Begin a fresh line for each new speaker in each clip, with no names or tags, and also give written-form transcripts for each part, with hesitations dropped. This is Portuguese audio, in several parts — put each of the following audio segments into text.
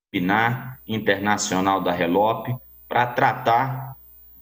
webinar internacional da RELOP para tratar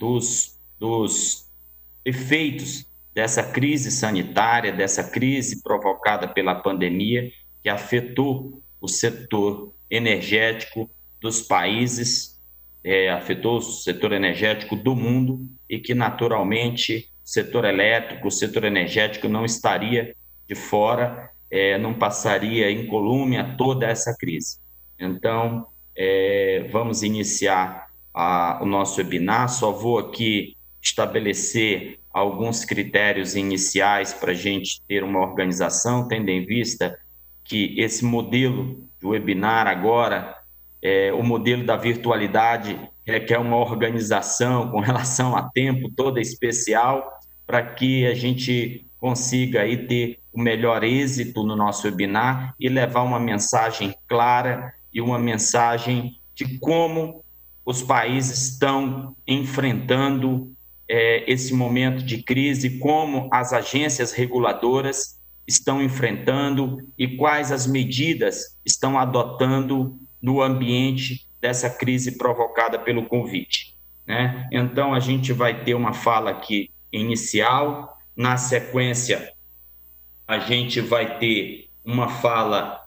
dos efeitos dessa crise sanitária, dessa crise provocada pela pandemia, que afetou o setor energético dos países, afetou o setor energético do mundo e que, naturalmente, o setor elétrico, o setor energético não estaria de fora, não passaria incólume a toda essa crise. Então, vamos iniciar o nosso webinar. Só vou aqui estabelecer alguns critérios iniciais para a gente ter uma organização, tendo em vista que esse modelo de webinar agora, o modelo da virtualidade, requer uma organização com relação a tempo toda especial para que a gente consiga aí ter o melhor êxito no nosso webinar e levar uma mensagem clara e uma mensagem de como os países estão enfrentando esse momento de crise, como as agências reguladoras estão enfrentando e quais as medidas estão adotando no ambiente dessa crise provocada pelo Covid, né? Então, a gente vai ter uma fala aqui inicial, na sequência, a gente vai ter uma fala,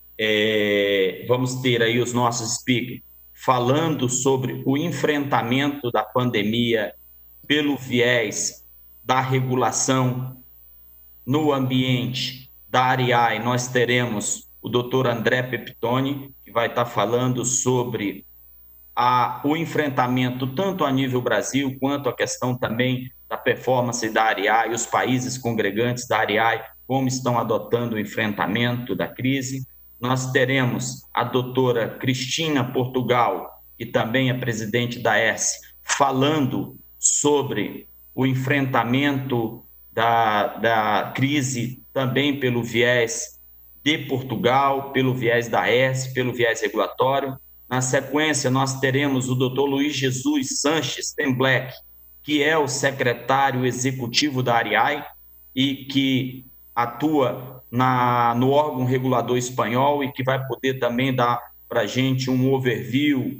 vamos ter aí os nossos speakers falando sobre o enfrentamento da pandemia pelo viés da regulação no ambiente da ARIAI. Nós teremos o doutor André Peptoni, que vai estar falando sobre o enfrentamento tanto a nível Brasil, quanto a questão também da performance da ARIAI, e os países congregantes da ARIAI, como estão adotando o enfrentamento da crise. Nós teremos a doutora Cristina Portugal, que também é presidente da ERSE, falando sobre o enfrentamento da crise também pelo viés de Portugal, pelo viés da ERSE, pelo viés regulatório. Na sequência, nós teremos o doutor Luiz Jesus Sanches Tembleque, que é o secretário executivo da ARIAI e que atua no órgão regulador espanhol e que vai poder também dar para a gente um overview,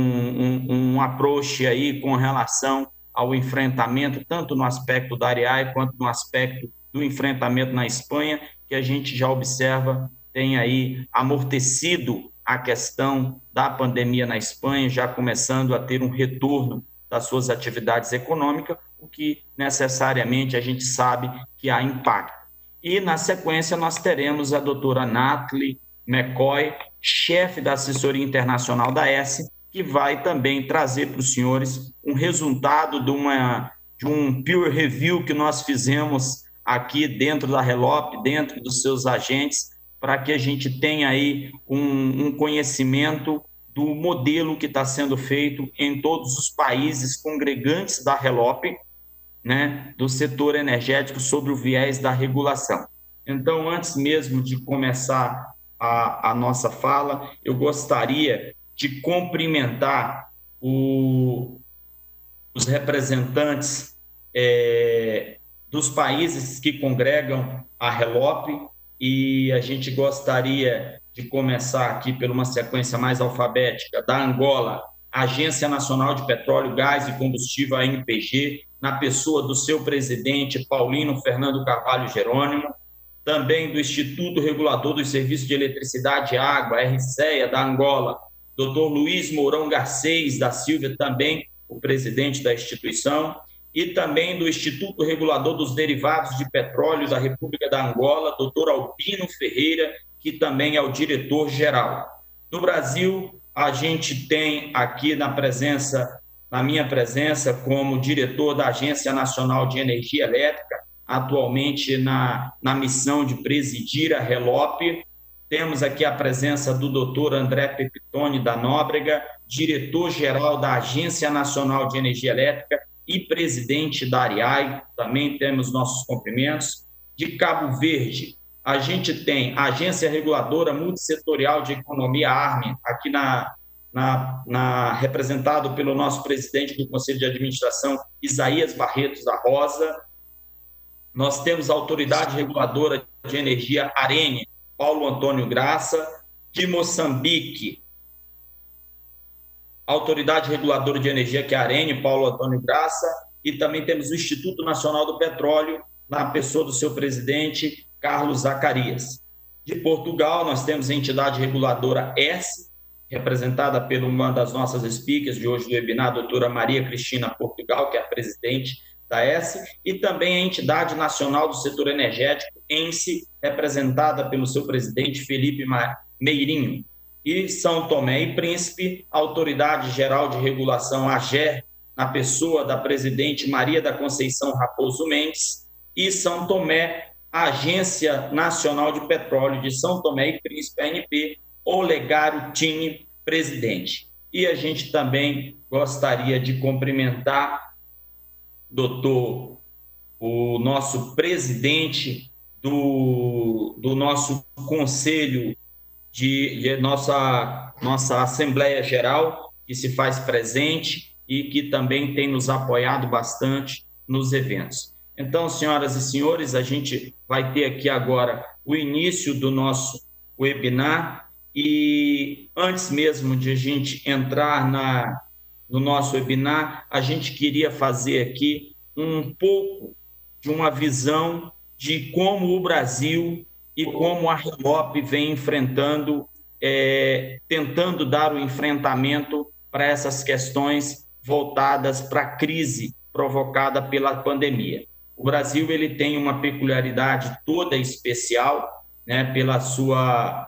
um approach aí com relação ao enfrentamento, tanto no aspecto da ARIAI quanto no aspecto do enfrentamento na Espanha, que a gente já observa tem aí amortecido a questão da pandemia na Espanha, já começando a ter um retorno das suas atividades econômicas, o que necessariamente a gente sabe que há impacto. E, na sequência, nós teremos a doutora Natalie McCoy, chefe da assessoria internacional da ESSE, que vai também trazer para os senhores um resultado de um peer review que nós fizemos aqui dentro da RELOP, dentro dos seus agentes, para que a gente tenha aí um conhecimento do modelo que está sendo feito em todos os países congregantes da RELOP, né, do setor energético sobre o viés da regulação. Então, antes mesmo de começar a nossa fala, eu gostaria de cumprimentar os representantes dos países que congregam a RELOP, e a gente gostaria de começar aqui por uma sequência mais alfabética, da Angola, Agência Nacional de Petróleo, Gás e Combustível, ANPG, na pessoa do seu presidente, Paulino Fernando Carvalho Jerônimo, também do Instituto Regulador dos Serviços de Eletricidade e Água, RCEA, da Angola, Dr. Luiz Mourão Garcês da Silva, também o presidente da instituição, e também do Instituto Regulador dos Derivados de Petróleo da República da Angola, Dr. Albino Ferreira, que também é o diretor-geral. No Brasil, a gente tem aqui na minha presença, como diretor da Agência Nacional de Energia Elétrica, atualmente na missão de presidir a RELOP, temos aqui a presença do doutor André Peptoni da Nóbrega, diretor-geral da Agência Nacional de Energia Elétrica e presidente da ARIAI, também temos nossos cumprimentos. De Cabo Verde, a gente tem a Agência Reguladora Multissetorial de Economia, ARME, aqui representado pelo nosso presidente do Conselho de Administração, Isaías Barretos da Rosa. Nós temos a Autoridade Reguladora de Energia, ARENE, Paulo Antônio Graça. De Moçambique, Autoridade Reguladora de Energia, que é a ARENE, Paulo Antônio Graça, e também temos o Instituto Nacional do Petróleo, na pessoa do seu presidente, Carlos Zacarias. De Portugal, nós temos a entidade reguladora S, representada por uma das nossas speakers de hoje do webinar, a doutora Maria Cristina Portugal, que é a presidente da S, e também a entidade nacional do setor energético, ENSE, representada pelo seu presidente, Felipe Meirinho. E São Tomé e Príncipe, a Autoridade Geral de Regulação, AGER, na pessoa da presidente Maria da Conceição Raposo Mendes, e São Tomé, a Agência Nacional de Petróleo de São Tomé e Príncipe, ANP, Olegário Tini, presidente. E a gente também gostaria de cumprimentar, doutor, o nosso presidente do nosso conselho, de nossa Assembleia Geral, que se faz presente e que também tem nos apoiado bastante nos eventos. Então, senhoras e senhores, a gente vai ter aqui agora o início do nosso webinar e antes mesmo de a gente entrar no nosso webinar, a gente queria fazer aqui um pouco de uma visão de como o Brasil e como a RELOP vem enfrentando, tentando dar o enfrentamento para essas questões voltadas para a crise provocada pela pandemia. O Brasil ele tem uma peculiaridade toda especial, né, pela sua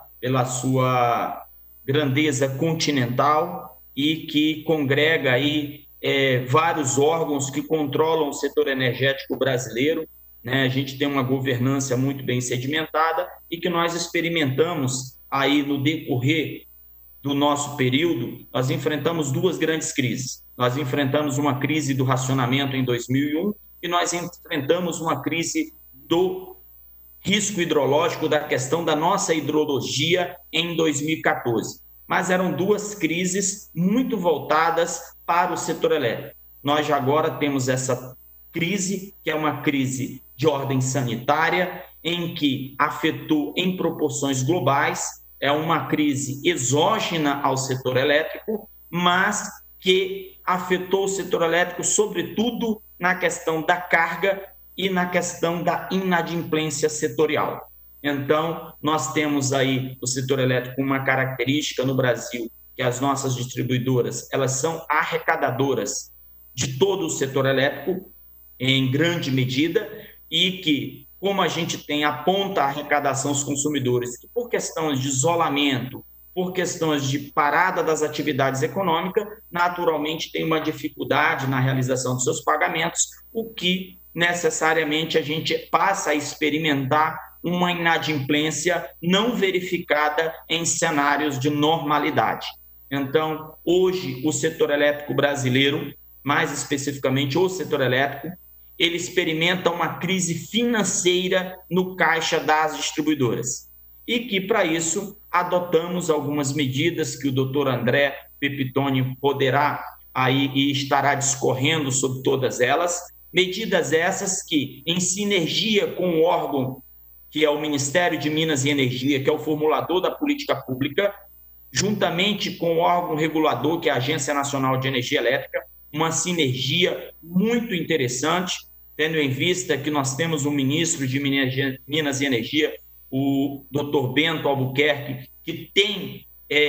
grandeza continental e que congrega aí vários órgãos que controlam o setor energético brasileiro, né? A gente tem uma governança muito bem sedimentada e que nós experimentamos aí no decorrer do nosso período. Nós enfrentamos duas grandes crises. Nós enfrentamos uma crise do racionamento em 2001 e nós enfrentamos uma crise do risco hidrológico, da questão da nossa hidrologia em 2014. Mas eram duas crises muito voltadas para o setor elétrico. Nós já agora temos essa crise, que é uma crise de ordem sanitária, em que afetou em proporções globais, é uma crise exógena ao setor elétrico, mas que afetou o setor elétrico, sobretudo na questão da carga e na questão da inadimplência setorial. Então, nós temos aí o setor elétrico uma característica no Brasil, que as nossas distribuidoras, elas são arrecadadoras de todo o setor elétrico, em grande medida, e que, como a gente tem aponta a arrecadação aos consumidores, que por questões de isolamento, por questões de parada das atividades econômicas, naturalmente tem uma dificuldade na realização dos seus pagamentos, o que necessariamente a gente passa a experimentar uma inadimplência não verificada em cenários de normalidade. Então, hoje, o setor elétrico brasileiro, mais especificamente o setor elétrico, ele experimenta uma crise financeira no caixa das distribuidoras. E que, para isso, adotamos algumas medidas que o doutor André Pepitone poderá aí e estará discorrendo sobre todas elas, medidas essas que, em sinergia com o órgão que é o Ministério de Minas e Energia, que é o formulador da política pública, juntamente com o órgão regulador, que é a Agência Nacional de Energia Elétrica, uma sinergia muito interessante, tendo em vista que nós temos o ministro de Minas e Energia, o doutor Bento Albuquerque, que tem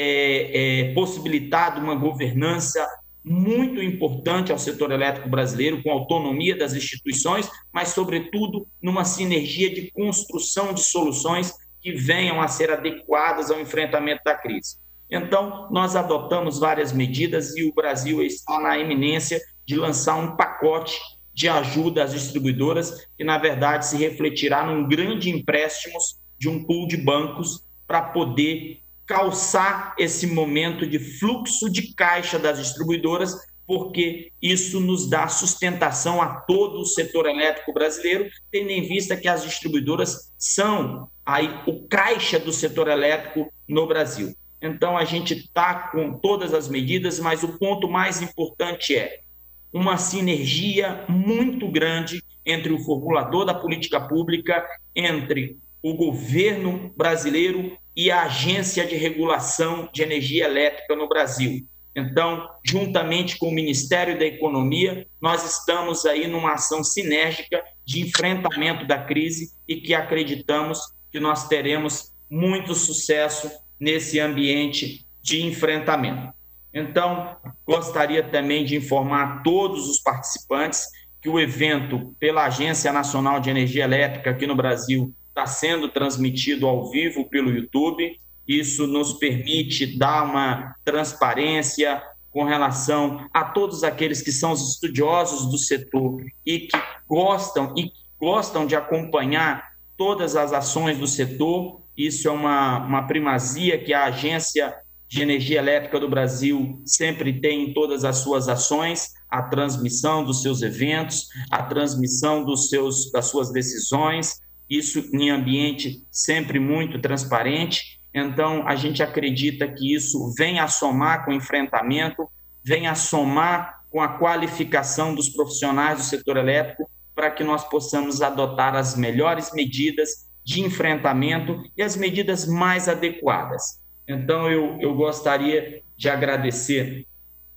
possibilitado uma governança muito importante ao setor elétrico brasileiro, com autonomia das instituições, mas, sobretudo, numa sinergia de construção de soluções que venham a ser adequadas ao enfrentamento da crise. Então, nós adotamos várias medidas e o Brasil está na iminência de lançar um pacote de ajuda às distribuidoras, que, na verdade, se refletirá num grande empréstimo de um pool de bancos para poder calçar esse momento de fluxo de caixa das distribuidoras, porque isso nos dá sustentação a todo o setor elétrico brasileiro, tendo em vista que as distribuidoras são aí o caixa do setor elétrico no Brasil. Então, a gente está com todas as medidas, mas o ponto mais importante é uma sinergia muito grande entre o formulador da política pública, entre o governo brasileiro e a Agência de Regulação de Energia Elétrica no Brasil. Então, juntamente com o Ministério da Economia, nós estamos aí numa ação sinérgica de enfrentamento da crise e que acreditamos que nós teremos muito sucesso nesse ambiente de enfrentamento. Então, gostaria também de informar a todos os participantes que o evento pela Agência Nacional de Energia Elétrica aqui no Brasil está sendo transmitido ao vivo pelo YouTube. Isso nos permite dar uma transparência com relação a todos aqueles que são os estudiosos do setor e que gostam de acompanhar todas as ações do setor. Isso é uma primazia que a Agência de Energia Elétrica do Brasil sempre tem em todas as suas ações, a transmissão dos seus eventos, a transmissão das suas decisões, isso em ambiente sempre muito transparente. Então, a gente acredita que isso vem a somar com o enfrentamento, vem a somar com a qualificação dos profissionais do setor elétrico para que nós possamos adotar as melhores medidas de enfrentamento e as medidas mais adequadas. Então, eu gostaria de agradecer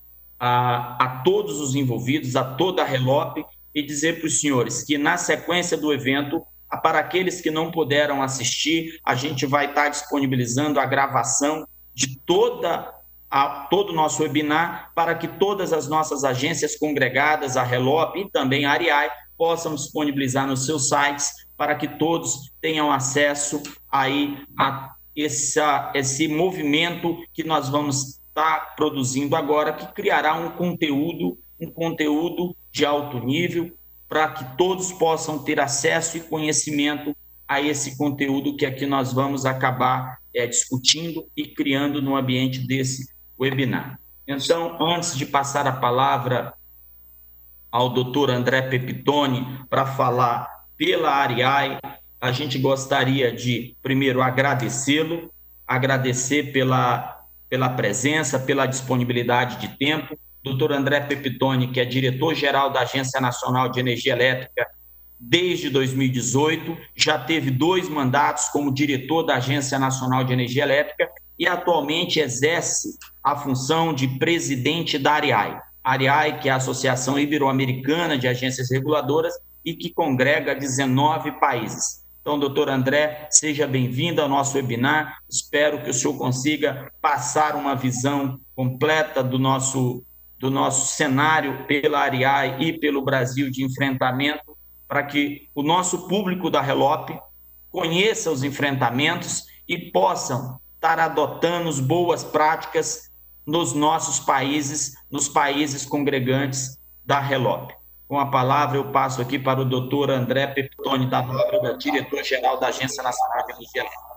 a todos os envolvidos, a toda a RELOP, e dizer para os senhores que, na sequência do evento, para aqueles que não puderam assistir, a gente vai estar disponibilizando a gravação de todo o nosso webinar para que todas as nossas agências congregadas, a RELOP e também a ARIAI, possam disponibilizar nos seus sites para que todos tenham acesso aí a esse movimento que nós vamos estar produzindo agora, que criará um conteúdo de alto nível, para que todos possam ter acesso e conhecimento a esse conteúdo que aqui nós vamos acabar discutindo e criando no ambiente desse webinar. Então, antes de passar a palavra ao doutor André Pepitone para falar pela ARIAI, a gente gostaria de, primeiro, agradecê-lo, agradecer pela presença, pela disponibilidade de tempo. Doutor André Pepitone, que é diretor-geral da Agência Nacional de Energia Elétrica desde 2018, já teve 2 mandatos como diretor da Agência Nacional de Energia Elétrica e atualmente exerce a função de presidente da ARIAI. A ARIAI, que é a Associação Ibero-Americana de Agências Reguladoras e que congrega 19 países. Então, doutor André, seja bem-vindo ao nosso webinar. Espero que o senhor consiga passar uma visão completa do nosso cenário pela ARIAI e pelo Brasil de enfrentamento, para que o nosso público da RELOP conheça os enfrentamentos e possam estar adotando as boas práticas nos nossos países, nos países congregantes da RELOP. Com a palavra, eu passo aqui para o doutor André Pepitone da Nóbrega, diretor-geral da Agência Nacional de Energia Elétrica.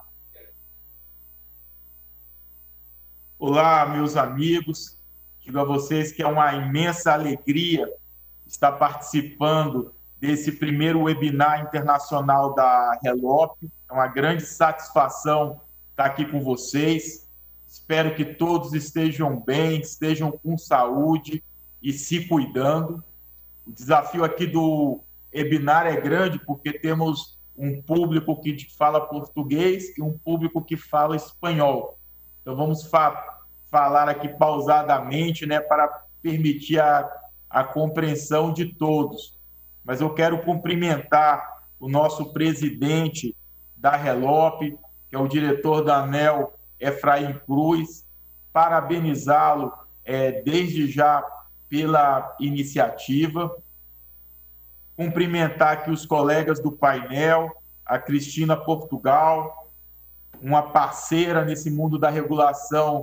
Olá, meus amigos. Digo a vocês que é uma imensa alegria estar participando desse primeiro webinar internacional da RELOP. É uma grande satisfação estar aqui com vocês. Espero que todos estejam bem, estejam com saúde e se cuidando. O desafio aqui do webinar é grande porque temos um público que fala português e um público que fala espanhol. Então, vamos falar aqui pausadamente, né, para permitir a compreensão de todos. Mas eu quero cumprimentar o nosso presidente da RELOP, que é o diretor da ANEEL, Efraim Cruz, parabenizá-lo desde já pela iniciativa, cumprimentar aqui os colegas do painel, a Cristina Portugal, uma parceira nesse mundo da regulação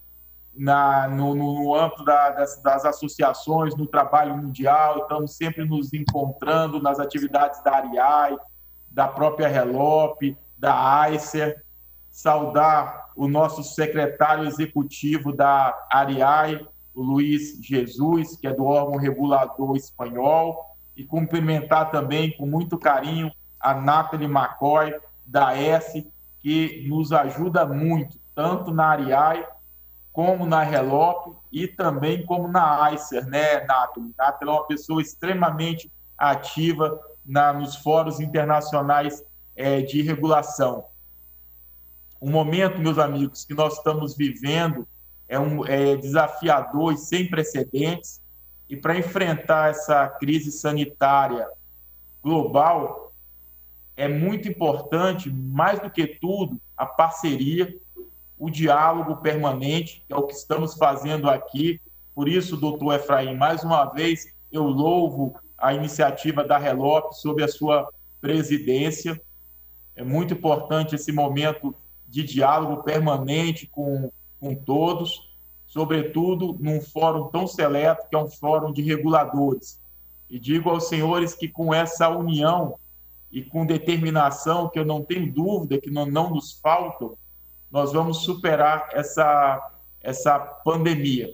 no âmbito das associações, no trabalho mundial. Estamos sempre nos encontrando nas atividades da ARIAI, da própria RELOP, da AICER. Saudar o nosso secretário executivo da ARIAI, o Luiz Jesus, que é do órgão regulador espanhol, e cumprimentar também com muito carinho a Nathalie McCoy, da ESSE, que nos ajuda muito, tanto na ARIAI, como na RELOP e também como na AICER, né, Nathalie? Nathalie é uma pessoa extremamente ativa nos fóruns internacionais de regulação. Um momento, meus amigos, que nós estamos vivendo é desafiador e sem precedentes, e para enfrentar essa crise sanitária global, é muito importante, mais do que tudo, a parceria, o diálogo permanente, que é o que estamos fazendo aqui. Por isso, doutor Efraim, mais uma vez, eu louvo a iniciativa da RELOP sob a sua presidência. É muito importante esse momento de diálogo permanente com todos, sobretudo num fórum tão seleto, que é um fórum de reguladores. E digo aos senhores que com essa união e com determinação, que eu não tenho dúvida que não nos faltam, nós vamos superar essa pandemia.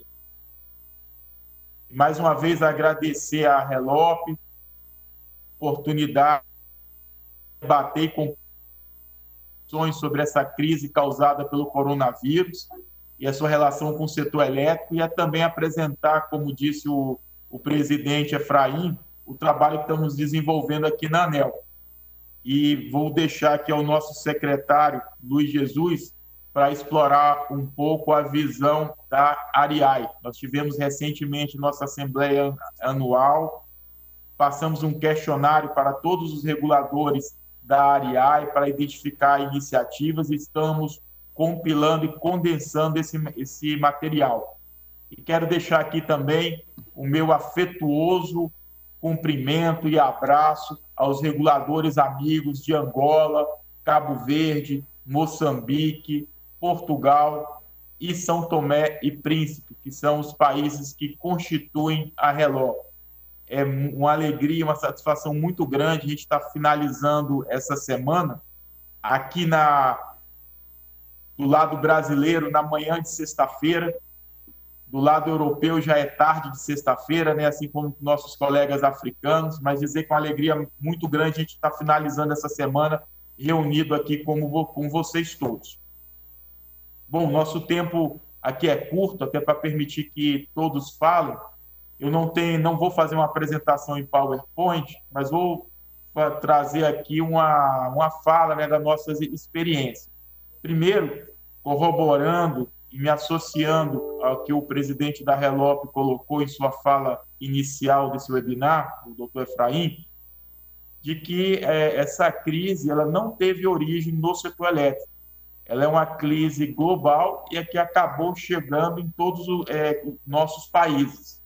Mais uma vez, agradecer à RELOP, oportunidade de debater com sobre essa crise causada pelo coronavírus e a sua relação com o setor elétrico, e também apresentar, como disse o presidente Efraim, o trabalho que estamos desenvolvendo aqui na ANEEL. E vou deixar aqui ao nosso secretário, Luiz Jesus, para explorar um pouco a visão da ARIAI. Nós tivemos recentemente nossa Assembleia Anual, passamos um questionário para todos os reguladores da ARIAI para identificar iniciativas e estamos compilando e condensando esse material. E quero deixar aqui também o meu afetuoso cumprimento e abraço aos reguladores amigos de Angola, Cabo Verde, Moçambique, Portugal e São Tomé e Príncipe, que são os países que constituem a RELOP. É uma alegria, uma satisfação muito grande. A gente está finalizando essa semana aqui do lado brasileiro, na manhã de sexta-feira. Do lado europeu já é tarde de sexta-feira, né? Assim como nossos colegas africanos, mas dizer com alegria muito grande a gente está finalizando essa semana reunido aqui com vocês todos. Bom, nosso tempo aqui é curto, até para permitir que todos falem. Eu não vou fazer uma apresentação em PowerPoint, mas vou trazer aqui uma fala, né, das nossas experiências. Primeiro, corroborando e me associando ao que o presidente da RELOP colocou em sua fala inicial desse webinar, o doutor Efraim, de que essa crise ela não teve origem no setor elétrico. Ela é uma crise global e que acabou chegando em todos os nossos países.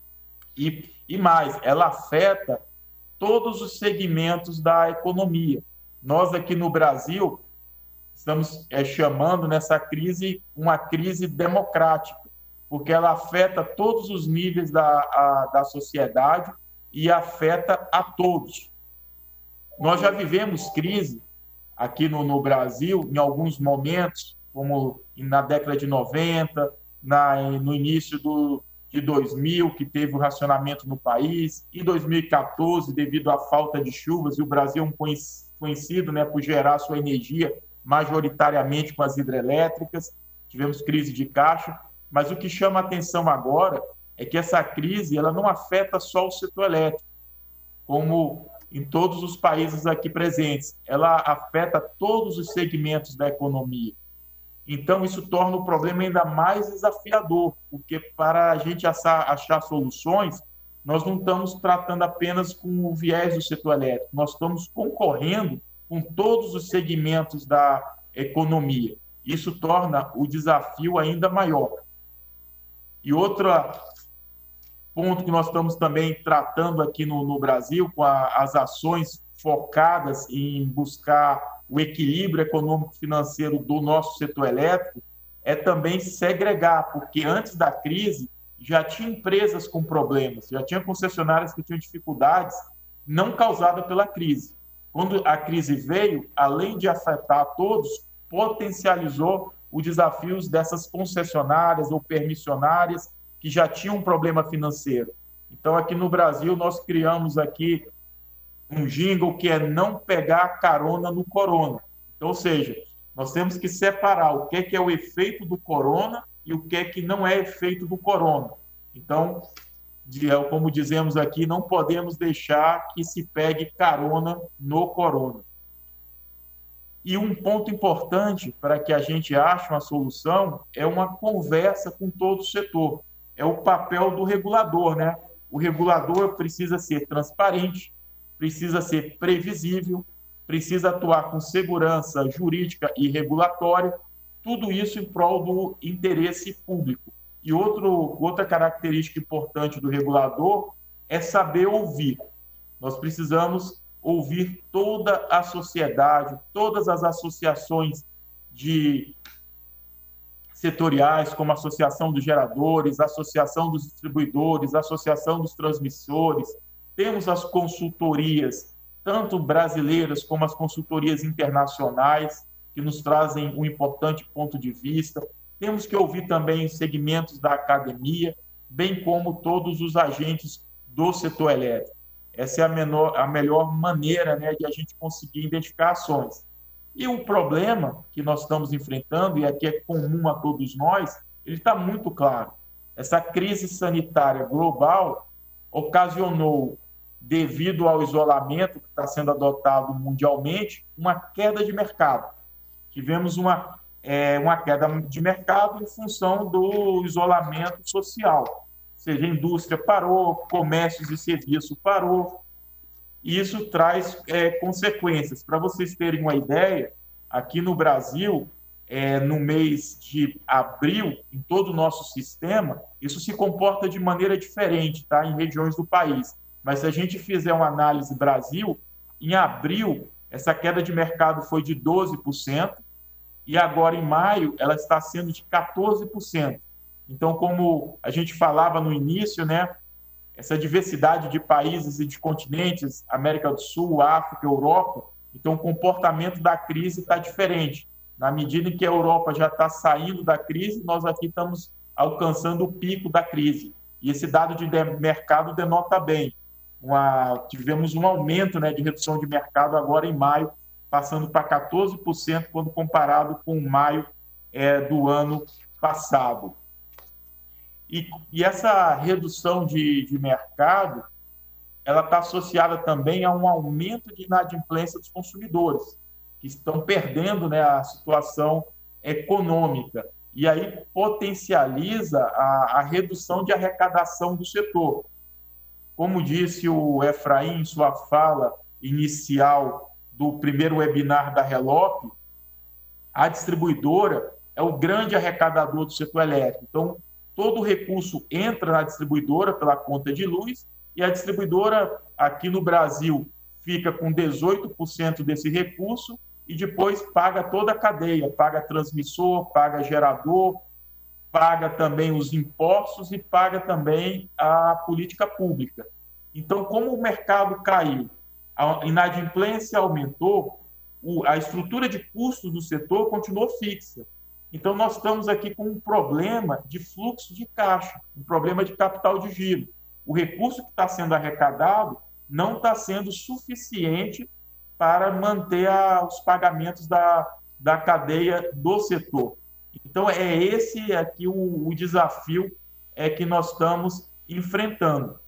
E mais, ela afeta todos os segmentos da economia. Nós aqui no Brasil estamos chamando nessa crise uma crise democrática, porque ela afeta todos os níveis da sociedade e afeta a todos. Nós já vivemos crise aqui no Brasil em alguns momentos, como na década de 90, no início de 2000, que teve o racionamento no país, e 2014, devido à falta de chuvas, e o Brasil é conhecido, né, por gerar sua energia majoritariamente com as hidrelétricas, tivemos crise de caixa, mas o que chama a atenção agora é que essa crise ela não afeta só o setor elétrico, como em todos os países aqui presentes, ela afeta todos os segmentos da economia. Então, isso torna o problema ainda mais desafiador, porque para a gente achar soluções, nós não estamos tratando apenas com o viés do setor elétrico, nós estamos concorrendo com todos os segmentos da economia. Isso torna o desafio ainda maior. E outro ponto que nós estamos também tratando aqui no Brasil, com as ações focadas em buscar o equilíbrio econômico-financeiro do nosso setor elétrico, é também segregar, porque antes da crise já tinha empresas com problemas, já tinha concessionárias que tinham dificuldades não causadas pela crise. Quando a crise veio, além de afetar a todos, potencializou os desafios dessas concessionárias ou permissionárias que já tinham um problema financeiro. Então, aqui no Brasil, nós criamos aqui um jingle que é não pegar carona no corona. Então, ou seja, nós temos que separar o que é o efeito do corona e o que não é efeito do corona. Então, como dizemos aqui, não podemos deixar que se pegue carona no corona. E um ponto importante para que a gente ache uma solução é uma conversa com todo o setor. É o papel do regulador, né? O regulador precisa ser transparente, precisa ser previsível, precisa atuar com segurança jurídica e regulatória, tudo isso em prol do interesse público. E outra característica importante do regulador é saber ouvir. Nós precisamos ouvir toda a sociedade, todas as associações de setoriais, como a Associação dos Geradores, a Associação dos Distribuidores, a Associação dos Transmissores. Temos as consultorias, tanto brasileiras como as consultorias internacionais, que nos trazem um importante ponto de vista. Temos que ouvir também os segmentos da academia, bem como todos os agentes do setor elétrico. Essa é a melhor maneira, né, de a gente conseguir identificar ações. E o problema que nós estamos enfrentando, e aqui é comum a todos nós, ele está muito claro. Essa crise sanitária global ocasionou, devido ao isolamento que está sendo adotado mundialmente, uma queda de mercado. Tivemos uma queda de mercado em função do isolamento social. Ou seja, a indústria parou, comércios e serviços parou, e isso traz consequências. Para vocês terem uma ideia, aqui no Brasil, no mês de abril, em todo o nosso sistema, isso se comporta de maneira diferente, tá? Em regiões do país. Mas se a gente fizer uma análise Brasil, em abril, essa queda de mercado foi de 12%, e agora em maio ela está sendo de 14%. Então, como a gente falava no início, né, essa diversidade de países e de continentes, América do Sul, África, Europa, então o comportamento da crise está diferente. Na medida em que a Europa já está saindo da crise, nós aqui estamos alcançando o pico da crise. E esse dado de mercado denota bem. Tivemos um aumento, né, de redução de mercado agora em maio, passando para 14% quando comparado com maio do ano passado. E essa redução de mercado, ela está associada também a um aumento de inadimplência dos consumidores, que estão perdendo, né, a situação econômica. E aí potencializa a redução de arrecadação do setor. Como disse o Efraim em sua fala inicial do primeiro webinar da RELOP, a distribuidora é o grande arrecadador do setor elétrico. Então, todo o recurso entra na distribuidora pela conta de luz, e a distribuidora aqui no Brasil fica com 18% desse recurso e depois paga toda a cadeia, paga transmissor, paga gerador, paga também os impostos e paga também a política pública. Então, como o mercado caiu, a inadimplência aumentou, a estrutura de custos do setor continuou fixa. Então, nós estamos aqui com um problema de fluxo de caixa, um problema de capital de giro. O recurso que está sendo arrecadado não está sendo suficiente para manter os pagamentos da cadeia do setor. Então, é esse aqui o desafio que nós estamos enfrentando.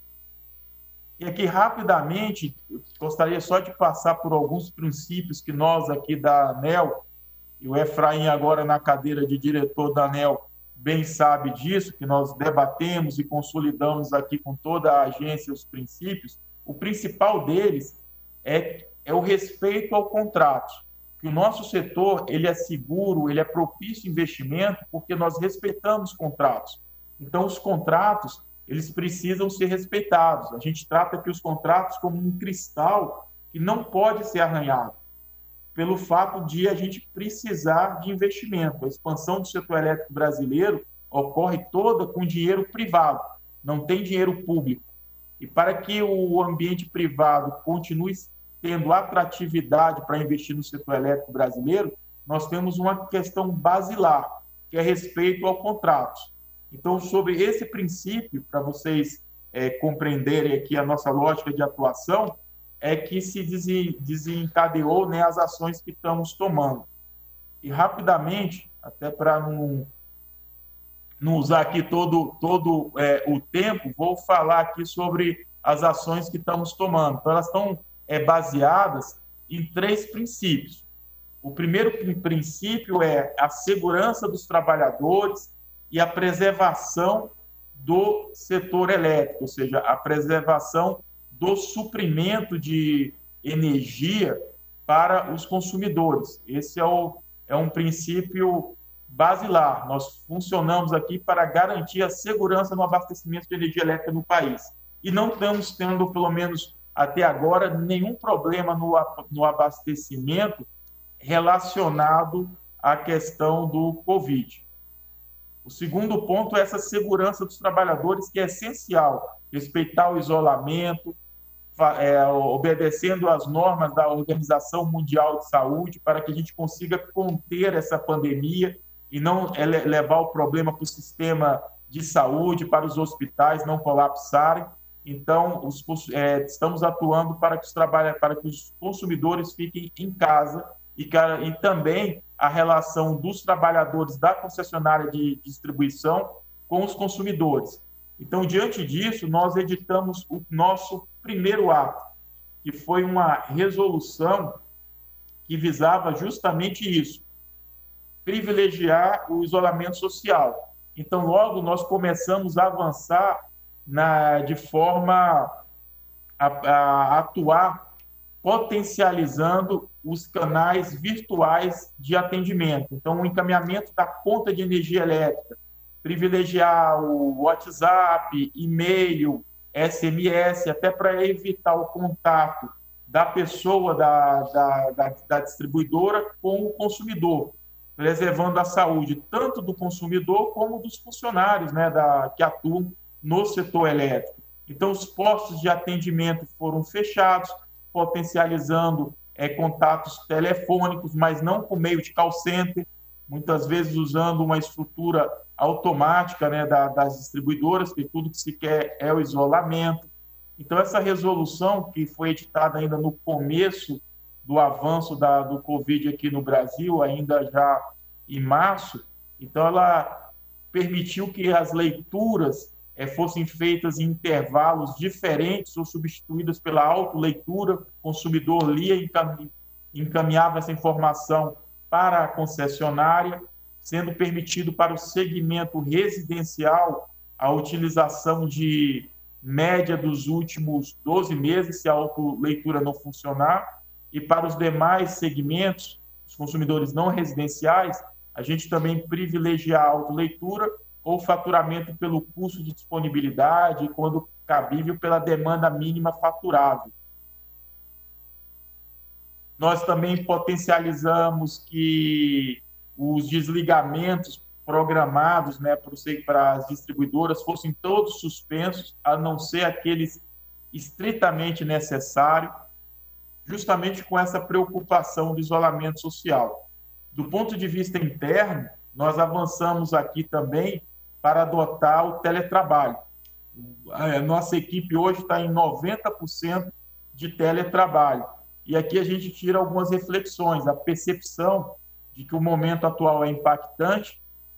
E aqui, rapidamente, gostaria só de passar por alguns princípios que nós aqui da ANEEL, e o Efraim agora na cadeira de diretor da ANEEL bem sabe disso, que nós debatemos e consolidamos aqui com toda a agência os princípios. O principal deles é o respeito ao contrato, que o nosso setor ele é seguro, ele é propício a investimento, porque nós respeitamos contratos. Então, os contratos eles precisam ser respeitados. A gente trata aqui os contratos como um cristal que não pode ser arranhado, pelo fato de a gente precisar de investimento. A expansão do setor elétrico brasileiro ocorre toda com dinheiro privado, não tem dinheiro público. E para que o ambiente privado continue tendo atratividade para investir no setor elétrico brasileiro, nós temos uma questão basilar, que é respeito ao contrato. Então, sobre esse princípio, para vocês compreenderem aqui a nossa lógica de atuação, é que se desencadeou, né, as ações que estamos tomando. E rapidamente, até para não usar aqui todo o tempo, vou falar aqui sobre as ações que estamos tomando. Então, elas estão baseadas em 3 princípios. O primeiro princípio é a segurança dos trabalhadores e a preservação do setor elétrico, ou seja, a preservação do suprimento de energia para os consumidores. Esse é um princípio basilar. Nós funcionamos aqui para garantir a segurança no abastecimento de energia elétrica no país. E não estamos tendo, pelo menos até agora, nenhum problema no abastecimento relacionado à questão do Covid. O segundo ponto é essa segurança dos trabalhadores, que é essencial, respeitar o isolamento, obedecendo às normas da Organização Mundial de Saúde, para que a gente consiga conter essa pandemia e não levar o problema para o sistema de saúde, para os hospitais não colapsarem. Então, estamos atuando para que os consumidores fiquem em casa e também a relação dos trabalhadores da concessionária de distribuição com os consumidores. Então, diante disso, nós editamos o nosso primeiro ato, que foi uma resolução que visava justamente isso, privilegiar o isolamento social. Então, logo nós começamos a avançar de forma a atuar potencializando os canais virtuais de atendimento. Então, o encaminhamento da conta de energia elétrica, privilegiar o WhatsApp, e-mail, SMS, até para evitar o contato da pessoa da distribuidora com o consumidor, preservando a saúde tanto do consumidor como dos funcionários, né, que atuam no setor elétrico. Então, os postos de atendimento foram fechados, potencializando contatos telefônicos, mas não por meio de call center, muitas vezes usando uma estrutura automática, né, das distribuidoras, que tudo que se quer é o isolamento. Então, essa resolução, que foi editada ainda no começo do avanço do Covid aqui no Brasil, ainda já em março, então ela permitiu que as leituras fossem feitas em intervalos diferentes ou substituídas pela autoleitura. O consumidor lia e encaminhava essa informação para a concessionária, sendo permitido para o segmento residencial a utilização de média dos últimos 12 meses, se a autoleitura não funcionar, e para os demais segmentos, os consumidores não residenciais, a gente também privilegia a autoleitura ou faturamento pelo custo de disponibilidade, quando cabível, pela demanda mínima faturável. Nós também potencializamos que os desligamentos programados, né, para as distribuidoras fossem todos suspensos, a não ser aqueles estritamente necessários, justamente com essa preocupação do isolamento social. Do ponto de vista interno, nós avançamos aqui também para adotar o teletrabalho. A nossa equipe hoje está em 90% de teletrabalho. E aqui a gente tira algumas reflexões, a percepção de que o momento atual é impactante,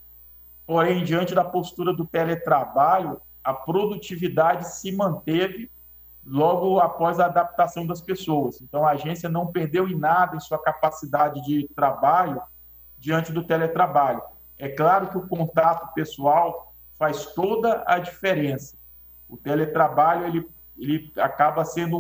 porém, diante da postura do teletrabalho, a produtividade se manteve logo após a adaptação das pessoas. Então, a agência não perdeu em nada em sua capacidade de trabalho diante do teletrabalho. É claro que o contato pessoal faz toda a diferença. O teletrabalho ele acaba sendo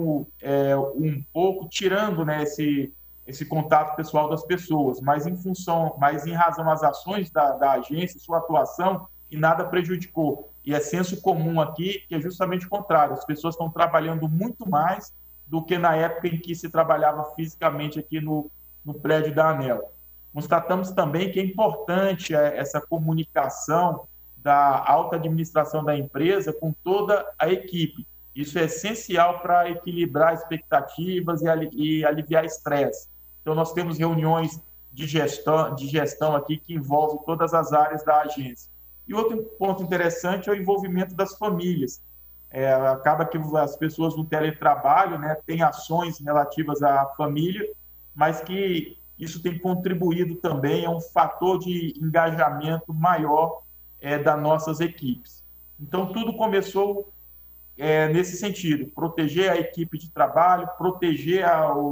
um pouco tirando, né, esse contato pessoal das pessoas, mas em razão das ações da agência, sua atuação, e nada prejudicou. E é senso comum aqui que é justamente o contrário. As pessoas estão trabalhando muito mais do que na época em que se trabalhava fisicamente aqui no prédio da ANEEL. Constatamos também que é importante essa comunicação da alta administração da empresa com toda a equipe. Isso é essencial para equilibrar expectativas e aliviar estresse. Então, nós temos reuniões de gestão aqui que envolvem todas as áreas da agência. E outro ponto interessante é o envolvimento das famílias. Acaba que as pessoas no teletrabalho, né, têm ações relativas à família, mas que isso tem contribuído também a um fator de engajamento maior das nossas equipes. Então, tudo começou nesse sentido, proteger a equipe de trabalho, proteger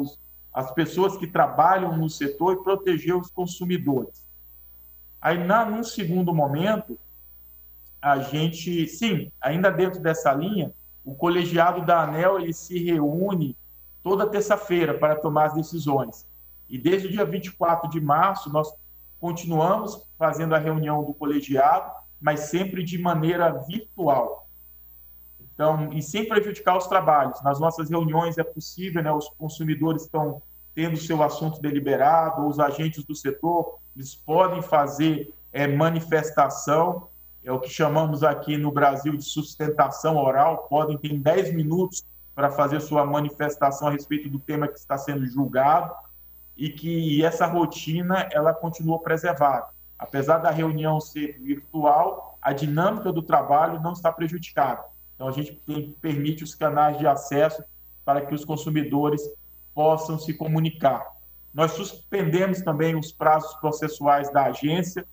as pessoas que trabalham no setor e proteger os consumidores. Aí, num segundo momento, a gente, sim, ainda dentro dessa linha, o colegiado da ANEEL ele se reúne toda terça-feira para tomar as decisões. E desde o dia 24 de março, nós continuamos fazendo a reunião do colegiado, mas sempre de maneira virtual. Então, e sem prejudicar os trabalhos. Nas nossas reuniões é possível, né, os consumidores estão tendo seu assunto deliberado, os agentes do setor, eles podem fazer manifestação, é o que chamamos aqui no Brasil de sustentação oral, podem ter 10 minutos para fazer sua manifestação a respeito do tema que está sendo julgado, e que essa rotina ela continua preservada. Apesar da reunião ser virtual, a dinâmica do trabalho não está prejudicada. Então, a gente permite os canais de acesso para que os consumidores possam se comunicar. Nós suspendemos também os prazos processuais da agência,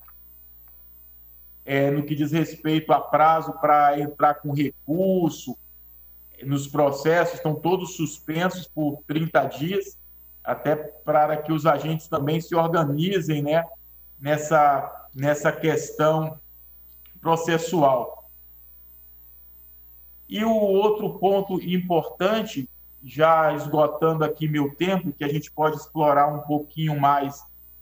no que diz respeito a prazo para entrar com recurso, nos processos, estão todos suspensos por 30 dias, até para que os agentes também se organizem, né, nessa questão processual. E o outro ponto importante, já esgotando aqui meu tempo, que a gente pode explorar um pouquinho mais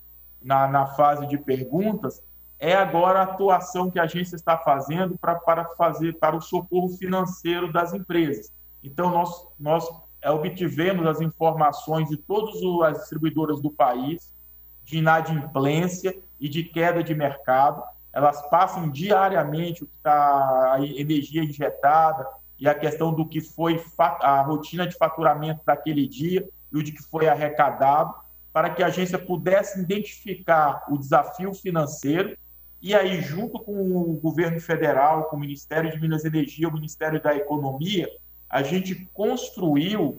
na fase de perguntas, é agora a atuação que a agência está fazendo para o socorro financeiro das empresas. Então, nós obtivemos as informações de todas as distribuidoras do país, de inadimplência e de queda de mercado. Elas passam diariamente o que está a energia injetada e a questão do que foi a rotina de faturamento daquele dia e o de que foi arrecadado, para que a agência pudesse identificar o desafio financeiro e aí, junto com o governo federal, com o Ministério de Minas e Energia, o Ministério da Economia, a gente construiu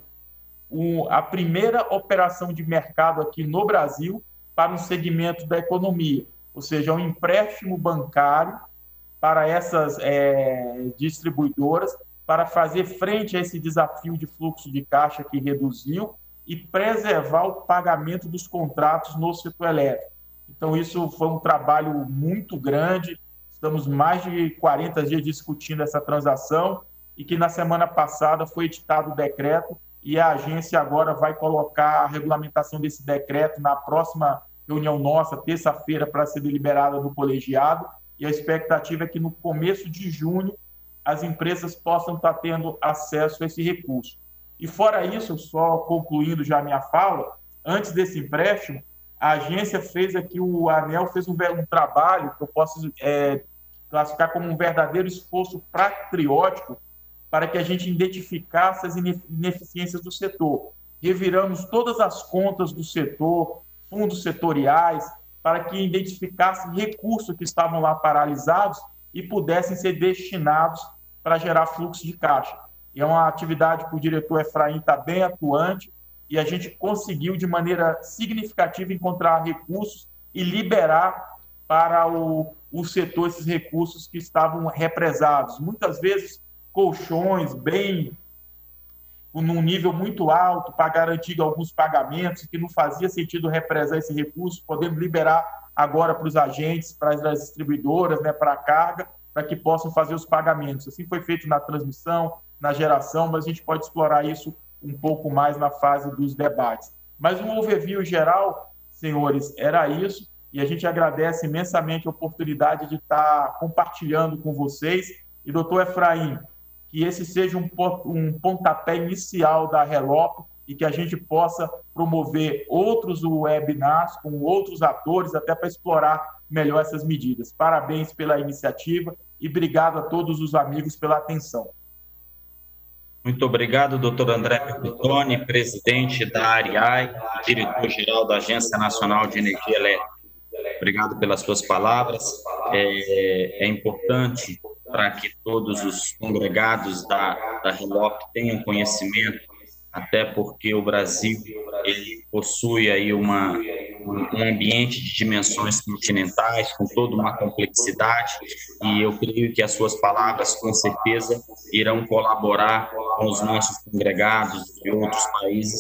a primeira operação de mercado aqui no Brasil para um segmento da economia, ou seja, um empréstimo bancário para essas distribuidoras para fazer frente a esse desafio de fluxo de caixa que reduziu e preservar o pagamento dos contratos no setor elétrico. Então, isso foi um trabalho muito grande, estamos mais de 40 dias discutindo essa transação e que na semana passada foi editado o decreto e a agência agora vai colocar a regulamentação desse decreto na próxima reunião nossa, terça-feira, para ser deliberada no colegiado, e a expectativa é que no começo de junho as empresas possam estar tendo acesso a esse recurso. E fora isso, só concluindo já a minha fala, antes desse empréstimo, a agência fez aqui, a ANEEL fez um trabalho que eu posso classificar como um verdadeiro esforço patriótico para que a gente identificasse as ineficiências do setor. Reviramos todas as contas do setor, fundos setoriais, para que identificassem recursos que estavam lá paralisados e pudessem ser destinados para gerar fluxo de caixa. E é uma atividade que o diretor Efraim está bem atuante, e a gente conseguiu, de maneira significativa, encontrar recursos e liberar para o setor esses recursos que estavam represados. Muitas vezes, colchões num nível muito alto para garantir alguns pagamentos, que não fazia sentido represar esse recurso, podendo liberar agora para os agentes, para as distribuidoras, né, para a carga, para que possam fazer os pagamentos. Assim foi feito na transmissão, na geração, mas a gente pode explorar isso um pouco mais na fase dos debates. Mas um overview geral, senhores, era isso, e a gente agradece imensamente a oportunidade de estar compartilhando com vocês. E, doutor Efraim, que esse seja um pontapé inicial da RELOP e que a gente possa promover outros webinars com outros atores, até para explorar melhor essas medidas. Parabéns pela iniciativa e obrigado a todos os amigos pela atenção.
Muito obrigado, doutor André Perpetoni, presidente da ARIAI, diretor-geral da Agência Nacional de Energia Elétrica. Obrigado pelas suas palavras. É importante para que todos os congregados da RELOP tenham conhecimento, até porque o Brasil ele possui aí um ambiente de dimensões continentais, com toda uma complexidade, e eu creio que as suas palavras, com certeza, irão colaborar com os nossos congregados de outros países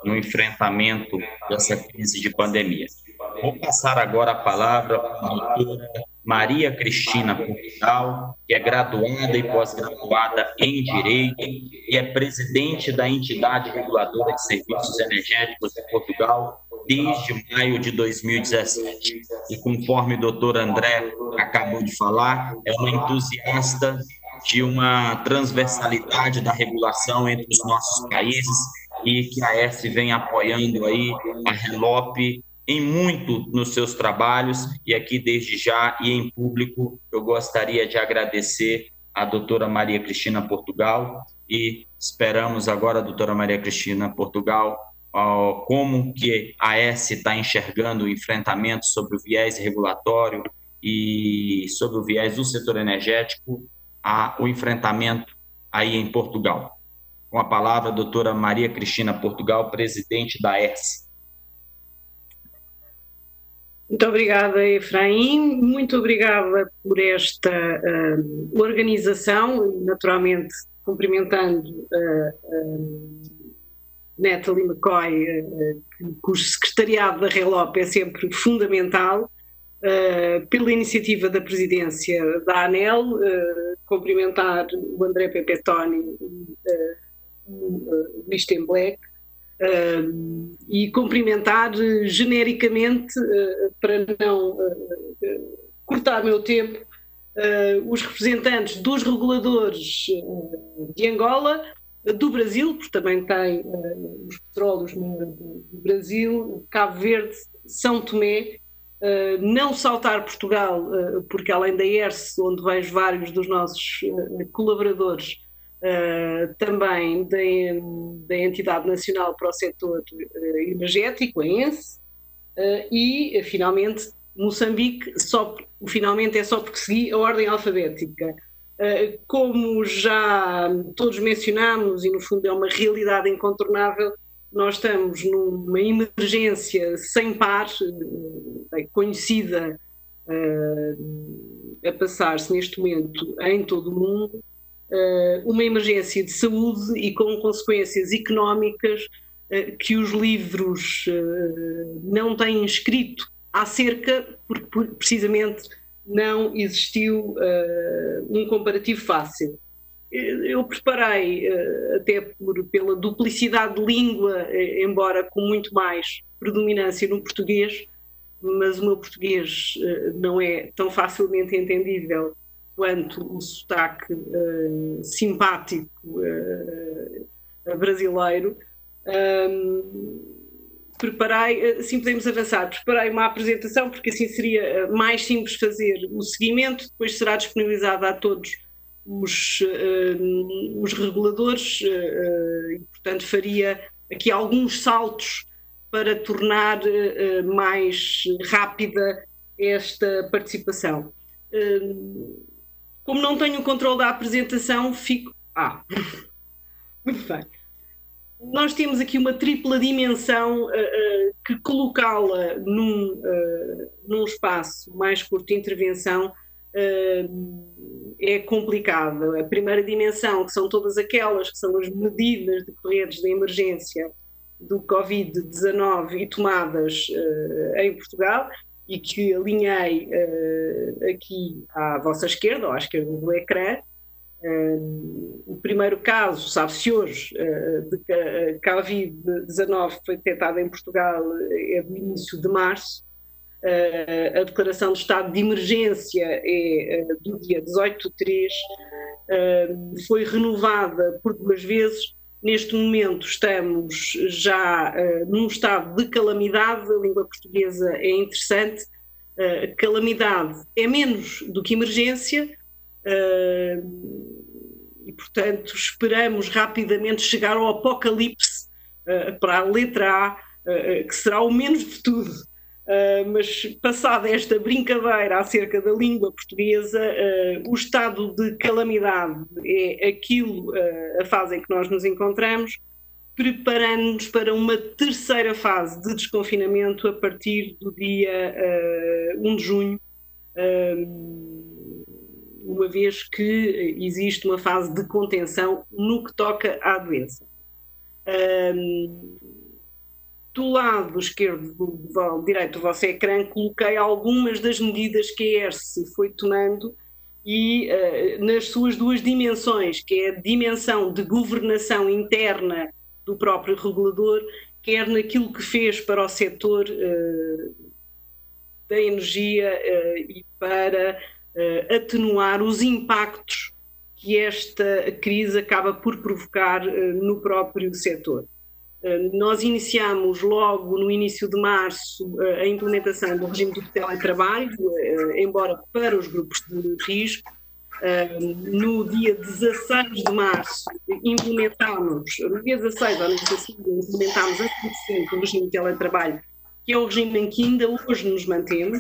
no enfrentamento dessa crise de pandemia. Vou passar agora a palavra para a doutora Maria Cristina Portugal, que é graduada e pós-graduada em Direito e é presidente da entidade reguladora de serviços energéticos de Portugal desde maio de 2017. E conforme o doutor André acabou de falar, é uma entusiasta de uma transversalidade da regulação entre os nossos países e que a AES vem apoiando aí a RELOP em muito nos seus trabalhos, e aqui desde já e em público eu gostaria de agradecer a doutora Maria Cristina Portugal e esperamos agora, doutora Maria Cristina Portugal, como que a AES está enxergando o enfrentamento sobre o viés regulatório e sobre o viés do setor energético, o enfrentamento aí em Portugal. Com a palavra, a doutora Maria Cristina Portugal, presidente da AES.
Muito obrigada, Efraim. Muito obrigada por esta organização, naturalmente cumprimentando Natalie McCoy, cujo secretariado da RELOP é sempre fundamental, pela iniciativa da presidência da ANEL, cumprimentar o André Pepetoni e o Lichtenberg, e cumprimentar genericamente, para não cortar meu tempo, os representantes dos reguladores de Angola, do Brasil, porque também tem os petróleos do Brasil, Cabo Verde, São Tomé, não saltar Portugal, porque além da ERSE, onde vejo vários dos nossos colaboradores, também da Entidade Nacional para o Setor Energético, a ENSE, e finalmente Moçambique, finalmente é só porque segui a ordem alfabética. Como já todos mencionámos, e no fundo é uma realidade incontornável, nós estamos numa emergência sem par, conhecida a passar-se neste momento em todo o mundo, uma emergência de saúde e com consequências económicas que os livros não têm escrito acerca, porque precisamente não existiu um comparativo fácil. Eu preparei, até pela duplicidade de língua, embora com muito mais predominância no português, mas o meu português não é tão facilmente entendível quanto o sotaque simpático brasileiro. Preparei, assim podemos avançar, preparei uma apresentação porque assim seria mais simples fazer o seguimento, depois será disponibilizada a todos os reguladores e, portanto, faria aqui alguns saltos para tornar mais rápida esta participação. Como não tenho o controle da apresentação, fico... muito bem. Nós temos aqui uma tripla dimensão que colocá-la num espaço mais curto de intervenção é complicado. A primeira dimensão, que são todas aquelas que são as medidas decorrentes da emergência do Covid-19 e tomadas em Portugal, e que alinhei aqui à vossa esquerda, ou à esquerda do ecrã. O primeiro caso, sabe-se hoje, de Covid-19 foi detectado em Portugal é do início de março. A declaração de estado de emergência é do dia 18/3, foi renovada por 2 vezes. Neste momento estamos já num estado de calamidade. A língua portuguesa é interessante. Calamidade é menos do que emergência, e portanto esperamos rapidamente chegar ao apocalipse, para a letra A, que será o menos de tudo. Mas passada esta brincadeira acerca da língua portuguesa, o estado de calamidade é aquilo, a fase em que nós nos encontramos, preparando-nos para uma terceira fase de desconfinamento a partir do dia 1 de junho, uma vez que existe uma fase de contenção no que toca à doença. do lado esquerdo, do direito do vosso ecrã, coloquei algumas das medidas que a ERSE foi tomando e nas suas duas dimensões, que é a dimensão de governação interna do próprio regulador, quer naquilo que fez para o setor da energia e para atenuar os impactos que esta crise acaba por provocar no próprio setor. Nós iniciamos logo no início de março a implementação do regime do teletrabalho, embora para os grupos de risco. No dia 16 de março implementámos a 100% o regime de teletrabalho, que é o regime em que ainda hoje nos mantemos,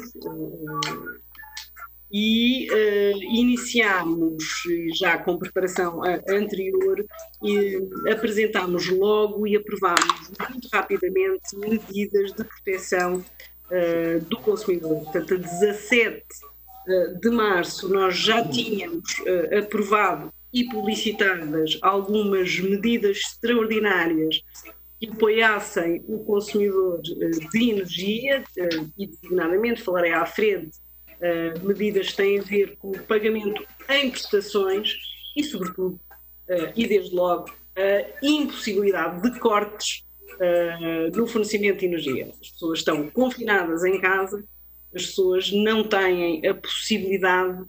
e iniciámos, já com preparação anterior, e apresentámos logo e aprovámos muito rapidamente medidas de proteção do consumidor. Portanto, a 17 de março nós já tínhamos aprovado e publicitadas algumas medidas extraordinárias que apoiassem o consumidor de energia, e designadamente falarei à frente medidas que têm a ver com o pagamento em prestações e, sobretudo, e desde logo, a impossibilidade de cortes no fornecimento de energia. As pessoas estão confinadas em casa, as pessoas não têm a possibilidade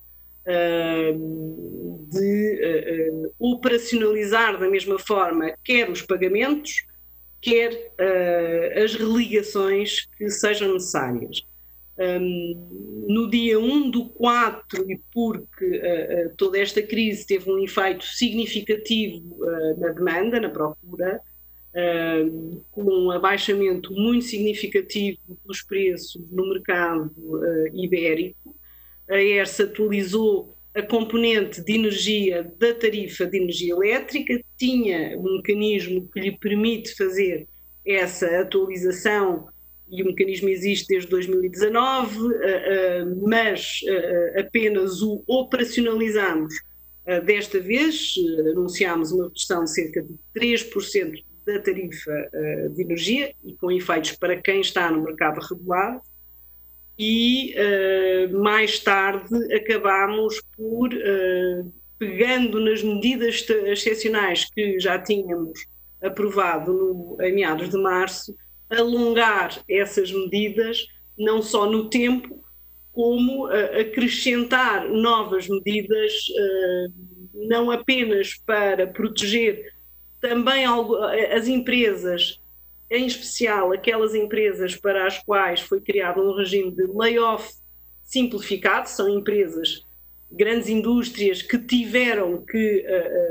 de operacionalizar da mesma forma quer os pagamentos, quer as religações que sejam necessárias. No dia 1/4, e porque toda esta crise teve um efeito significativo na demanda, na procura, com um abaixamento muito significativo dos preços no mercado ibérico, a ERSE atualizou a componente de energia da tarifa de energia elétrica, tinha um mecanismo que lhe permite fazer essa atualização, e o mecanismo existe desde 2019, mas apenas o operacionalizamos desta vez. Anunciámos uma redução de cerca de 3% da tarifa de energia, e com efeitos para quem está no mercado regulado, e mais tarde acabámos por, pegando nas medidas excepcionais que já tínhamos aprovado em meados de março, alongar essas medidas não só no tempo, como acrescentar novas medidas, não apenas para proteger também as empresas, em especial aquelas empresas para as quais foi criado um regime de layoff simplificado, são empresas, grandes indústrias que tiveram que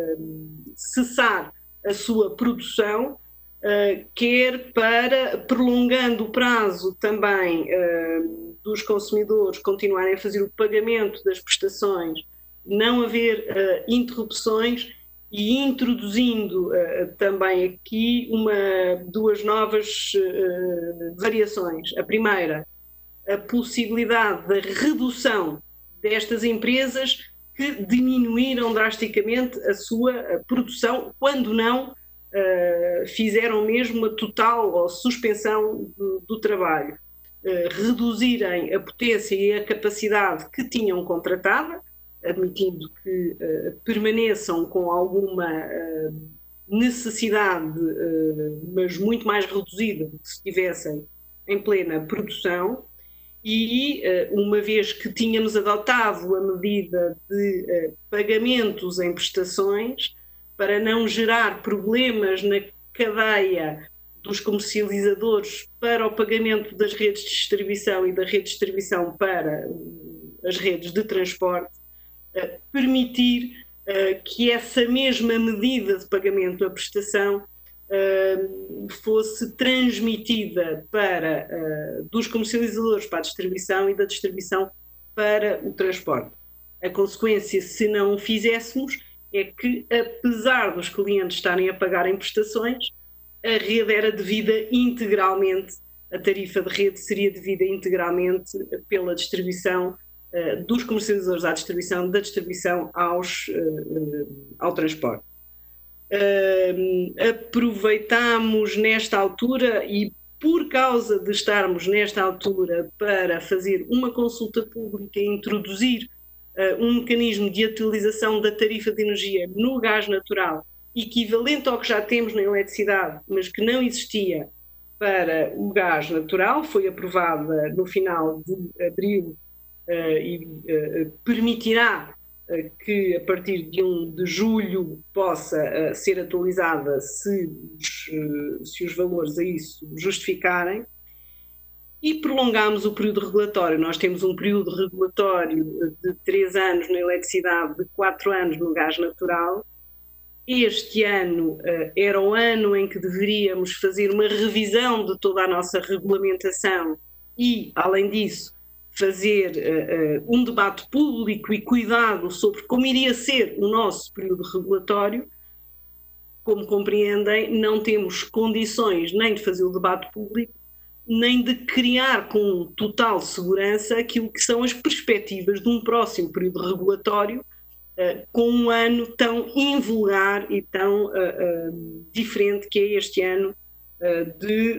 cessar a sua produção, quer para, prolongando o prazo também dos consumidores continuarem a fazer o pagamento das prestações, não haver interrupções, e introduzindo também aqui duas novas variações. A primeira, a possibilidade da redução destas empresas que diminuíram drasticamente a sua produção, quando não fizeram mesmo uma total ou suspensão do trabalho, reduzirem a potência e a capacidade que tinham contratada, admitindo que permaneçam com alguma necessidade, mas muito mais reduzida do que se estivessem em plena produção. E uma vez que tínhamos adotado a medida de pagamentos em prestações, para não gerar problemas na cadeia dos comercializadores para o pagamento das redes de distribuição e da rede de distribuição para as redes de transporte, permitir que essa mesma medida de pagamento à prestação fosse transmitida dos comercializadores para a distribuição e da distribuição para o transporte. A consequência, se não o fizéssemos, é que, apesar dos clientes estarem a pagar em prestações, a rede era devida integralmente, a tarifa de rede seria devida integralmente pela distribuição dos comercializadores à distribuição, da distribuição ao transporte. Aproveitámos nesta altura, e por causa de estarmos nesta altura para fazer uma consulta pública e introduzir um mecanismo de atualização da tarifa de energia no gás natural, equivalente ao que já temos na eletricidade, mas que não existia para o gás natural, foi aprovada no final de abril e permitirá que a partir de 1 de julho possa ser atualizada se os valores a isso justificarem. E prolongamos o período regulatório. Nós temos um período regulatório de 3 anos na eletricidade, de 4 anos no gás natural. Este ano era o ano em que deveríamos fazer uma revisão de toda a nossa regulamentação e, além disso, fazer um debate público e cuidado sobre como iria ser o nosso período regulatório. Como compreendem, não temos condições nem de fazer o debate público, nem de criar com total segurança aquilo que são as perspectivas de um próximo período regulatório com um ano tão invulgar e tão diferente que é este ano de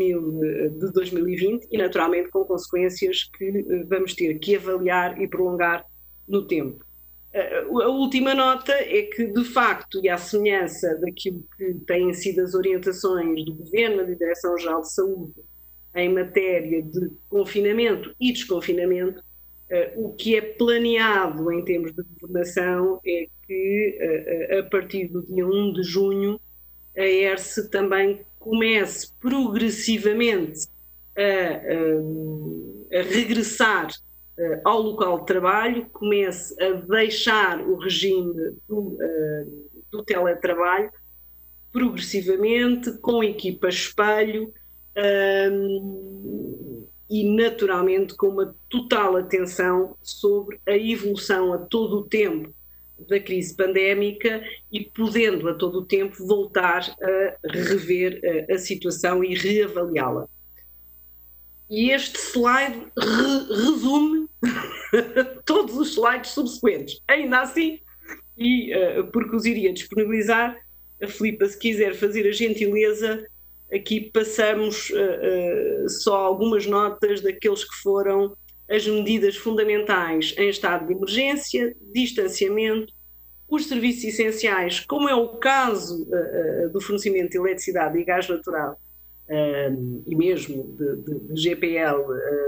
2020 e naturalmente com consequências que vamos ter que avaliar e prolongar no tempo. A última nota é que, de facto, e à semelhança daquilo que têm sido as orientações do Governo e da Direção-Geral de Saúde em matéria de confinamento e desconfinamento, o que é planeado em termos de governação é que, a partir do dia 1 de junho, a ERSE também comece progressivamente a regressar ao local de trabalho, comece a deixar o regime do teletrabalho progressivamente, com equipa espelho, e naturalmente com uma total atenção sobre a evolução a todo o tempo da crise pandémica e podendo a todo o tempo voltar a rever a situação e reavaliá-la. E este slide resume todos os slides subsequentes. Ainda assim, e porque os iria disponibilizar, a Filipa, se quiser fazer a gentileza, aqui passamos só algumas notas daqueles que foram as medidas fundamentais em estado de emergência, distanciamento, os serviços essenciais, como é o caso do fornecimento de eletricidade e gás natural, e mesmo de GPL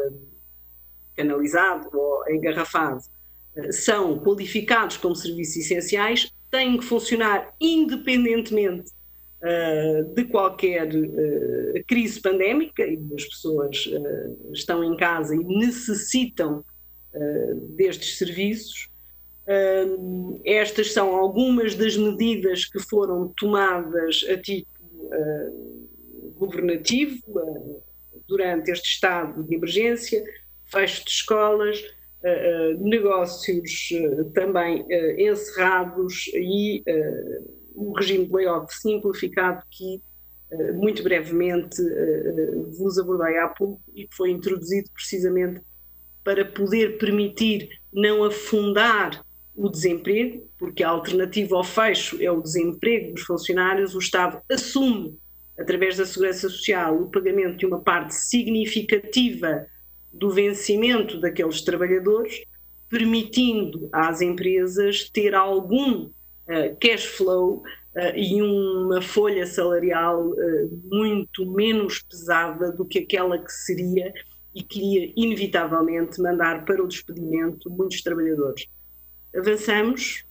canalizado ou engarrafado, são qualificados como serviços essenciais, têm que funcionar independentemente de qualquer crise pandémica, e as pessoas estão em casa e necessitam destes serviços. Estas são algumas das medidas que foram tomadas a título governativo durante este estado de emergência: fecho de escolas, negócios também encerrados e o regime de layoff simplificado que muito brevemente vos abordei há pouco e que foi introduzido precisamente para poder permitir não afundar o desemprego, porque a alternativa ao fecho é o desemprego dos funcionários. O Estado assume, através da Segurança Social, o pagamento de uma parte significativa do vencimento daqueles trabalhadores, permitindo às empresas ter algum cash flow e uma folha salarial muito menos pesada do que aquela que seria e que iria inevitavelmente mandar para o despedimento muitos trabalhadores. Avançamos.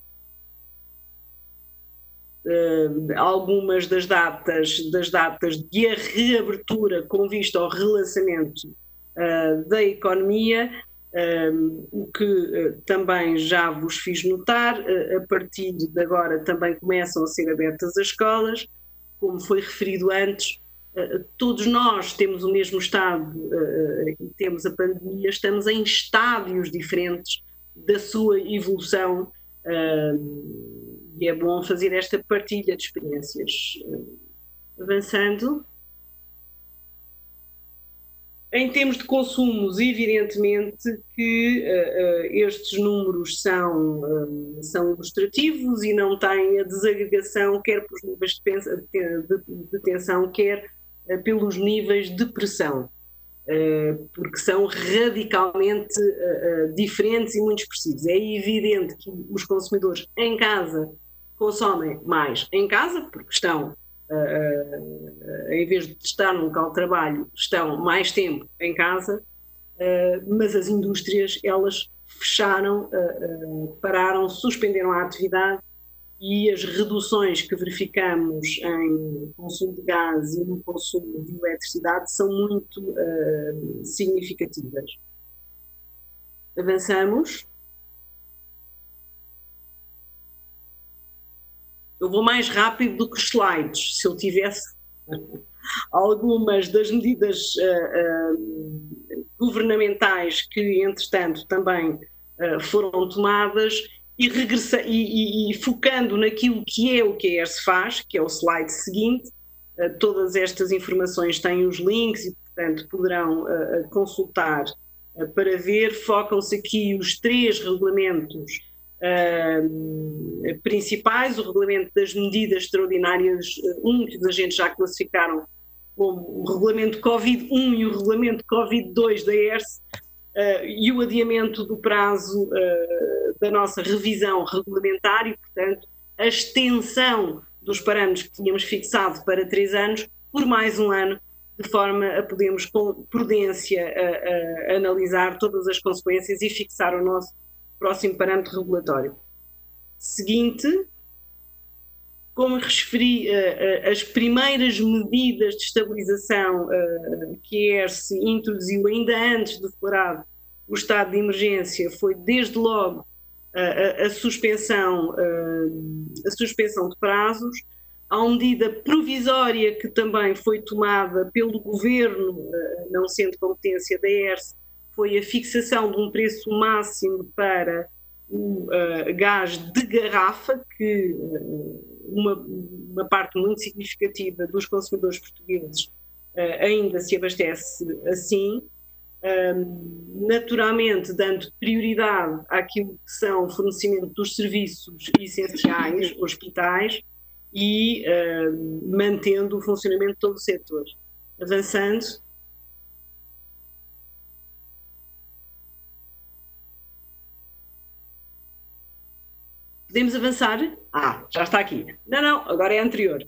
Algumas das datas de reabertura com vista ao relançamento da economia, o que também já vos fiz notar. A partir de agora também começam a ser abertas as escolas, como foi referido antes. Todos nós temos o mesmo estado e temos a pandemia, estamos em estádios diferentes da sua evolução, e é bom fazer esta partilha de experiências. Avançando. Em termos de consumos, evidentemente que estes números são ilustrativos e não têm a desagregação quer pelos níveis de tensão, quer pelos níveis de pressão, porque são radicalmente diferentes e muito expressivos. É evidente que os consumidores em casa consomem mais em casa, porque estão, em vez de estar no local de trabalho, estão mais tempo em casa, mas as indústrias, elas fecharam, pararam, suspenderam a atividade, e as reduções que verificamos em consumo de gás e no consumo de eletricidade são muito significativas. Avançamos. Eu vou mais rápido do que os slides. Se eu tivesse algumas das medidas governamentais que, entretanto, também foram tomadas, e focando naquilo que é o que a ERSE faz, que é o slide seguinte, todas estas informações têm os links e, portanto, poderão consultar para ver. Focam-se aqui os 3 regulamentos principais: o regulamento das medidas extraordinárias 1, que os agentes já classificaram como o regulamento Covid-1 e o regulamento Covid-2 da ERSE, e o adiamento do prazo da nossa revisão regulamentar e, portanto, a extensão dos parâmetros que tínhamos fixado para 3 anos por mais um ano, de forma a podermos, com prudência, analisar todas as consequências e fixar o nosso próximo parâmetro regulatório. Seguinte, como referi, as primeiras medidas de estabilização que a ERSE introduziu ainda antes de declarar o estado de emergência foi, desde logo, a suspensão de prazos. Há uma medida provisória que também foi tomada pelo Governo, não sendo competência da ERSE, foi a fixação de um preço máximo para o gás de garrafa, que uma parte muito significativa dos consumidores portugueses ainda se abastece assim, naturalmente dando prioridade àquilo que são o fornecimento dos serviços essenciais, hospitais, e mantendo o funcionamento de todo o setor. Avançando. Podemos avançar? Já está aqui. Não, agora é anterior.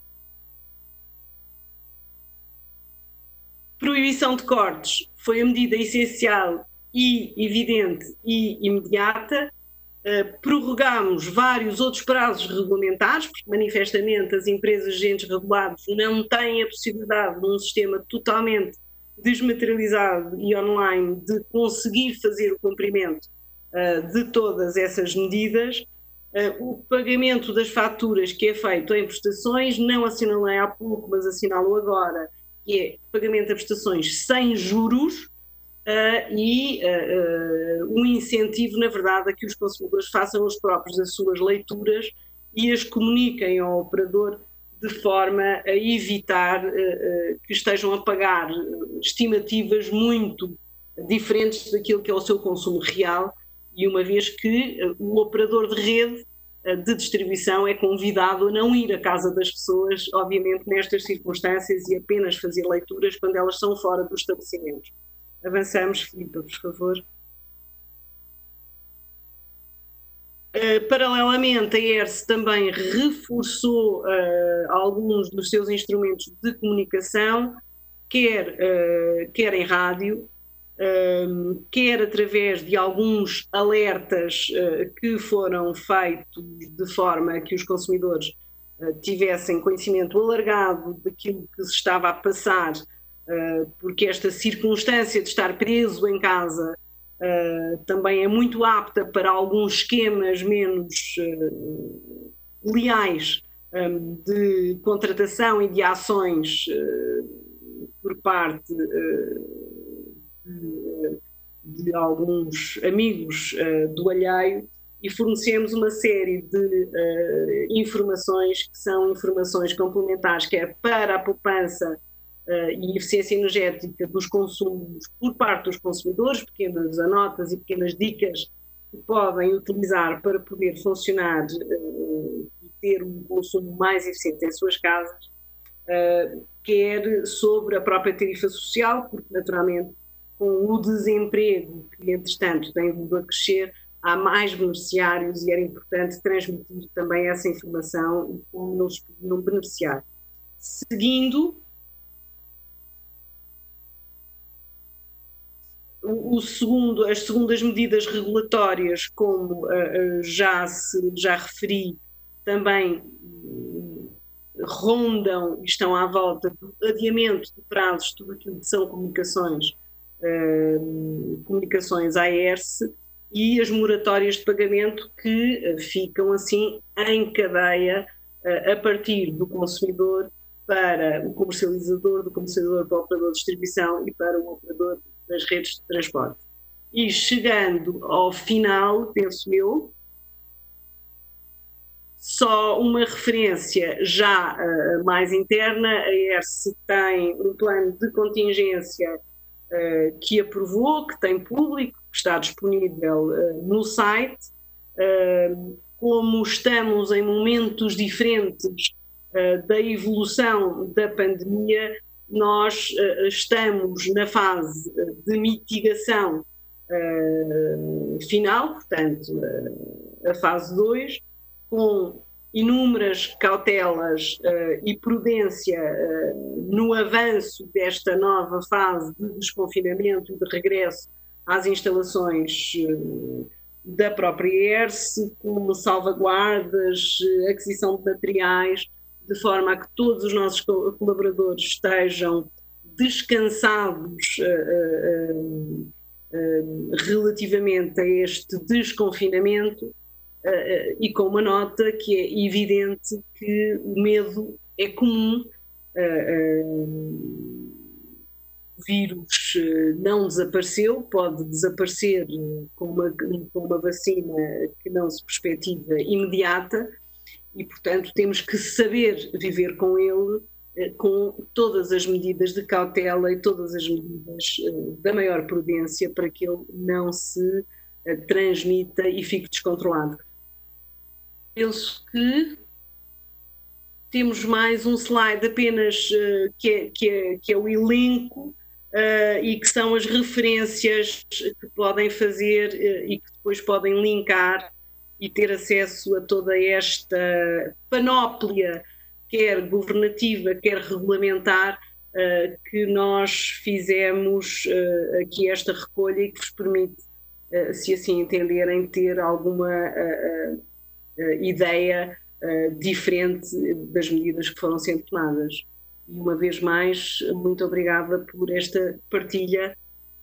Proibição de cortes foi a medida essencial e evidente e imediata. Prorrogámos vários outros prazos regulamentares, porque manifestamente as empresas agentes regulados não têm a possibilidade, num sistema totalmente desmaterializado e online, de conseguir fazer o cumprimento de todas essas medidas. O pagamento das faturas que é feito em prestações, não assinalei há pouco, mas assinalo agora, que é pagamento de prestações sem juros, e um incentivo, na verdade, a que os consumidores façam os próprios as suas leituras e as comuniquem ao operador, de forma a evitar que estejam a pagar estimativas muito diferentes daquilo que é o seu consumo real, e uma vez que o operador de rede de distribuição é convidado a não ir à casa das pessoas, obviamente nestas circunstâncias, e apenas fazer leituras quando elas são fora dos estabelecimentos. Avançamos, Filipe, por favor. Paralelamente, a ERSE também reforçou alguns dos seus instrumentos de comunicação, quer em rádio, quer através de alguns alertas que foram feitos de forma a que os consumidores tivessem conhecimento alargado daquilo que se estava a passar, porque esta circunstância de estar preso em casa também é muito apta para alguns esquemas menos leais de contratação e de ações por parte de alguns amigos do alheio, e fornecemos uma série de informações que são informações complementares, quer para a poupança e eficiência energética dos consumos por parte dos consumidores, pequenas anotas e pequenas dicas que podem utilizar para poder funcionar e ter um consumo mais eficiente em suas casas, quer sobre a própria tarifa social, porque naturalmente com o desemprego que entretanto tem vindo a crescer, há mais beneficiários e era importante transmitir também essa informação no beneficiário. Seguindo, as segundas medidas regulatórias, como já referi, também rondam e estão à volta do adiamento de prazos, tudo aquilo que são comunicações à ERSE, e as moratórias de pagamento que ficam assim em cadeia a partir do consumidor para o comercializador, do comercializador para o operador de distribuição e para o operador das redes de transporte. E chegando ao final, penso eu, só uma referência já mais interna, a ERSE tem um plano de contingência que aprovou, que tem público, que está disponível no site. Como estamos em momentos diferentes da evolução da pandemia, nós estamos na fase de mitigação final, portanto, a fase 2, com inúmeras cautelas e prudência no avanço desta nova fase de desconfinamento e de regresso às instalações da própria ERSE, como salvaguardas, aquisição de materiais, de forma a que todos os nossos colaboradores estejam descansados relativamente a este desconfinamento, e com uma nota que é evidente que o medo é comum. O vírus não desapareceu, pode desaparecer com uma vacina que não se perspectiva imediata, e portanto temos que saber viver com ele, com todas as medidas de cautela e todas as medidas da maior prudência para que ele não se transmita e fique descontrolado. Penso que temos mais um slide apenas que é o elenco e que são as referências que podem fazer e que depois podem linkar e ter acesso a toda esta panóplia, quer governativa, quer regulamentar, que nós fizemos aqui esta recolha e que vos permite, se assim entenderem, ter alguma ideia diferente das medidas que foram sendo tomadas. E uma vez mais, muito obrigada por esta partilha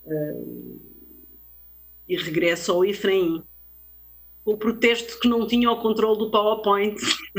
e regresso ao Efraim. O protesto que não tinha o controle do PowerPoint.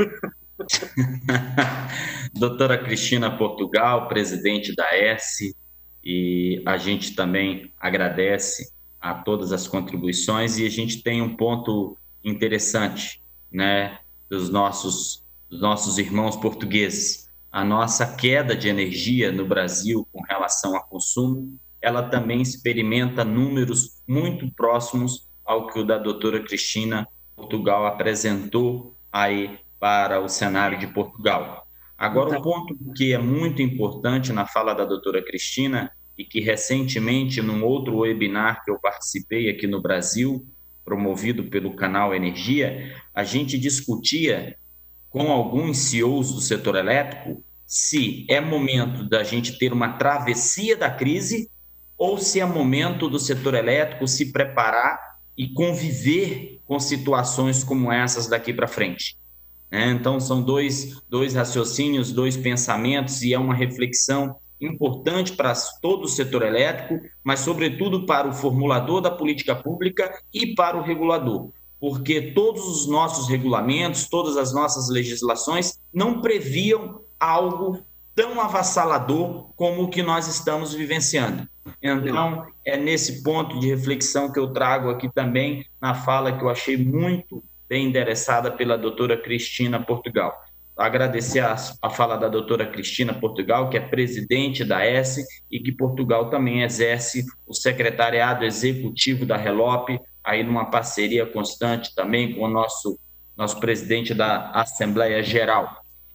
Doutora Cristina Portugal, presidente da ERSE, e a gente também agradece a todas as contribuições, e a gente tem um ponto interessante, né, dos nossos irmãos portugueses. A nossa queda de energia no Brasil com relação ao consumo, ela também experimenta números muito próximos ao que o da doutora Cristina Portugal apresentou aí para o cenário de Portugal. Agora, um ponto que é muito importante na fala da doutora Cristina, e que recentemente, num outro webinar que eu participei aqui no Brasil, promovido pelo canal Energia, a gente discutia com alguns CEOs do setor elétrico se é momento da gente ter uma travessia da crise ou se é momento do setor elétrico se preparar e conviver com situações como essas daqui para frente. Então, são dois raciocínios, dois pensamentos, e é uma reflexão importante para todo o setor elétrico, mas, sobretudo, para o formulador da política pública e para o regulador, porque todos os nossos regulamentos, todas as nossas legislações não previam algo tão avassalador como o que nós estamos vivenciando. Então, é nesse ponto de reflexão que eu trago aqui também na fala que eu achei muito bem endereçada pela doutora Cristina Portugal. Agradecer a fala da doutora Cristina Portugal, que é presidente da ERSE e que Portugal também exerce o secretariado executivo da RELOP, aí numa parceria constante também com o nosso presidente da Assembleia Geral.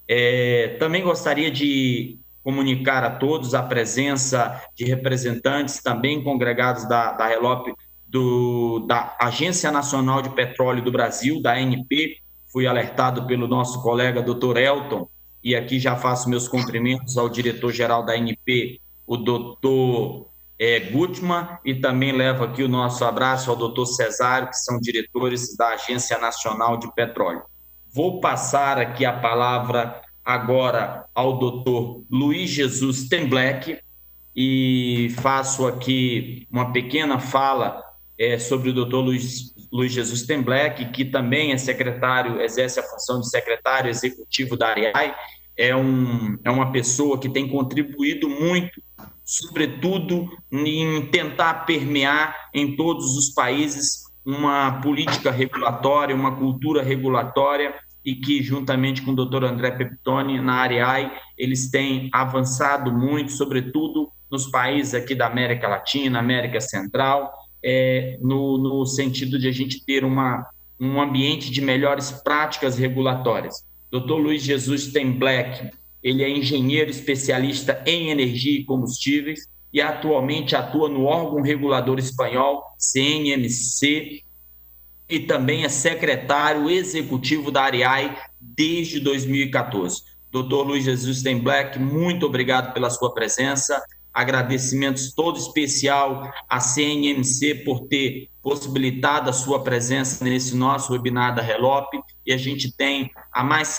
Também gostaria de comunicar a todos a presença de representantes também congregados da RELOP, da Agência Nacional de Petróleo do Brasil, da ANP. Fui alertado pelo nosso colega Dr. Elton, e aqui já faço meus cumprimentos ao diretor-geral da ANP, o Dr. Gutmann, e também levo aqui o nosso abraço ao Dr. Cesário, que são diretores da Agência Nacional de Petróleo. Vou passar aqui a palavra agora ao Dr. Luiz Jesus Tembleque, e faço aqui uma pequena fala sobre o Dr. Luiz Jesus Tembleque, que também é secretário, exerce a função de secretário executivo da ARIAI, é uma pessoa que tem contribuído muito, sobretudo em tentar permear em todos os países uma política regulatória, uma cultura regulatória, e que, juntamente com o Dr. André Pepitone, na ARIAI, eles têm avançado muito, sobretudo nos países aqui da América Latina, América Central, no sentido de a gente ter um ambiente de melhores práticas regulatórias. Dr. Luiz Jesus Tembleque, ele é engenheiro especialista em energia e combustíveis e atualmente atua no órgão regulador espanhol, CNMC, e também é secretário executivo da ARIAI desde 2014. Dr. Luiz Jesus Tembleque, muito obrigado pela sua presença. Agradecimentos todo especial à CNMC por ter possibilitado a sua presença nesse nosso webinar da RELOP, e a gente tem o mais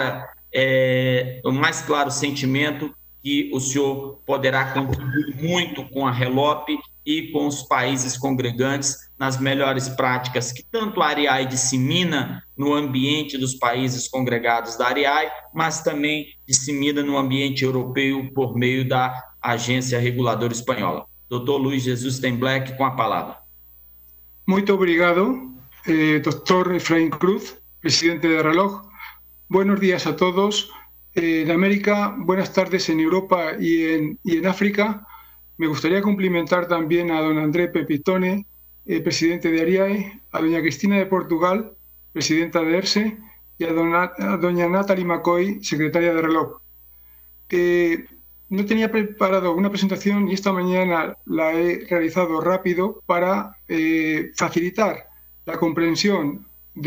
claro sentimento que o senhor poderá contribuir muito com a RELOP e com os países congregantes nas melhores práticas que tanto a ARIAI dissemina no ambiente dos países congregados da ARIAI, mas também dissemina no ambiente europeu por meio da Agência Reguladora Espanhola. Dr. Luiz Jesus Tembleque, com a palavra.
Muito obrigado, Dr. Efraín Cruz, presidente de Reloj. Buenos días a todos. En América, buenas tardes en Europa y en África. Me gustaría cumplimentar también a don André Pepitone, presidente de ARIAI, a doña Cristina de Portugal, presidenta de ERSE, y a doña Natalie McCoy, secretaria de Reloj. No tenía preparado una presentación y esta mañana la he realizado rápido para facilitar la comprensión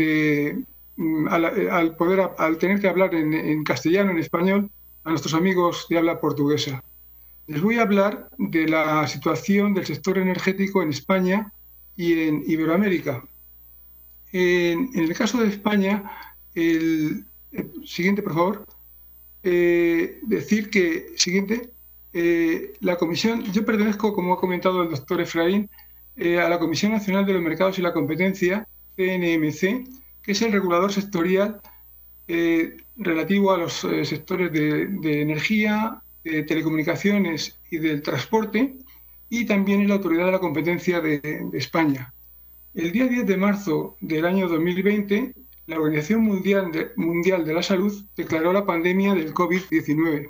al tener que hablar en castellano, en español, a nuestros amigos de habla portuguesa. Les voy a hablar de la situación del sector energético en España y en Iberoamérica. En el caso de España, siguiente, por favor. Decir que, la Comisión, yo pertenezco, como ha comentado el doctor Efraín, a la Comisión Nacional de los Mercados y la Competencia, CNMC, que es el regulador sectorial relativo a los sectores de energía, de telecomunicaciones y del transporte, y también es la autoridad de la competencia de España. El día 10 de marzo del año 2020, la Organización Mundial de la Salud declaró la pandemia del COVID-19.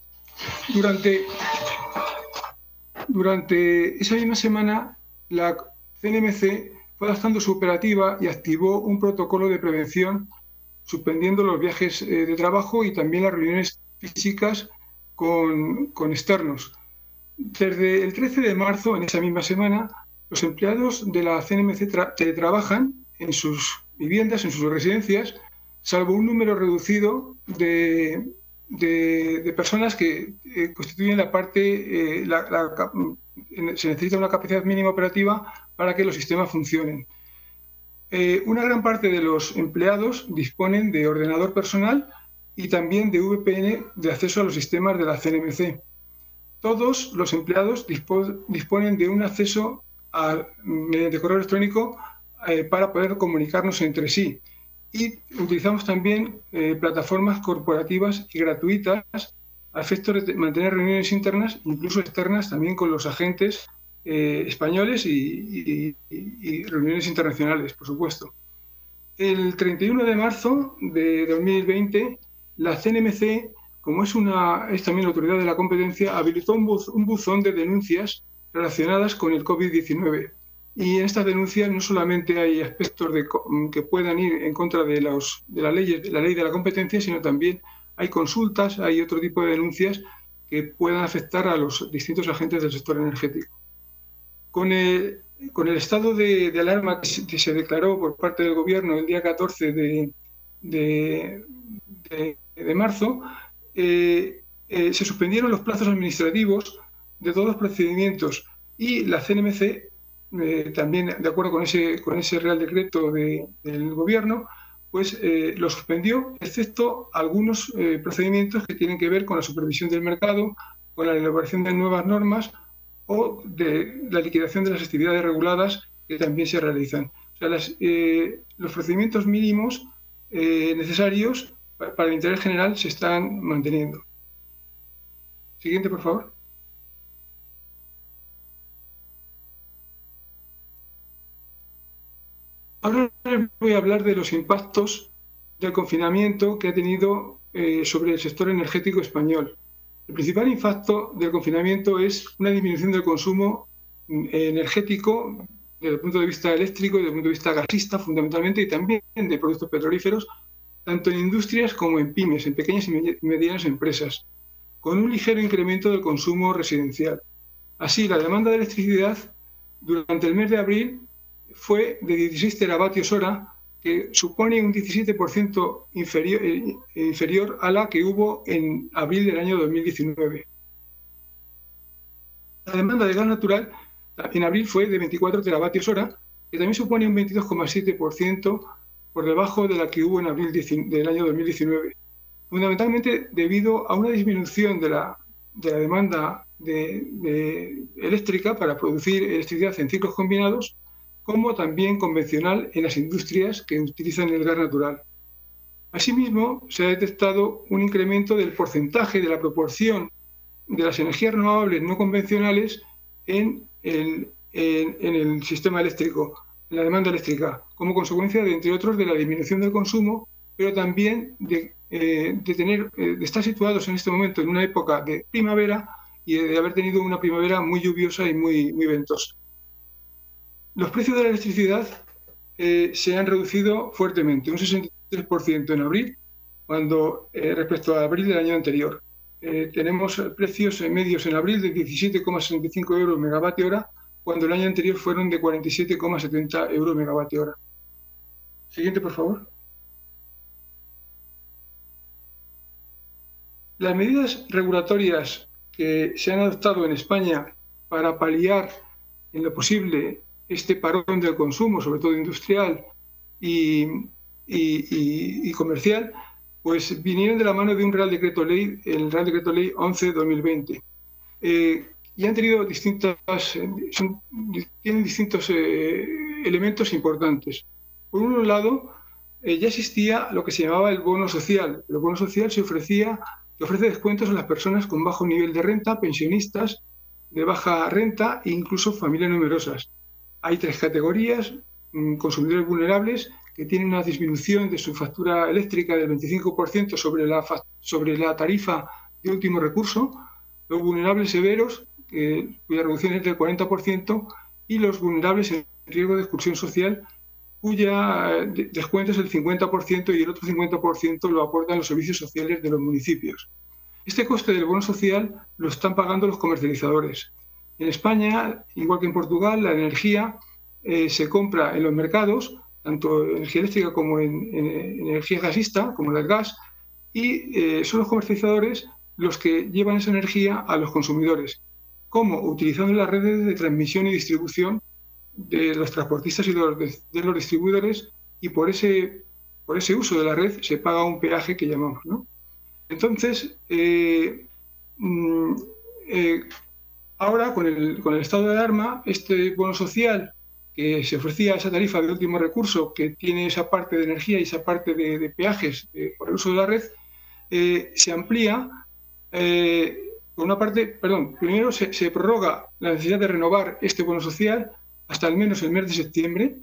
Durante esa misma semana, la CNMC fue adaptando su operativa y activó un protocolo de prevención, suspendiendo los viajes de trabajo y también las reuniones físicas con externos. Desde el 13 de marzo, en esa misma semana, los empleados de la CNMC teletrabajan en sus viviendas, en sus residencias, salvo un número reducido de personas que constituyen la parte, se necesita una capacidad mínima operativa para que los sistemas funcionen. Una gran parte de los empleados disponen de ordenador personal y también de VPN de acceso a los sistemas de la CNMC. Todos los empleados disponen de un acceso mediante correo electrónico para poder comunicarnos entre sí. Y utilizamos también plataformas corporativas y gratuitas a efectos de mantener reuniones internas, incluso externas, también con los agentes españoles y reuniones internacionales, por supuesto. El 31 de marzo de 2020, la CNMC, como es también la autoridad de la competencia, habilitó un buzón de denuncias relacionadas con el COVID-19. Y en estas denuncias no solamente hay aspectos que puedan ir en contra de la ley de la competencia, sino también hay consultas, hay otro tipo de denuncias que puedan afectar a los distintos agentes del sector energético. Con el estado de alarma que se declaró por parte del Gobierno el día 14 de marzo, se suspendieron los plazos administrativos de todos los procedimientos y la CNMC, también de acuerdo con ese Real Decreto del Gobierno, pues lo suspendió, excepto algunos procedimientos que tienen que ver con la supervisión del mercado, con la elaboración de nuevas normas o de la liquidación de las actividades reguladas que también se realizan. O sea, los procedimientos mínimos necesarios para el interés general se están manteniendo. Siguiente, por favor. Ahora les voy a hablar de los impactos del confinamiento que ha tenido sobre el sector energético español. El principal impacto del confinamiento es una disminución del consumo energético desde el punto de vista eléctrico y desde el punto de vista gasista, fundamentalmente, y también de productos petrolíferos, tanto en industrias como en pymes, en pequeñas y medianas empresas, con un ligero incremento del consumo residencial. Así, la demanda de electricidad durante el mes de abril fue de 16 teravatios hora, que supone un 17% inferior a la que hubo en abril del año 2019. La demanda de gas natural en abril fue de 24 teravatios hora, que también supone un 22,7% por debajo de la que hubo en abril del año 2019. Fundamentalmente debido a una disminución de la demanda eléctrica para producir electricidad en ciclos combinados, como también convencional en las industrias que utilizan el gas natural. Asimismo, se ha detectado un incremento del porcentaje de la proporción de las energías renovables no convencionales en el sistema eléctrico, en la demanda eléctrica, como consecuencia, entre otros, de la disminución del consumo, pero también de estar situados en este momento en una época de primavera y de haber tenido una primavera muy lluviosa y muy ventosa. Los precios de la electricidad se han reducido fuertemente, un 63% en abril, cuando respecto a abril del año anterior. Tenemos precios medios en abril de 17,65 euros megavatio hora, cuando el año anterior fueron de 47,70 euros megavatio hora. Siguiente, por favor. Las medidas regulatorias que se han adoptado en España para paliar en lo posible este parón del consumo, sobre todo industrial y comercial, pues vinieron de la mano de un Real Decreto Ley, el Real Decreto Ley 11/2020. Y han tenido tienen distintos elementos importantes. Por un lado, ya existía lo que se llamaba el bono social. El bono social ofrece descuentos a las personas con bajo nivel de renta, pensionistas de baja renta e incluso familias numerosas. Hay 3 categorías: consumidores vulnerables, que tienen una disminución de su factura eléctrica del 25% sobre la tarifa de último recurso; los vulnerables severos, cuya reducción es del 40%, y los vulnerables en riesgo de exclusión social, cuya descuento es el 50% y el otro 50% lo aportan los servicios sociales de los municipios. Este coste del bono social lo están pagando los comercializadores. En España, igual que en Portugal, la energía se compra en los mercados, tanto energía eléctrica como en energía gasista, como el gas, y son los comercializadores los que llevan esa energía a los consumidores. ¿Cómo? Utilizando las redes de transmisión y distribución de los transportistas y de los distribuidores, y por ese uso de la red se paga un peaje que llamamos, ¿no? Entonces, ahora con el estado de alarma, este bono social que se ofrecía, esa tarifa de último recurso, que tiene esa parte de energía y esa parte de peajes por el uso de la red, se amplía. Por una parte, primero se prorroga la necesidad de renovar este bono social hasta al menos el mes de septiembre,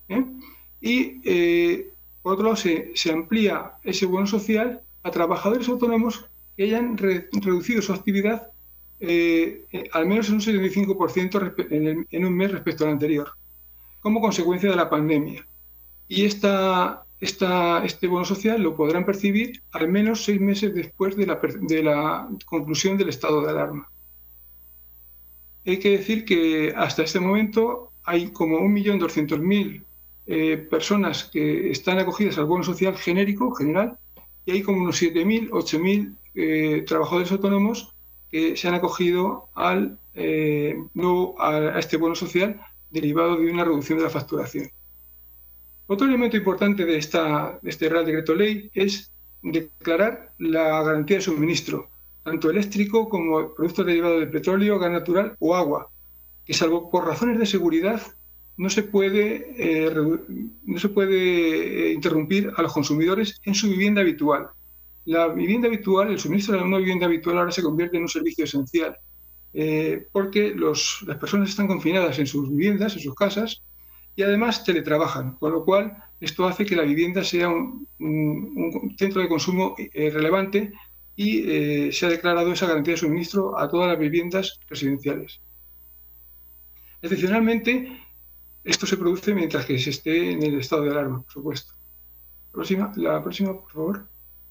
y por otro lado se amplía ese bono social a trabajadores autónomos que hayan reducido su actividad al menos en un 75% en un mes respecto al anterior, como consecuencia de la pandemia. Y esta este bono social lo podrán percibir al menos 6 meses después de la conclusión del estado de alarma. Hay que decir que hasta este momento hay como 1.200.000 personas que están acogidas al bono social genérico, general, y hay como unos 7.000, 8.000 trabajadores autónomos que se han acogido a este bono social derivado de una reducción de la facturación. Otro elemento importante de este Real Decreto Ley es declarar la garantía de suministro, tanto eléctrico como productos derivados de petróleo, gas natural o agua, que salvo por razones de seguridad no se puede interrumpir a los consumidores en su vivienda habitual. La vivienda habitual, el suministro de una vivienda habitual ahora se convierte en un servicio esencial, porque las personas están confinadas en sus viviendas, en sus casas, y además teletrabajan, con lo cual esto hace que la vivienda sea un centro de consumo relevante y se ha declarado esa garantía de suministro a todas las viviendas residenciales. Excepcionalmente, esto se produce mientras que se esté en el estado de alarma, por supuesto. La próxima, por favor.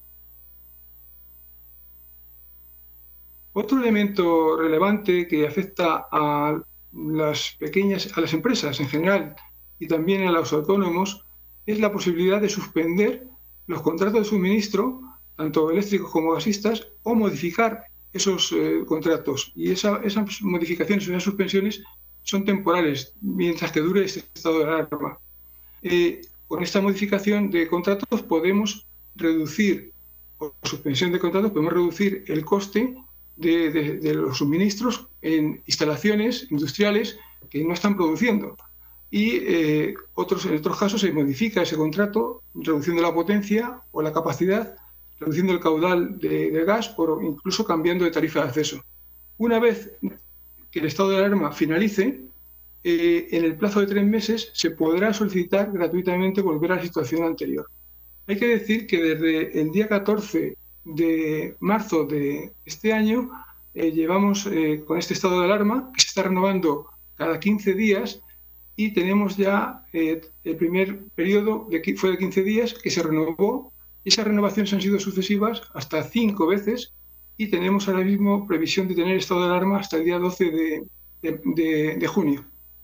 Otro elemento relevante que afecta a las empresas en general y también a los autónomos es la posibilidad de suspender los contratos de suministro, tanto eléctricos como gasistas, o modificar esos contratos. Y esas modificaciones, esas suspensiones son temporales, mientras que dure este estado de alarma. Con esta modificación de contratos podemos reducir, o suspensión de contratos, podemos reducir el coste de los suministros en instalaciones industriales que no están produciendo. Y en otros casos se modifica ese contrato, reduciendo la potencia o la capacidad, reduciendo el caudal de gas o incluso cambiando de tarifa de acceso. Una vez que el estado de alarma finalice, en el plazo de 3 meses se podrá solicitar gratuitamente volver a la situación anterior. Hay que decir que desde el día 14 de marzo de este año llevamos con este estado de alarma que se está renovando cada 15 días y tenemos ya el primer periodo fue de 15 días que se renovó y esas renovaciones han sido sucesivas hasta 5 veces y tenemos ahora mismo previsión de tener estado de alarma hasta el día 12 de junio.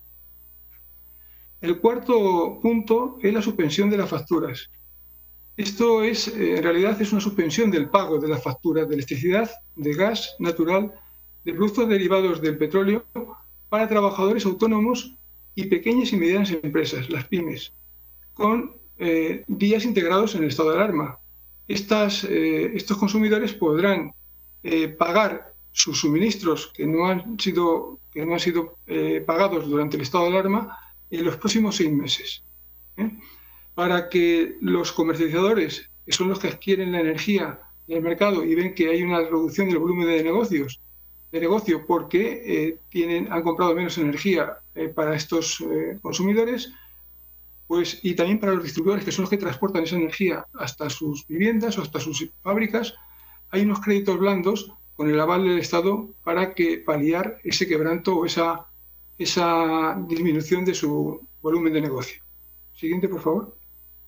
El cuarto punto es la suspensión de las facturas. Esto en realidad es una suspensión del pago de las facturas de electricidad, de gas natural, de productos derivados del petróleo para trabajadores autónomos y pequeñas y medianas empresas, las pymes, con días integrados en el estado de alarma. Estos consumidores podrán pagar sus suministros que no han sido pagados durante el estado de alarma en los próximos 6 meses. Para que los comercializadores, que son los que adquieren la energía del mercado y ven que hay una reducción del volumen de negocio porque han comprado menos energía para estos consumidores, pues, y también para los distribuidores, que son los que transportan esa energía hasta sus viviendas o hasta sus fábricas, hay unos créditos blandos con el aval del Estado para paliar ese quebranto o esa disminución de su volumen de negocio. Siguiente, por favor.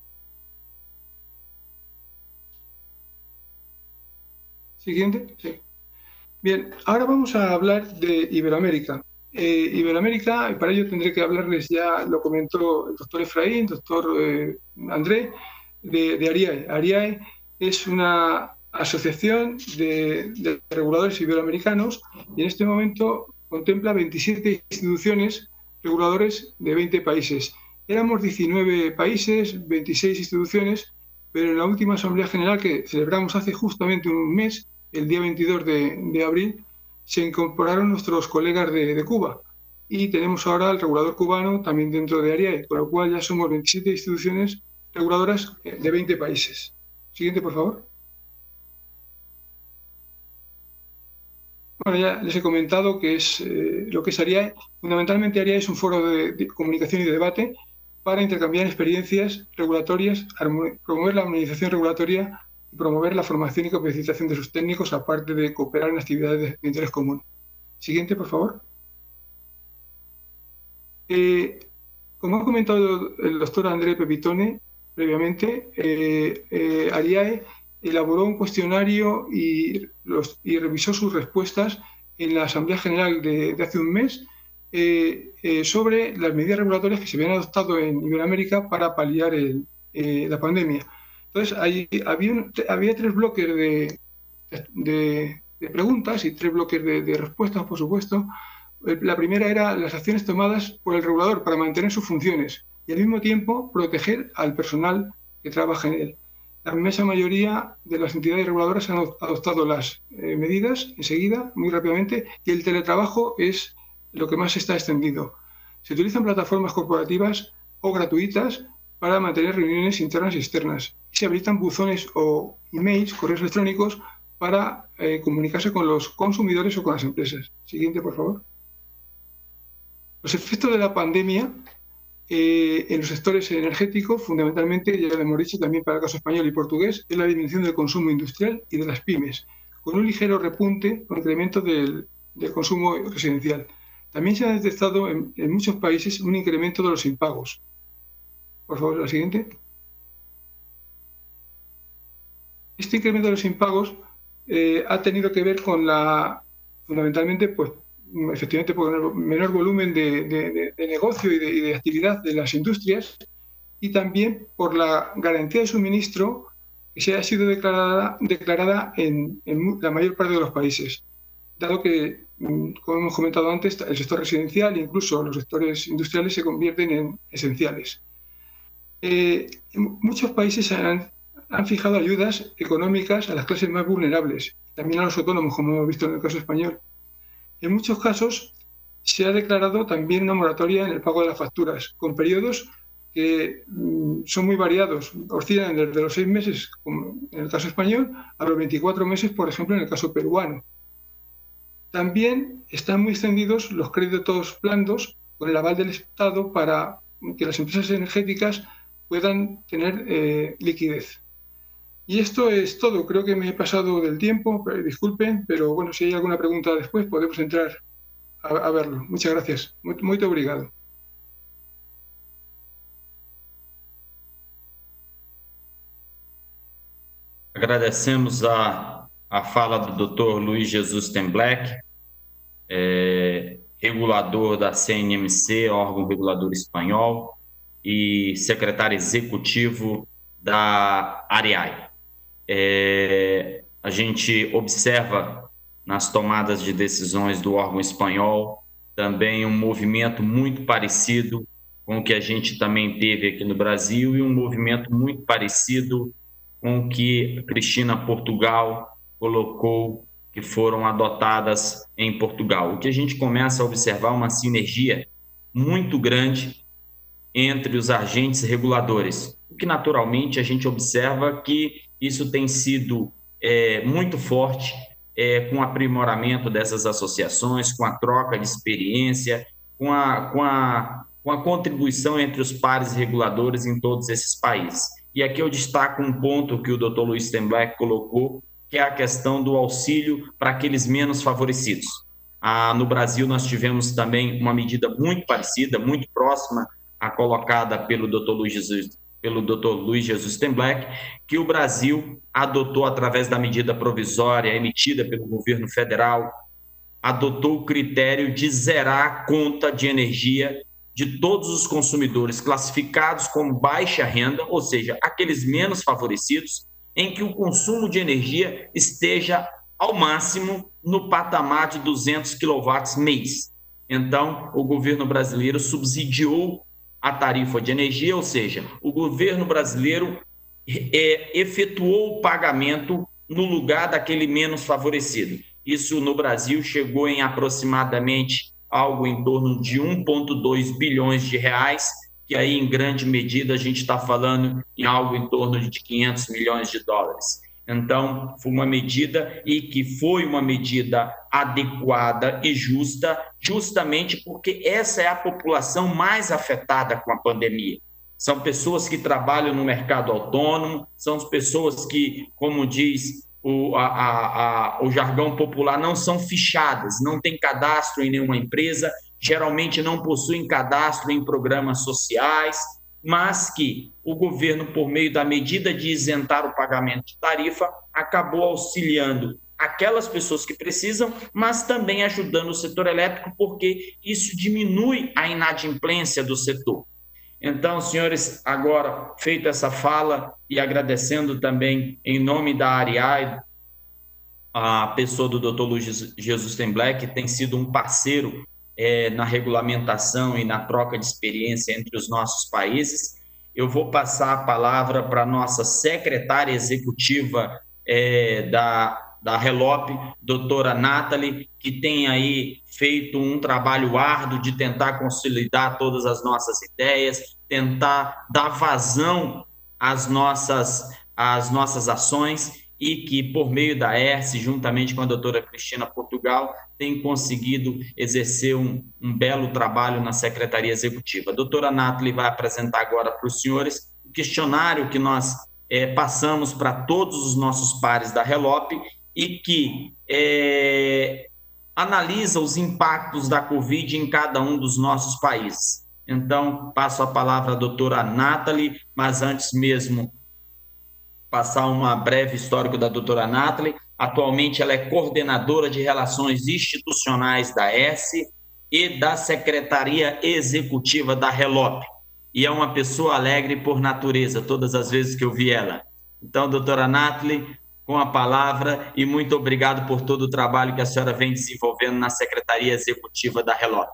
Siguiente, sí. Bien, ahora vamos a hablar de Iberoamérica. Iberoamérica, para ello tendré que hablarles, ya lo comentó el doctor Efraín, doctor André, de ARIAE. ARIAE es una asociación de reguladores iberoamericanos y en este momento contempla 27 instituciones reguladores de 20 países. Éramos 19 países, 26 instituciones, pero en la última Asamblea General que celebramos hace justamente un mes, el día 22 de abril, se incorporaron nuestros colegas de Cuba y tenemos ahora al regulador cubano también dentro de ARIAE, con lo cual ya somos 27 instituciones reguladoras de 20 países. Siguiente, por favor. Bueno, ya les he comentado que es lo que es ARIAE. Fundamentalmente ARIAE es un foro de comunicación y de debate para intercambiar experiencias regulatorias, promover la armonización regulatoria y promover la formación y capacitación de sus técnicos, aparte de cooperar en actividades de interés común. Siguiente, por favor. Como ha comentado el doctor André Pepitone, previamente, Ariae elaboró un cuestionario y revisó sus respuestas en la Asamblea General de hace un mes sobre las medidas regulatorias que se habían adoptado en Iberoamérica para paliar la pandemia. Entonces, había 3 bloques de preguntas y 3 bloques de respuestas, por supuesto. La primera era las acciones tomadas por el regulador para mantener sus funciones y al mismo tiempo proteger al personal que trabaja en él. La inmensa mayoría de las entidades reguladoras han adoptado las medidas enseguida, muy rápidamente, y el teletrabajo es lo que más está extendido. Se utilizan plataformas corporativas o gratuitas para mantener reuniones internas y externas. Y se habilitan buzones o emails, correos electrónicos, para comunicarse con los consumidores o con las empresas. Siguiente, por favor. Los efectos de la pandemia en los sectores energéticos, fundamentalmente, ya lo hemos dicho también para el caso español y portugués, es la disminución del consumo industrial y de las pymes, con un ligero repunte o incremento del consumo residencial. También se ha detectado en muchos países un incremento de los impagos. Por favor, la siguiente. Este incremento de los impagos ha tenido que ver con fundamentalmente, pues, efectivamente, por el menor volumen de negocio y de actividad de las industrias, y también por la garantía de suministro que se ha sido declarada en la mayor parte de los países, dado que, como hemos comentado antes, el sector residencial e incluso los sectores industriales se convierten en esenciales. Muchos países han fijado ayudas económicas a las clases más vulnerables, también a los autónomos, como hemos visto en el caso español. En muchos casos se ha declarado también una moratoria en el pago de las facturas, con periodos que son muy variados, oscilan desde los 6 meses, como en el caso español, a los 24 meses, por ejemplo, en el caso peruano. También están muy extendidos los créditos blandos con el aval del Estado para que las empresas energéticas puedan tener liquidez. Y esto es todo. Creo que me he pasado del tiempo, disculpen, pero bueno, si hay alguna pregunta después podemos entrar a verlo. Muchas gracias. Muy obrigado.
Agradecemos a fala do Dr. Luiz Jesus Tembleque, regulador da CNMC, órgão regulador espanhol, e secretário executivo da Ariae. A gente observa nas tomadas de decisões do órgão espanhol também um movimento muito parecido com o que a gente também teve aqui no Brasil e um movimento muito parecido com o que Cristina Portugal colocou que foram adotadas em Portugal. O que a gente começa a observar uma sinergia muito grande entre os agentes reguladores, o que naturalmente a gente observa que isso tem sido muito forte com o aprimoramento dessas associações, com a troca de experiência, com a contribuição entre os pares reguladores em todos esses países. E aqui eu destaco um ponto que o Dr. Luiz Tembleque colocou, que é a questão do auxílio para aqueles menos favorecidos. No Brasil, nós tivemos também uma medida muito parecida, muito próxima à colocada pelo Dr. Luiz Jesus Tembleque, que o Brasil adotou através da medida provisória emitida pelo governo federal, adotou o critério de zerar a conta de energia de todos os consumidores classificados como baixa renda, ou seja, aqueles menos favorecidos, em que o consumo de energia esteja ao máximo no patamar de 200 kW mês. Então, o governo brasileiro subsidiou a tarifa de energia, ou seja, o governo brasileiro efetuou o pagamento no lugar daquele menos favorecido. Isso no Brasil chegou em aproximadamente algo em torno de 1,2 bilhões de reais, que aí em grande medida a gente está falando em algo em torno de 500 milhões de dólares. Então, foi uma medida adequada e justa, justamente porque essa é a população mais afetada com a pandemia. São pessoas que trabalham no mercado autônomo, são pessoas que, como diz o jargão popular, não são fichadas, não têm cadastro em nenhuma empresa, geralmente não possuem cadastro em programas sociais, mas que o governo, por meio da medida de isentar o pagamento de tarifa, acabou auxiliando aquelas pessoas que precisam, mas também ajudando o setor elétrico, porque isso diminui a inadimplência do setor. Então, senhores, agora, feita essa fala e agradecendo também em nome da ARIAI, a pessoa do Dr. Luiz Jesus Tembler, que tem sido um parceiro na regulamentação e na troca de experiência entre os nossos países, eu vou passar a palavra para a nossa secretária executiva da RELOP, doutora Nathalie, que tem aí feito um trabalho árduo de tentar consolidar todas as nossas ideias, tentar dar vazão às nossas ações, e que, por meio da ERSE, juntamente com a doutora Cristina Portugal, tem conseguido exercer um belo trabalho na Secretaria Executiva. A doutora Nathalie vai apresentar agora para os senhores o questionário que nós passamos para todos os nossos pares da RELOP e que analisa os impactos da Covid em cada um dos nossos países. Então, passo a palavra à doutora Nathalie, mas antes mesmo passar uma breve histórico da doutora Nathalie. Atualmente ela é coordenadora de Relações Institucionais da ERSE e da Secretaria Executiva da RELOP. E é uma pessoa alegre por natureza, todas as vezes que eu vi ela. Então, doutora Nathalie, com a palavra, e muito obrigado por todo o trabalho que a senhora vem desenvolvendo na Secretaria Executiva da RELOP.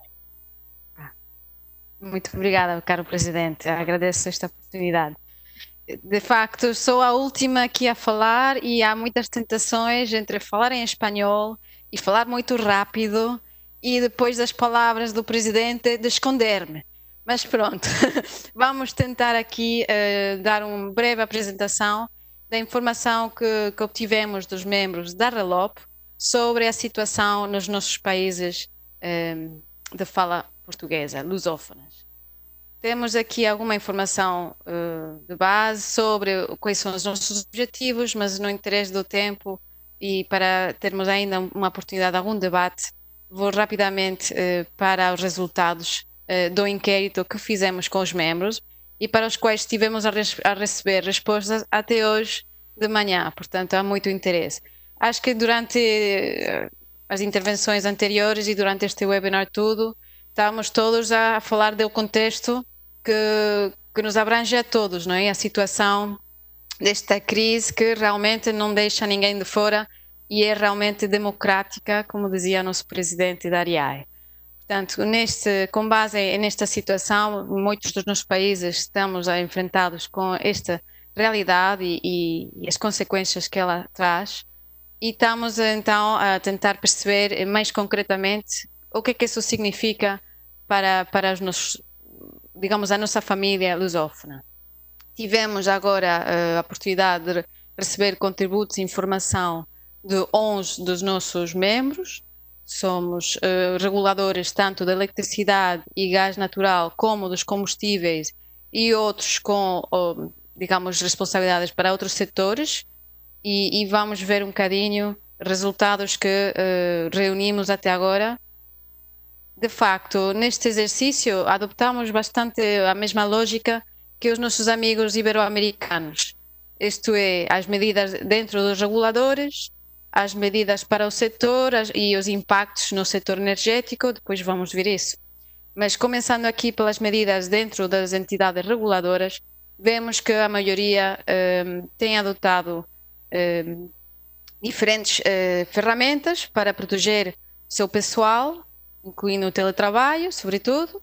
Muito obrigada, caro presidente. Agradeço esta oportunidade. De facto, sou a última aqui a falar e há muitas tentações entre falar em espanhol e falar muito rápido e depois das palavras do presidente de esconder-me. Mas pronto, vamos tentar aqui dar uma breve apresentação da informação que obtivemos dos membros da RELOP sobre a situação nos nossos países de fala portuguesa, lusófonas. Temos aqui alguma informação de base sobre quais são os nossos objetivos, mas no interesse do tempo e para termos ainda uma oportunidade de algum debate, vou rapidamente para os resultados do inquérito que fizemos com os membros e para os quais estivemos a receber respostas até hoje de manhã, portanto há muito interesse. Acho que durante as intervenções anteriores e durante este webinar tudo, estamos todos a falar do contexto que nos abrange a todos, não é? A situação desta crise que realmente não deixa ninguém de fora e é realmente democrática, como dizia o nosso presidente da ARIAI. Portanto, com base nesta situação, muitos dos nossos países estamos enfrentados com esta realidade e as consequências que ela traz e estamos então a tentar perceber mais concretamente o que é que isso significa para os nossos, digamos, a nossa família lusófona. Tivemos agora a oportunidade de receber contributos e informação de 11 dos nossos membros. Somos reguladores tanto da eletricidade e gás natural como dos combustíveis e outros com, digamos, responsabilidades para outros setores e vamos ver um bocadinho resultados que reunimos até agora. De facto, neste exercício adoptamos bastante a mesma lógica que os nossos amigos ibero-americanos. Isto é, as medidas dentro dos reguladores, as medidas para o setor e os impactos no setor energético, depois vamos ver isso. Mas começando aqui pelas medidas dentro das entidades reguladoras, vemos que a maioria tem adotado diferentes ferramentas para proteger o seu pessoal, incluindo o teletrabalho, sobretudo,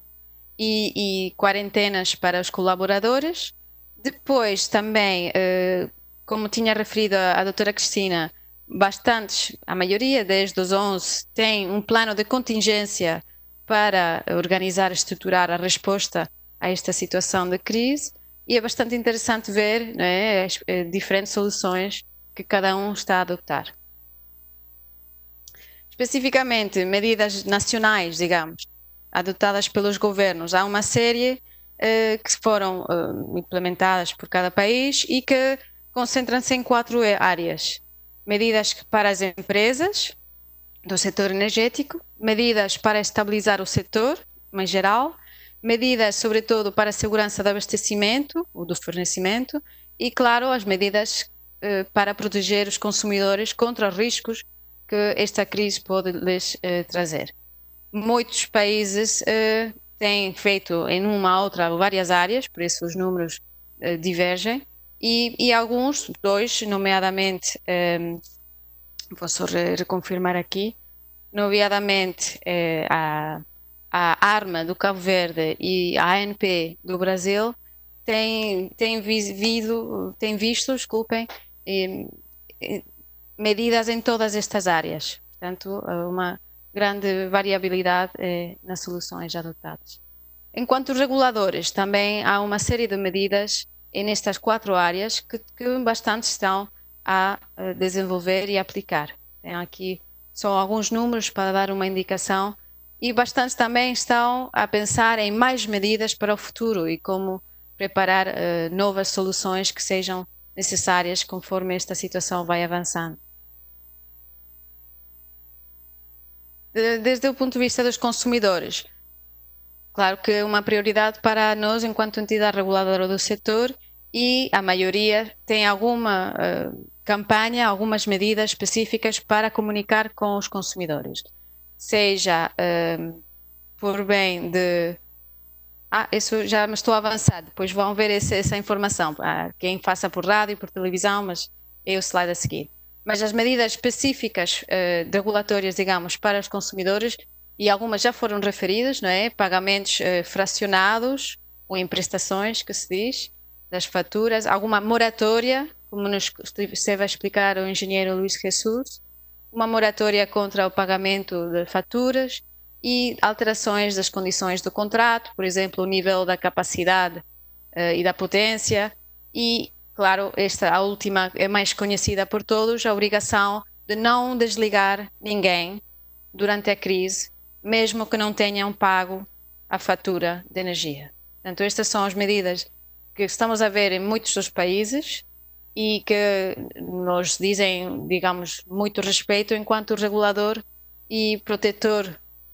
e quarentenas para os colaboradores. Depois também, como tinha referido a doutora Cristina, bastantes, a maioria, 10 dos 11, tem um plano de contingência para organizar e estruturar a resposta a esta situação de crise, e é bastante interessante ver, né, as diferentes soluções que cada um está a adotar. Especificamente, medidas nacionais, digamos, adotadas pelos governos. Há uma série que foram implementadas por cada país e que concentram-se em 4 áreas. Medidas para as empresas do setor energético, medidas para estabilizar o setor, em geral, medidas, sobretudo, para a segurança do abastecimento ou do fornecimento e, claro, as medidas para proteger os consumidores contra os riscos que esta crise pode lhes trazer. Muitos países têm feito em uma, outra, várias áreas, por isso os números divergem, e alguns, dois, nomeadamente, posso reconfirmar aqui, nomeadamente a ARMA do Cabo Verde e a ANP do Brasil têm visto, desculpem, medidas em todas estas áreas. Portanto, uma grande variabilidade nas soluções adotadas. Enquanto reguladores, também há uma série de medidas nestas 4 áreas que bastante estão a desenvolver e aplicar. Tem aqui só alguns números para dar uma indicação e bastantes também estão a pensar em mais medidas para o futuro e como preparar novas soluções que sejam necessárias conforme esta situação vai avançando. Desde o ponto de vista dos consumidores, claro que é uma prioridade para nós enquanto entidade reguladora do setor e a maioria tem alguma campanha, algumas medidas específicas para comunicar com os consumidores. Seja por bem de... isso já me estou a avançar, depois vão ver essa informação. Quem faça por rádio, por televisão, mas é o slide a seguir. Mas as medidas específicas regulatórias, digamos, para os consumidores, e algumas já foram referidas, não é? Pagamentos fracionados ou em prestações, que se diz, das faturas, alguma moratória, como nos esteve a explicar o engenheiro Luís Jesus, uma moratória contra o pagamento de faturas e alterações das condições do contrato, por exemplo, o nível da capacidade e da potência e, claro, a última é mais conhecida por todos, a obrigação de não desligar ninguém durante a crise, mesmo que não tenham pago a fatura de energia. Portanto, estas são as medidas que estamos a ver em muitos dos países e que nos dizem, digamos, muito respeito enquanto regulador e protetor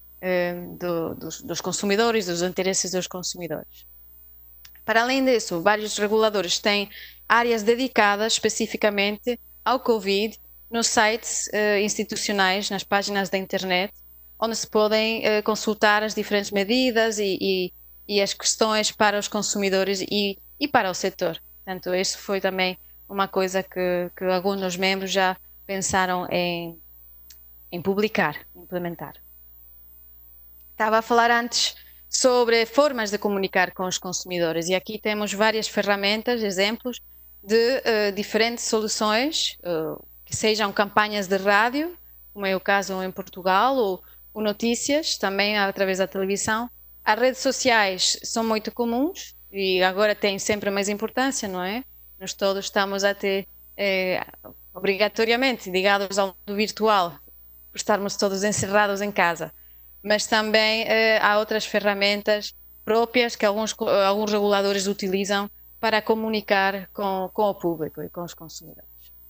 dos consumidores, dos interesses dos consumidores. Para além disso, vários reguladores têm áreas dedicadas especificamente ao Covid nos sites institucionais, nas páginas da internet, onde se podem consultar as diferentes medidas e as questões para os consumidores e para o setor. Portanto, isso foi também uma coisa que alguns dos membros já pensaram em publicar, implementar. Estava a falar antes sobre formas de comunicar com os consumidores e aqui temos várias ferramentas, exemplos de diferentes soluções, que sejam campanhas de rádio, como é o caso em Portugal, ou notícias, também através da televisão. As redes sociais são muito comuns e agora têm sempre mais importância, não é? Nós todos estamos a ter, obrigatoriamente, ligados ao mundo virtual, por estarmos todos encerrados em casa. Mas também há outras ferramentas próprias que alguns reguladores utilizam para comunicar com o público e com os consumidores.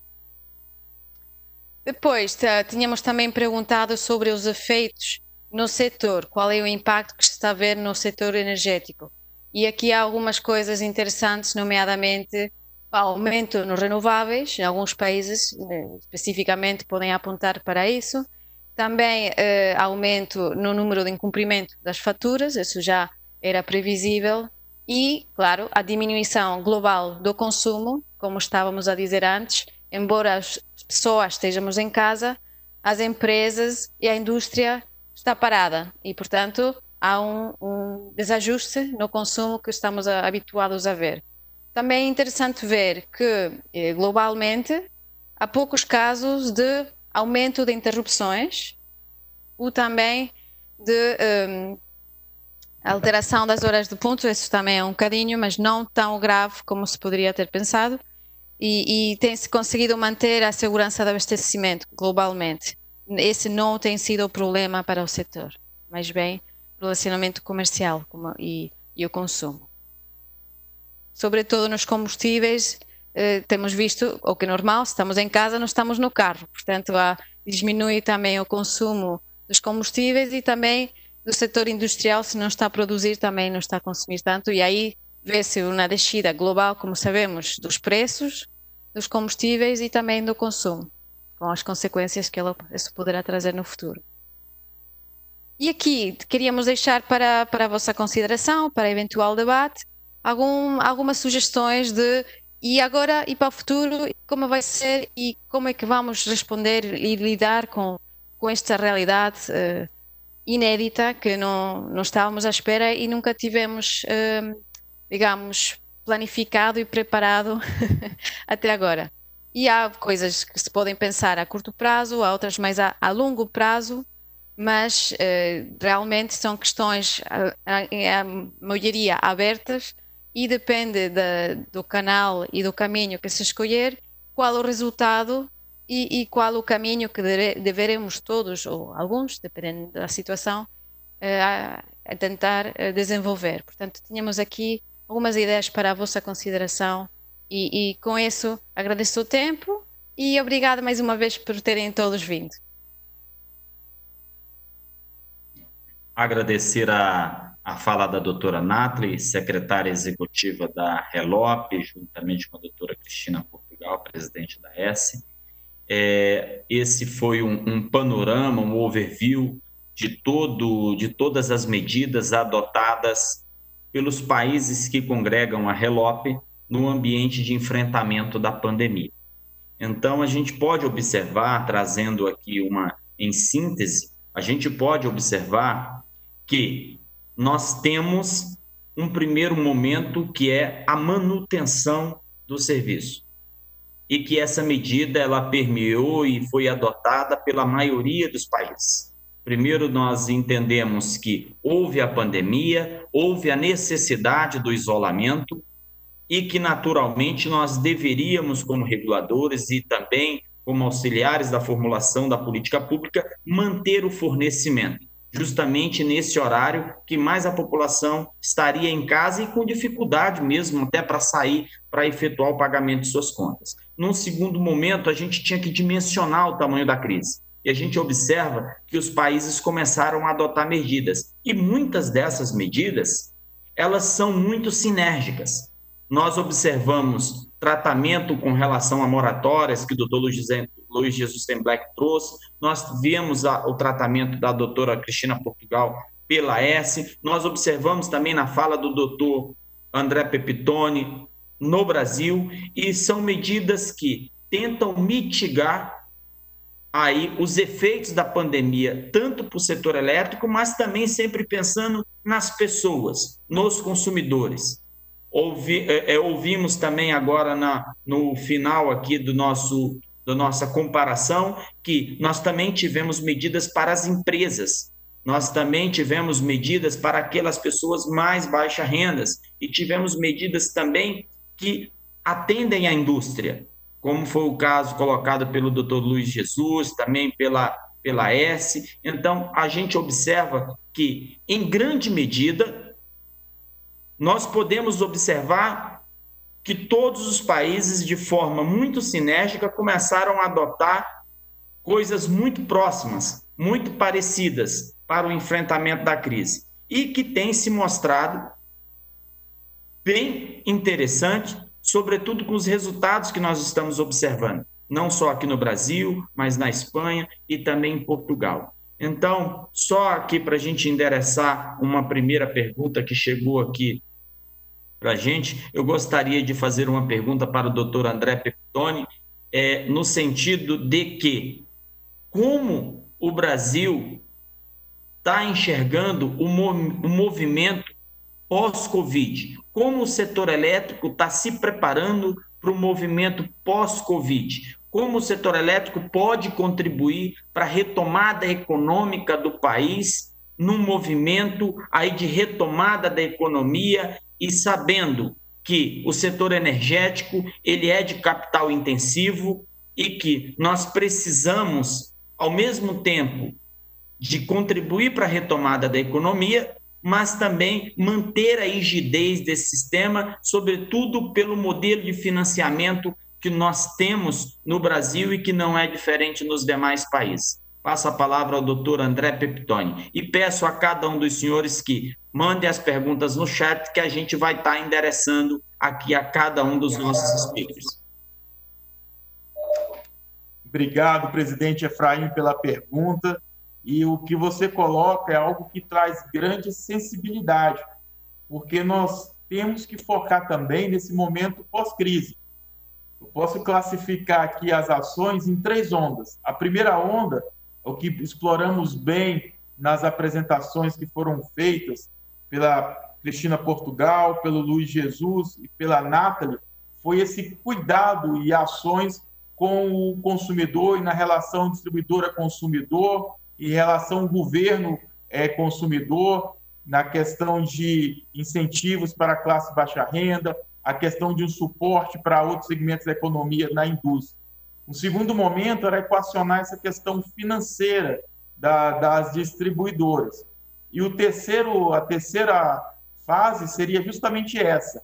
Depois, tínhamos também perguntado sobre os efeitos no setor, qual é o impacto que se está a ver no setor energético. E aqui há algumas coisas interessantes, nomeadamente o aumento nos renováveis, em alguns países especificamente podem apontar para isso. Também aumento no número de incumprimento das faturas, isso já era previsível. E, claro, a diminuição global do consumo, como estávamos a dizer antes, embora as pessoas estejamos em casa, as empresas e a indústria está parada e, portanto, há um desajuste no consumo que estamos habituados a ver. Também é interessante ver que, globalmente, há poucos casos de aumento de interrupções ou também de alteração das horas de ponto, isso também é um bocadinho, mas não tão grave como se poderia ter pensado, e tem-se conseguido manter a segurança de abastecimento globalmente. Esse não tem sido o problema para o setor, mas bem o relacionamento comercial e o consumo. Sobretudo nos combustíveis, temos visto, o que é normal, se estamos em casa, não estamos no carro, portanto diminui também o consumo dos combustíveis e também do setor industrial, se não está a produzir, também não está a consumir tanto, e aí vê-se uma descida global, como sabemos, dos preços, dos combustíveis e também do consumo, com as consequências que isso poderá trazer no futuro. E aqui queríamos deixar para a vossa consideração, para eventual debate, algumas sugestões de e agora e para o futuro, como vai ser e como é que vamos responder e lidar com esta realidade inédita que não estávamos à espera e nunca tivemos, digamos, planificado e preparado até agora. E há coisas que se podem pensar a curto prazo, há outras mais a longo prazo, mas realmente são questões, a maioria, abertas e depende do canal e do caminho que se escolher, qual o resultado e qual o caminho que deveremos todos, ou alguns, dependendo da situação, a tentar desenvolver. Portanto, tínhamos aqui algumas ideias para a vossa consideração e com isso agradeço o tempo e obrigada mais uma vez por terem todos vindo.
Agradecer a fala da doutora Nathalie, secretária executiva da RELOP, juntamente com a doutora Cristina Portugal, presidente da ESSE. Esse foi um panorama, um overview de todas as medidas adotadas pelos países que congregam a RELOP no ambiente de enfrentamento da pandemia. Então, a gente pode observar, trazendo aqui em síntese, a gente pode observar que nós temos um primeiro momento que é a manutenção do serviço e que essa medida ela permeou e foi adotada pela maioria dos países. Primeiro, nós entendemos que houve a pandemia, houve a necessidade do isolamento e que, naturalmente, nós deveríamos, como reguladores e também como auxiliares da formulação da política pública, manter o fornecimento, justamente nesse horário que mais a população estaria em casa e com dificuldade mesmo até para sair, para efetuar o pagamento de suas contas. Num segundo momento, a gente tinha que dimensionar o tamanho da crise. E a gente observa que os países começaram a adotar medidas. E muitas dessas medidas, elas são muito sinérgicas. Nós observamos tratamento com relação a moratórias, que o doutor Luiz Jesus Tremblay trouxe. Nós vemos o tratamento da doutora Cristina Portugal pela ESSE. Nós observamos também na fala do doutor André Pepitone no Brasil, e são medidas que tentam mitigar aí os efeitos da pandemia, tanto para o setor elétrico, mas também sempre pensando nas pessoas, nos consumidores. Ouvimos também agora no final aqui da nossa comparação que nós também tivemos medidas para as empresas, nós também tivemos medidas para aquelas pessoas mais baixas rendas e tivemos medidas também que atendem à indústria, como foi o caso colocado pelo Dr. Luiz Jesus, também pela ESSE. Então, a gente observa que, em grande medida, nós podemos observar que todos os países, de forma muito sinérgica, começaram a adotar coisas muito próximas, muito parecidas para o enfrentamento da crise e que tem se mostrado bem interessante, sobretudo com os resultados que nós estamos observando, não só aqui no Brasil, mas na Espanha e também em Portugal. Então, só aqui para a gente endereçar uma primeira pergunta que chegou aqui para a gente, eu gostaria de fazer uma pergunta para o doutor André Pepitone, no sentido de que, como o Brasil está enxergando o movimento pós-Covid, como o setor elétrico está se preparando para o movimento pós-Covid, como o setor elétrico pode contribuir para a retomada econômica do país, num movimento aí de retomada da economia e sabendo que o setor energético ele é de capital intensivo e que nós precisamos, ao mesmo tempo, de contribuir para a retomada da economia, mas também manter a rigidez desse sistema, sobretudo pelo modelo de financiamento que nós temos no Brasil e que não é diferente nos demais países. passo a palavra ao doutor André Peptoni. E peço a cada um dos senhores que mande as perguntas no chat, que a gente vai estar endereçando aqui a cada um dos nossos speakers.
Obrigado, presidente Efraim, pela pergunta. E o que você coloca é algo que traz grande sensibilidade, porque nós temos que focar também nesse momento pós-crise. Eu posso classificar aqui as ações em 3 ondas. A primeira onda, o que exploramos bem nas apresentações que foram feitas pela Cristina Portugal, pelo Luiz Jesus e pela Nathalie, foi esse cuidado e ações com o consumidor e na relação distribuidora-consumidor e relação governo-consumidor, na questão de incentivos para a classe baixa renda, a questão de um suporte para outros segmentos da economia na indústria. Um segundo momento era equacionar essa questão financeira das distribuidoras. E a terceira fase seria justamente essa: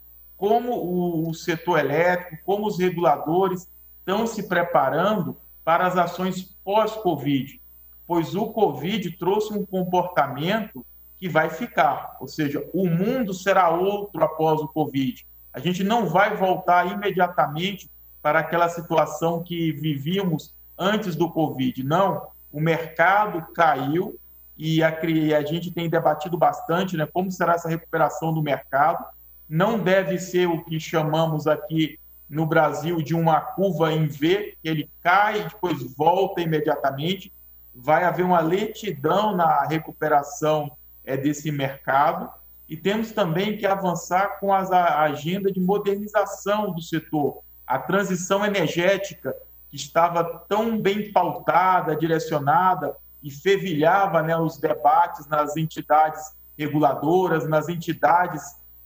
como o setor elétrico, como os reguladores estão se preparando para as ações pós-Covid, pois o Covid trouxe um comportamento que vai ficar, ou seja, o mundo será outro após o Covid. A gente não vai voltar imediatamente para aquela situação que vivíamos antes do Covid, não. O mercado caiu e a gente tem debatido bastante, né, como será essa recuperação do mercado. Não deve ser o que chamamos aqui no Brasil de uma curva em V, que ele cai e depois volta imediatamente. Vai haver uma lentidão na recuperação desse mercado, e temos também que avançar com a agenda de modernização do setor. A transição energética, que estava tão bem pautada, direcionada, e fervilhava, né, os debates nas entidades reguladoras, nas entidades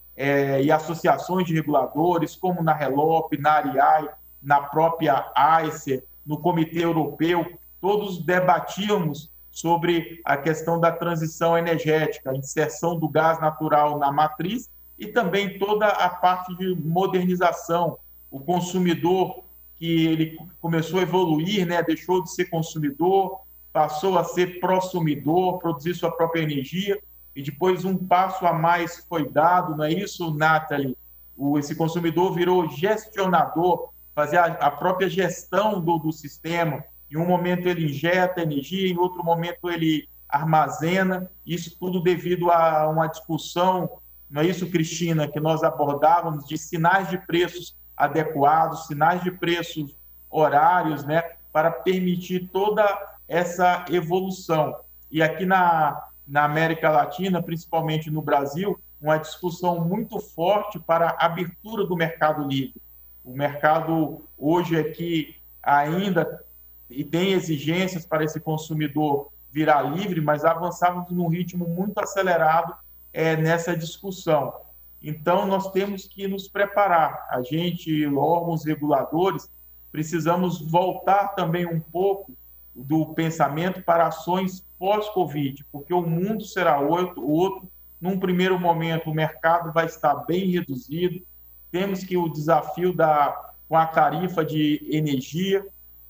e associações de reguladores, como na RELOP, na ARIAI, na própria AICER, no Comitê Europeu. Todos debatíamos sobre a questão da transição energética, a inserção do gás natural na matriz e também toda a parte de modernização. O consumidor, que ele começou a evoluir, né, deixou de ser consumidor, passou a ser prosumidor, produzir sua própria energia, e depois um passo a mais foi dado, não é isso, Nathalie? Esse consumidor virou gestionador, fazer a própria gestão do sistema. Em um momento ele injeta energia, em outro momento ele armazena, isso tudo devido a uma discussão, não é isso, Cristina, que nós abordávamos, de sinais de preços adequados, sinais de preços horários, né, para permitir toda essa evolução. E aqui na América Latina, principalmente no Brasil, uma discussão muito forte para a abertura do mercado livre. O mercado hoje aqui ainda e tem exigências para esse consumidor virar livre, mas avançávamos num ritmo muito acelerado nessa discussão. Então, nós temos que nos preparar. A gente, órgãos reguladores, precisamos voltar também um pouco do pensamento para ações pós-Covid, porque o mundo será outro. Num primeiro momento, o mercado vai estar bem reduzido. Temos que o desafio com a tarifa de energia,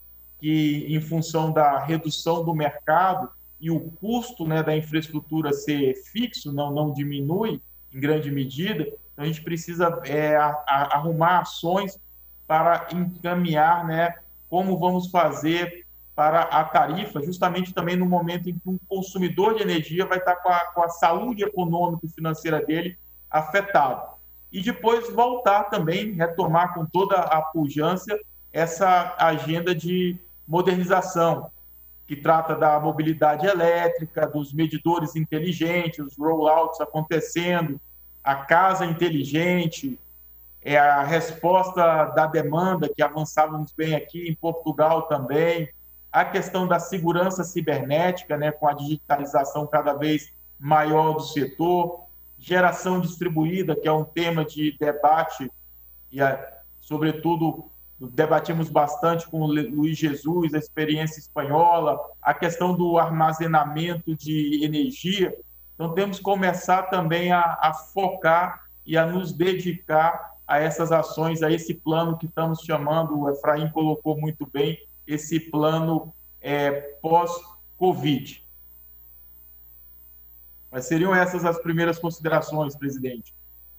que em função da redução do mercado e o custo, né, da infraestrutura ser fixo, não diminui em grande medida, então a gente precisa arrumar ações para encaminhar, né, como vamos fazer para a tarifa, justamente também no momento em que um consumidor de energia vai estar com a saúde econômica e financeira dele afetada. E depois voltar também, retomar com toda a pujança essa agenda de modernização, que trata da mobilidade elétrica, dos medidores inteligentes, os rollouts acontecendo, a casa inteligente, a resposta da demanda, que avançávamos bem aqui em Portugal também, a questão da segurança cibernética, né, com a digitalização cada vez maior do setor, geração distribuída, que é um tema de debate, e sobretudo debatimos bastante com o Luiz Jesus, a experiência espanhola, a questão do armazenamento de energia. Então, temos que começar também a focar e a nos dedicar a essas ações, a esse plano que estamos chamando, o Efraim colocou muito bem, esse plano pós-Covid. Mas seriam essas as primeiras considerações, presidente.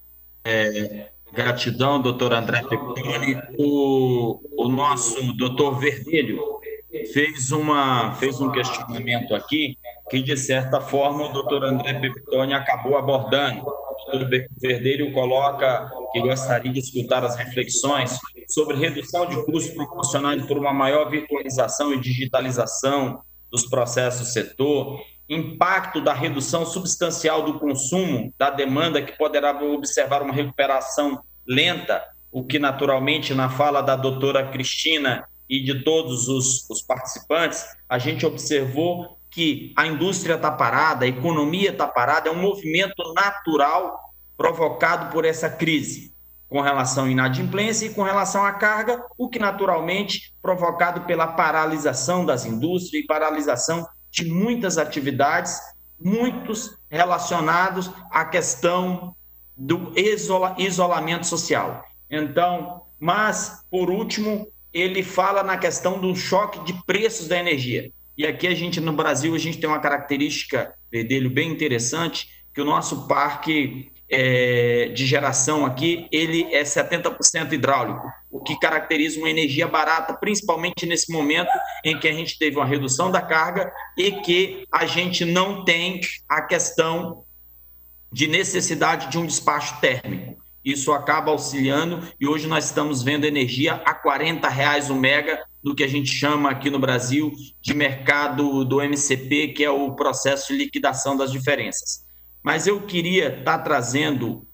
Gratidão, doutor André Peptoni. O nosso doutor Verdelho fez um questionamento aqui que, de certa forma, o doutor André Peptoni acabou abordando. O doutor Verdelho coloca que gostaria de escutar as reflexões sobre redução de custos proporcionados por uma maior virtualização e digitalização dos processos do setor, impacto da redução substancial do consumo, da demanda, que poderá observar uma recuperação lenta, o que naturalmente, na fala da doutora Cristina e de todos os participantes, a gente observou que a indústria está parada, a economia está parada, é um movimento natural provocado por essa crise, com relação à inadimplência e com relação à carga, o que naturalmente provocado pela paralisação das indústrias e paralisação de muitas atividades, muitos relacionados à questão do isolamento social. Então, mas, por último, ele fala na questão do choque de preços da energia. E aqui no Brasil, a gente tem uma característica dele bem interessante, que o nosso parque de geração aqui, ele é 70% hidráulico, o que caracteriza uma energia barata, principalmente nesse momento em que a gente teve uma redução da carga e que a gente não tem a questão de necessidade de um despacho térmico. Isso acaba auxiliando e hoje nós estamos vendo energia a R$40 o mega, do que a gente chama aqui no Brasil de mercado do MCP, que é o processo de liquidação das diferenças. Mas eu queria estar trazendo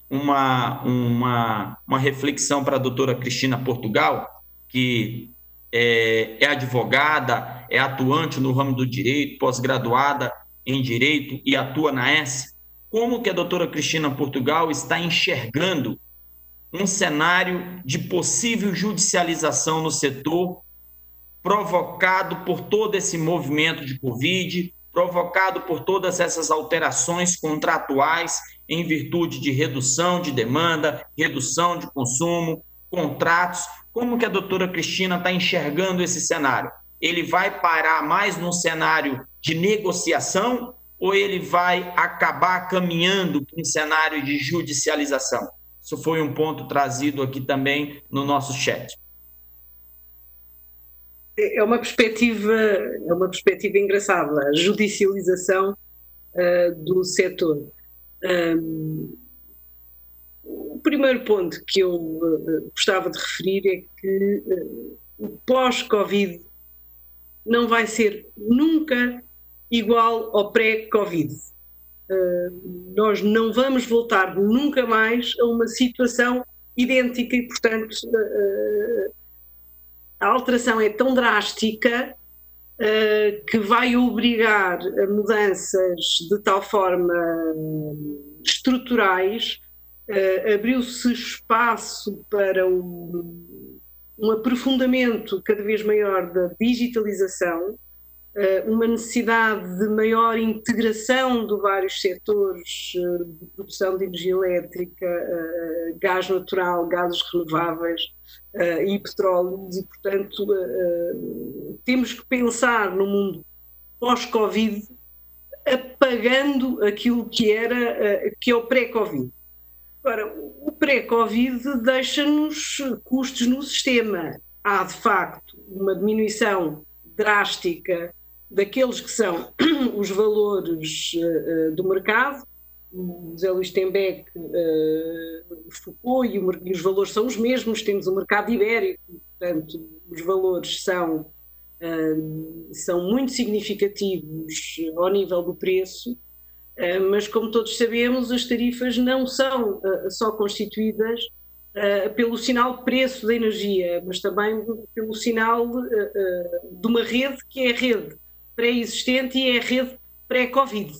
uma reflexão para a doutora Cristina Portugal, que é advogada, é atuante no ramo do direito, pós-graduada em direito e atua na ESSE. Como que a doutora Cristina Portugal está enxergando um cenário de possível judicialização no setor, provocado por todo esse movimento de Covid, provocado por todas essas alterações contratuais em virtude de redução de demanda, redução de consumo, contratos? Como que a doutora Cristina está enxergando esse cenário? Ele vai parar mais num cenário de negociação ou ele vai acabar caminhando para um cenário de judicialização? Isso foi um ponto trazido aqui também no nosso chat.
É uma perspectiva engraçada, a judicialização do setor. O primeiro ponto que eu gostava de referir é que o pós-Covid não vai ser nunca igual ao pré-Covid. Nós não vamos voltar nunca mais a uma situação idêntica e, portanto, a alteração é tão drástica que vai obrigar a mudanças de tal forma estruturais. Abriu-se espaço para um aprofundamento cada vez maior da digitalização, uma necessidade de maior integração de vários setores de produção de energia elétrica, gás natural, gases renováveis e petróleos, e, portanto, temos que pensar no mundo pós-Covid apagando aquilo que é o pré-Covid. Agora, o pré-Covid deixa-nos custos no sistema. Há, de facto, uma diminuição drástica daqueles que são os valores do mercado. O José Luís Tembeck focou e os valores são os mesmos. Temos o mercado ibérico, portanto, os valores são muito significativos ao nível do preço, mas, como todos sabemos, as tarifas não são só constituídas pelo sinal preço da energia, mas também pelo sinal de uma rede que é a rede pré-existente e é a rede pré-Covid.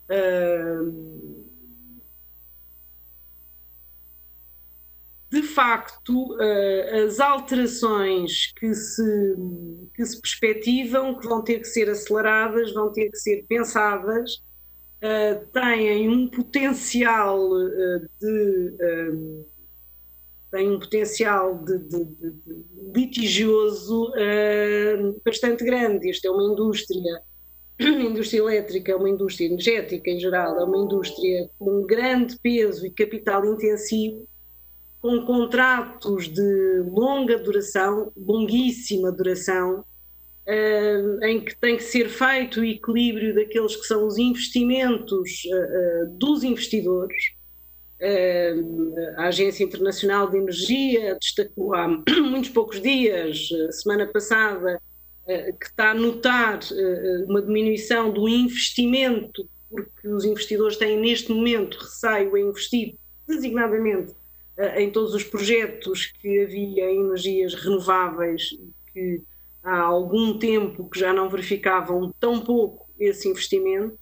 De facto, as alterações que se perspectivam, que vão ter que ser aceleradas, vão ter que ser pensadas, têm um potencial de tem um potencial de litigioso bastante grande. Esta é uma indústria, a indústria elétrica é uma indústria energética em geral, é uma indústria com grande peso e capital intensivo, com contratos de longa duração, longuíssima duração, em que tem que ser feito o equilíbrio daqueles que são os investimentos dos investidores. A Agência Internacional de Energia destacou há muitos poucos dias, semana passada, que está a notar uma diminuição do investimento, porque os investidores têm neste momento receio em investir designadamente em todos os projetos que havia em energias renováveis, que há algum tempo que já não verificavam tão pouco esse investimento.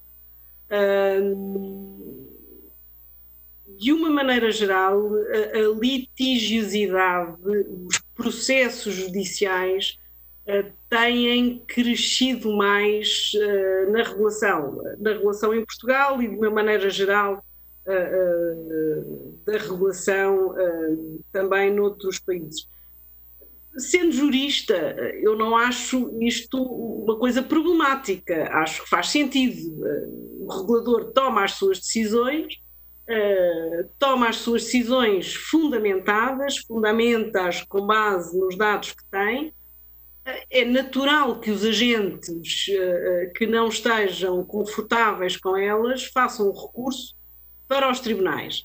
De uma maneira geral, a litigiosidade, os processos judiciais têm crescido mais na regulação em Portugal e, de uma maneira geral, da regulação também noutros países. Sendo jurista, eu não acho isto uma coisa problemática, acho que faz sentido. O regulador toma as suas decisões, fundamenta-as com base nos dados que tem. É natural que os agentes que não estejam confortáveis com elas façam recurso para os tribunais.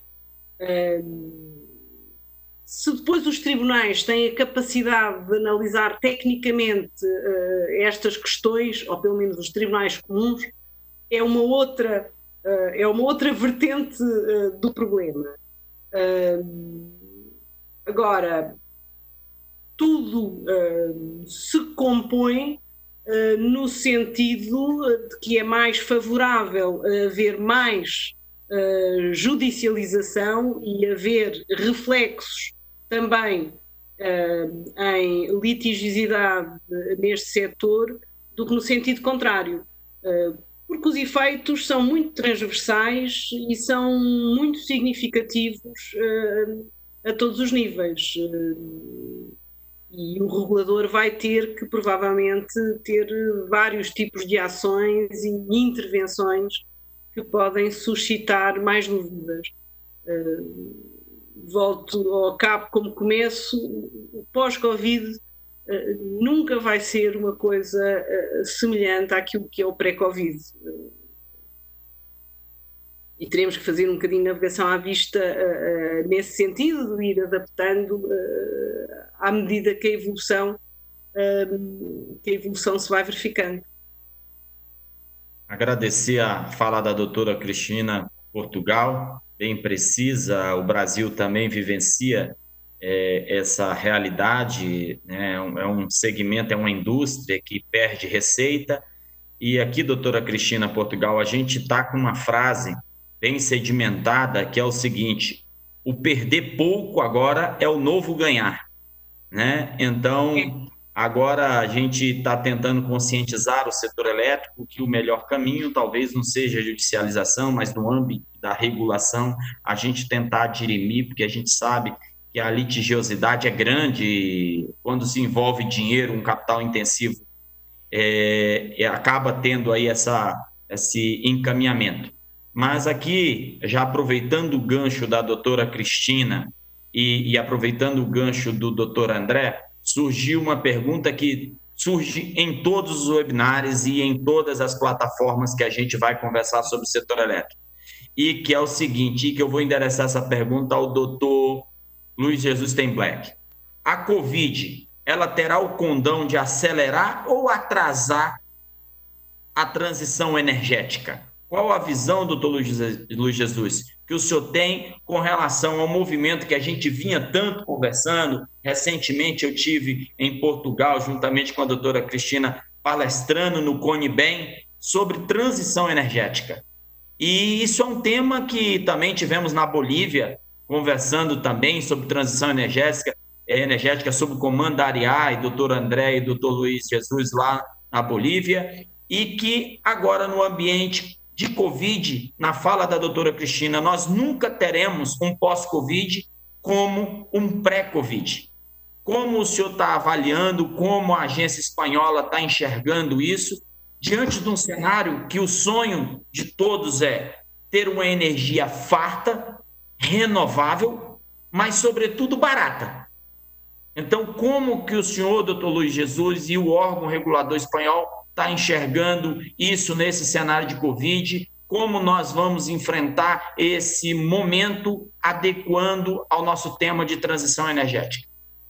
Se depois os tribunais têm a capacidade de analisar tecnicamente estas questões, ou pelo menos os tribunais comuns, é uma outra vertente do problema. Agora, tudo se compõe no sentido de que é mais favorável haver mais judicialização e haver reflexos também em litigiosidade neste setor do que no sentido contrário, porque os efeitos são muito transversais e são muito significativos a todos os níveis. E o regulador vai ter que, provavelmente, ter vários tipos de ações e intervenções que podem suscitar mais dúvidas. Volto ao cabo como começo, o pós-Covid nunca vai ser uma coisa semelhante àquilo que é o pré-Covid. E teremos que fazer um bocadinho de navegação à vista nesse sentido, de ir adaptando à medida que a evolução se vai verificando.
Agradecer a fala da doutora Cristina Portugal, bem precisa. O Brasil também vivencia essa realidade, né? É um segmento, é uma indústria que perde receita. E aqui, doutora Cristina Portugal, a gente está com uma frase bem sedimentada, que é o seguinte: o perder pouco agora é o novo ganhar, né? Então, agora a gente está tentando conscientizar o setor elétrico que o melhor caminho talvez não seja a judicialização, mas no âmbito da regulação, a gente tentar dirimir, porque a gente sabe que a litigiosidade é grande, quando se envolve dinheiro, um capital intensivo, acaba tendo aí esse encaminhamento. Mas aqui, já aproveitando o gancho da doutora Cristina e aproveitando o gancho do doutor André, surgiu uma pergunta que surge em todos os webinários e em todas as plataformas que a gente vai conversar sobre o setor elétrico. E que é o seguinte, que eu vou endereçar essa pergunta ao doutor Luiz Jesus Steinbleck. A Covid, ela terá o condão de acelerar ou atrasar a transição energética? Qual a visão, doutor Luiz Jesus, que o senhor tem com relação ao movimento que a gente vinha tanto conversando? Recentemente eu tive em Portugal, juntamente com a doutora Cristina, palestrando no CONIBEM sobre transição energética. E isso é um tema que também tivemos na Bolívia, conversando também sobre transição energética sob o comando da Ariá e doutor André e doutor Luiz Jesus lá na Bolívia, e que agora no ambiente de Covid, na fala da doutora Cristina, nós nunca teremos um pós-Covid como um pré-Covid. Como o senhor está avaliando, como a agência espanhola está enxergando isso, diante de um cenário que o sonho de todos é ter uma energia farta, renovável, mas, sobretudo, barata. Então, como que o senhor, doutor Luiz Jesus, e o órgão regulador espanhol está enxergando isso nesse cenário de Covid? Como nós vamos enfrentar esse momento adequando ao nosso tema de transição energética?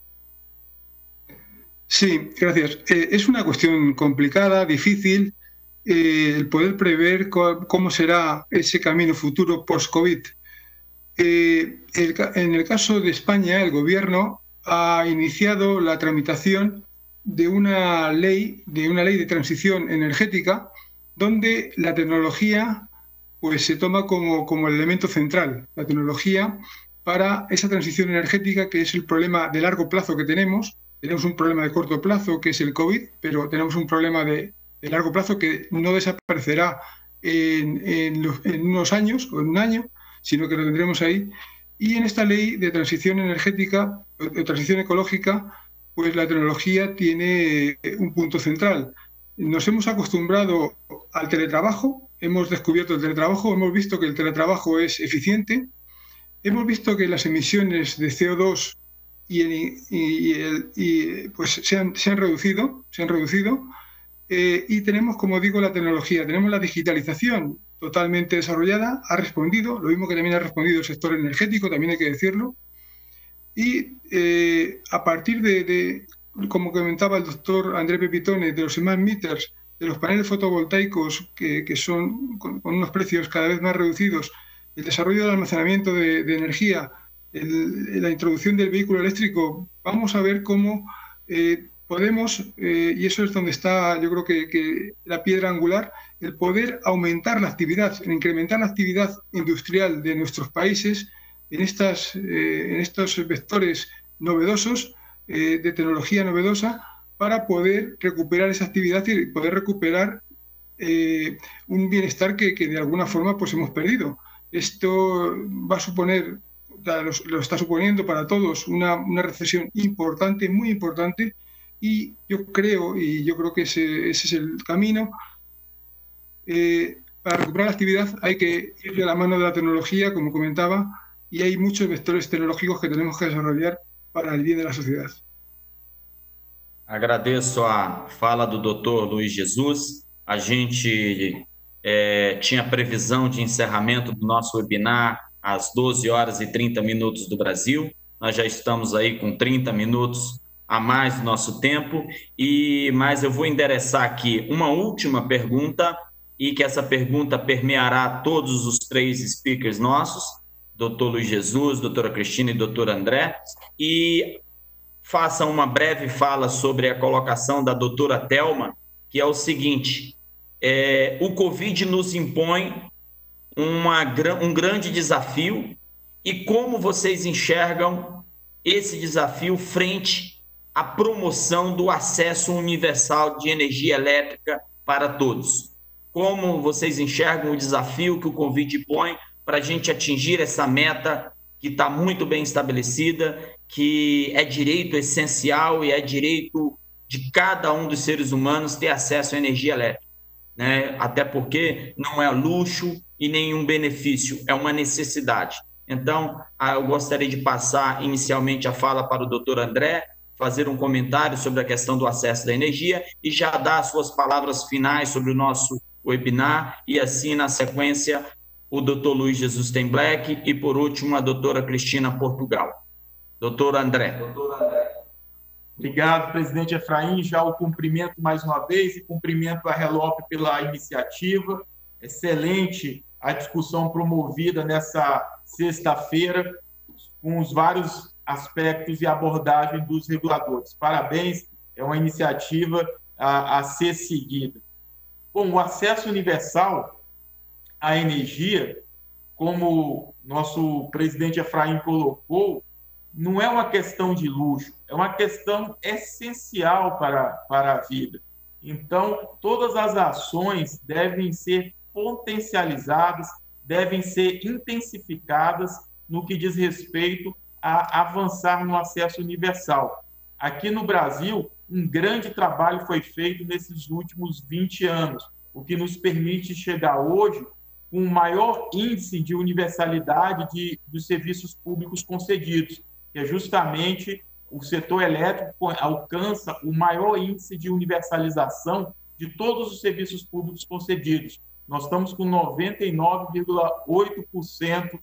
Sí, gracias. Es una cuestión complicada, difícil, el poder prever cómo será ese camino futuro post-COVID. En el caso de España, el gobierno ha iniciado la tramitación de una ley de transición energética, donde la tecnología pues, se toma como el elemento central, la tecnología para esa transición energética, que es el problema de largo plazo que tenemos. Tenemos un problema de corto plazo, que es el COVID, pero tenemos un problema de largo plazo que no desaparecerá en unos años o en un año, sino que lo tendremos ahí. Y en esta ley de transición energética, de transición ecológica, pues la tecnología tiene un punto central. Nos hemos acostumbrado al teletrabajo, hemos descubierto el teletrabajo, hemos visto que el teletrabajo es eficiente, hemos visto que las emisiones de CO2 pues se han reducido, y tenemos, como digo, la tecnología, tenemos la digitalización totalmente desarrollada, ha respondido, lo mismo que también ha respondido el sector energético, también hay que decirlo, y a partir de, como comentaba el doctor André Pepitone, de los smart meters, de los paneles fotovoltaicos que son con unos precios cada vez más reducidos, el desarrollo del almacenamiento de energía, la introducción del vehículo eléctrico, vamos a ver cómo podemos, y eso es donde está, yo creo que la piedra angular, el poder aumentar la actividad, incrementar la actividad industrial de nuestros países en estos vectores novedosos, de tecnología novedosa, para poder recuperar esa actividad y poder recuperar un bienestar que de alguna forma pues hemos perdido. Esto va a suponer, lo está suponiendo para todos, una recesión importante, muy importante, y yo creo que ese es el camino. Para recuperar la actividad hay que ir de la mano de la tecnología, como comentaba, y hay muchos vectores tecnológicos que tenemos que desarrollar para el bien de la sociedad.
Agradeço a fala do Dr. Luiz Jesus. A gente tinha previsão de encerramento do nosso webinar às 12h30 do Brasil. Nós já estamos aí com 30 minutos a mais do nosso tempo, mas eu vou endereçar aqui uma última pergunta, e que essa pergunta permeará todos os três speakers nossos, Dr. Luiz Jesus, doutora Cristina e doutor André, e faça uma breve fala sobre a colocação da doutora Thelma, que é o seguinte: o Covid nos impõe um grande desafio, e como vocês enxergam esse desafio frente à promoção do acesso universal de energia elétrica para todos? Como vocês enxergam o desafio que o Covid põe para a gente atingir essa meta que está muito bem estabelecida, que é direito essencial e é direito de cada um dos seres humanos ter acesso à energia elétrica, né? Até porque não é luxo e nenhum benefício, é uma necessidade. Então, eu gostaria de passar inicialmente a fala para o doutor André, fazer um comentário sobre a questão do acesso da energia e já dar as suas palavras finais sobre o nosso webinar, e assim, na sequência, o doutor Luiz Jesus Steinbleck e, por último, a doutora Cristina Portugal. Doutor André.
Obrigado, presidente Efraim. Já o cumprimento mais uma vez, e cumprimento a RELOP pela iniciativa. Excelente a discussão promovida nessa sexta-feira, com os vários aspectos e abordagem dos reguladores. Parabéns, é uma iniciativa a ser seguida. Bom, o acesso universal à energia, como nosso presidente Efraim colocou, não é uma questão de luxo, é uma questão essencial para a vida. Então, todas as ações devem ser potencializadas, devem ser intensificadas no que diz respeito a avançar no acesso universal. Aqui no Brasil, um grande trabalho foi feito nesses últimos 20 anos, o que nos permite chegar hoje com um maior índice de universalidade dos serviços públicos concedidos, que é justamente o setor elétrico alcança o maior índice de universalização de todos os serviços públicos concedidos. Nós estamos com 99,8%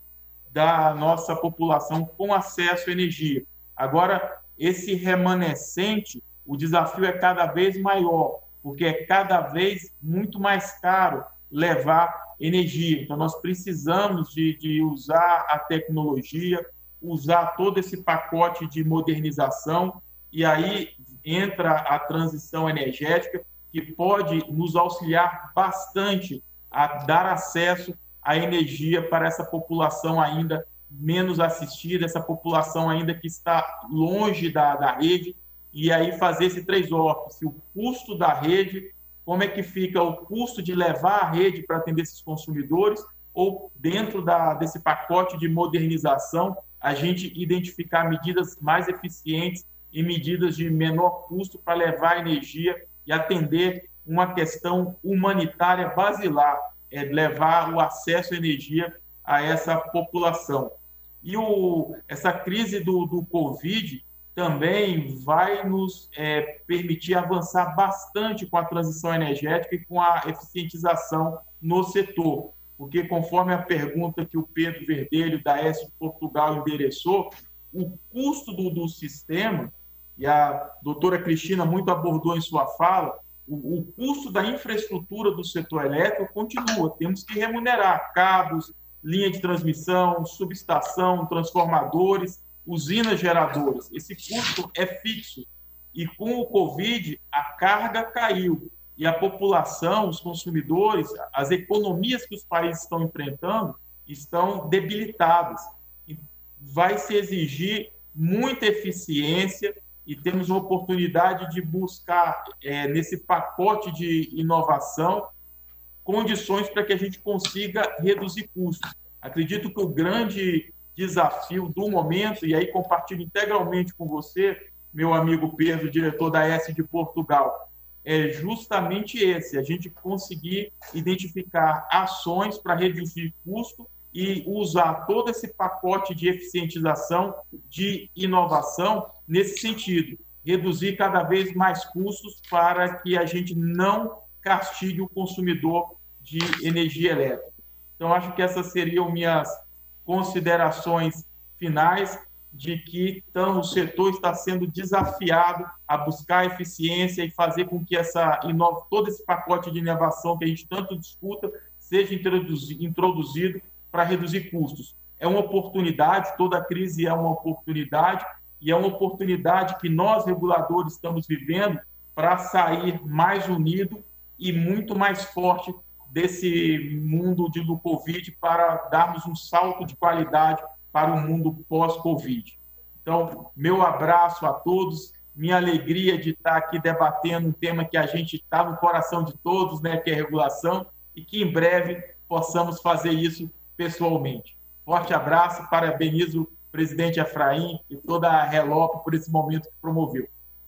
da nossa população com acesso à energia. Agora, esse remanescente, o desafio é cada vez maior, porque é cada vez muito mais caro levar energia. Então, nós precisamos de usar a tecnologia, usar todo esse pacote de modernização, e aí entra a transição energética, que pode nos auxiliar bastante a dar acesso à energia para essa população ainda menos assistida, essa população ainda que está longe da rede, e aí fazer esse trade-off, se o custo da rede, como é que fica o custo de levar a rede para atender esses consumidores, ou dentro desse pacote de modernização, a gente identificar medidas mais eficientes e medidas de menor custo para levar a energia e atender uma questão humanitária basilar, levar o acesso à energia a essa população. E essa crise do Covid também vai nos permitir avançar bastante com a transição energética e com a eficientização no setor, porque conforme a pergunta que o Pedro Verdelho, da ES de Portugal, endereçou, o custo do sistema, e a doutora Cristina muito abordou em sua fala, o custo da infraestrutura do setor elétrico continua. Temos que remunerar cabos, linha de transmissão, subestação, transformadores, usinas geradoras. Esse custo é fixo. E com o Covid, a carga caiu. E a população, os consumidores, as economias que os países estão enfrentando estão debilitadas. E vai se exigir muita eficiência, e temos uma oportunidade de buscar, nesse pacote de inovação, condições para que a gente consiga reduzir custos. Acredito que o grande desafio do momento, e aí compartilho integralmente com você, meu amigo Pedro, diretor da ES de Portugal, é justamente esse, a gente conseguir identificar ações para reduzir custo e usar todo esse pacote de eficientização, de inovação, nesse sentido, reduzir cada vez mais custos para que a gente não castigue o consumidor de energia elétrica. Então, acho que essas seriam minhas considerações finais, de que então, o setor está sendo desafiado a buscar eficiência e fazer com que todo esse pacote de inovação que a gente tanto discuta seja introduzido para reduzir custos. É uma oportunidade, toda crise é uma oportunidade, e é uma oportunidade que nós, reguladores, estamos vivendo para sair mais unido e muito mais forte desse mundo do Covid, para darmos um salto de qualidade para o mundo pós-Covid. Então, meu abraço a todos, minha alegria de estar aqui debatendo um tema que a gente está no coração de todos, né, que é regulação, e que em breve possamos fazer isso pessoalmente. Forte abraço, parabenizo o presidente Efraim e toda a RELOP por esse momento que promoveu.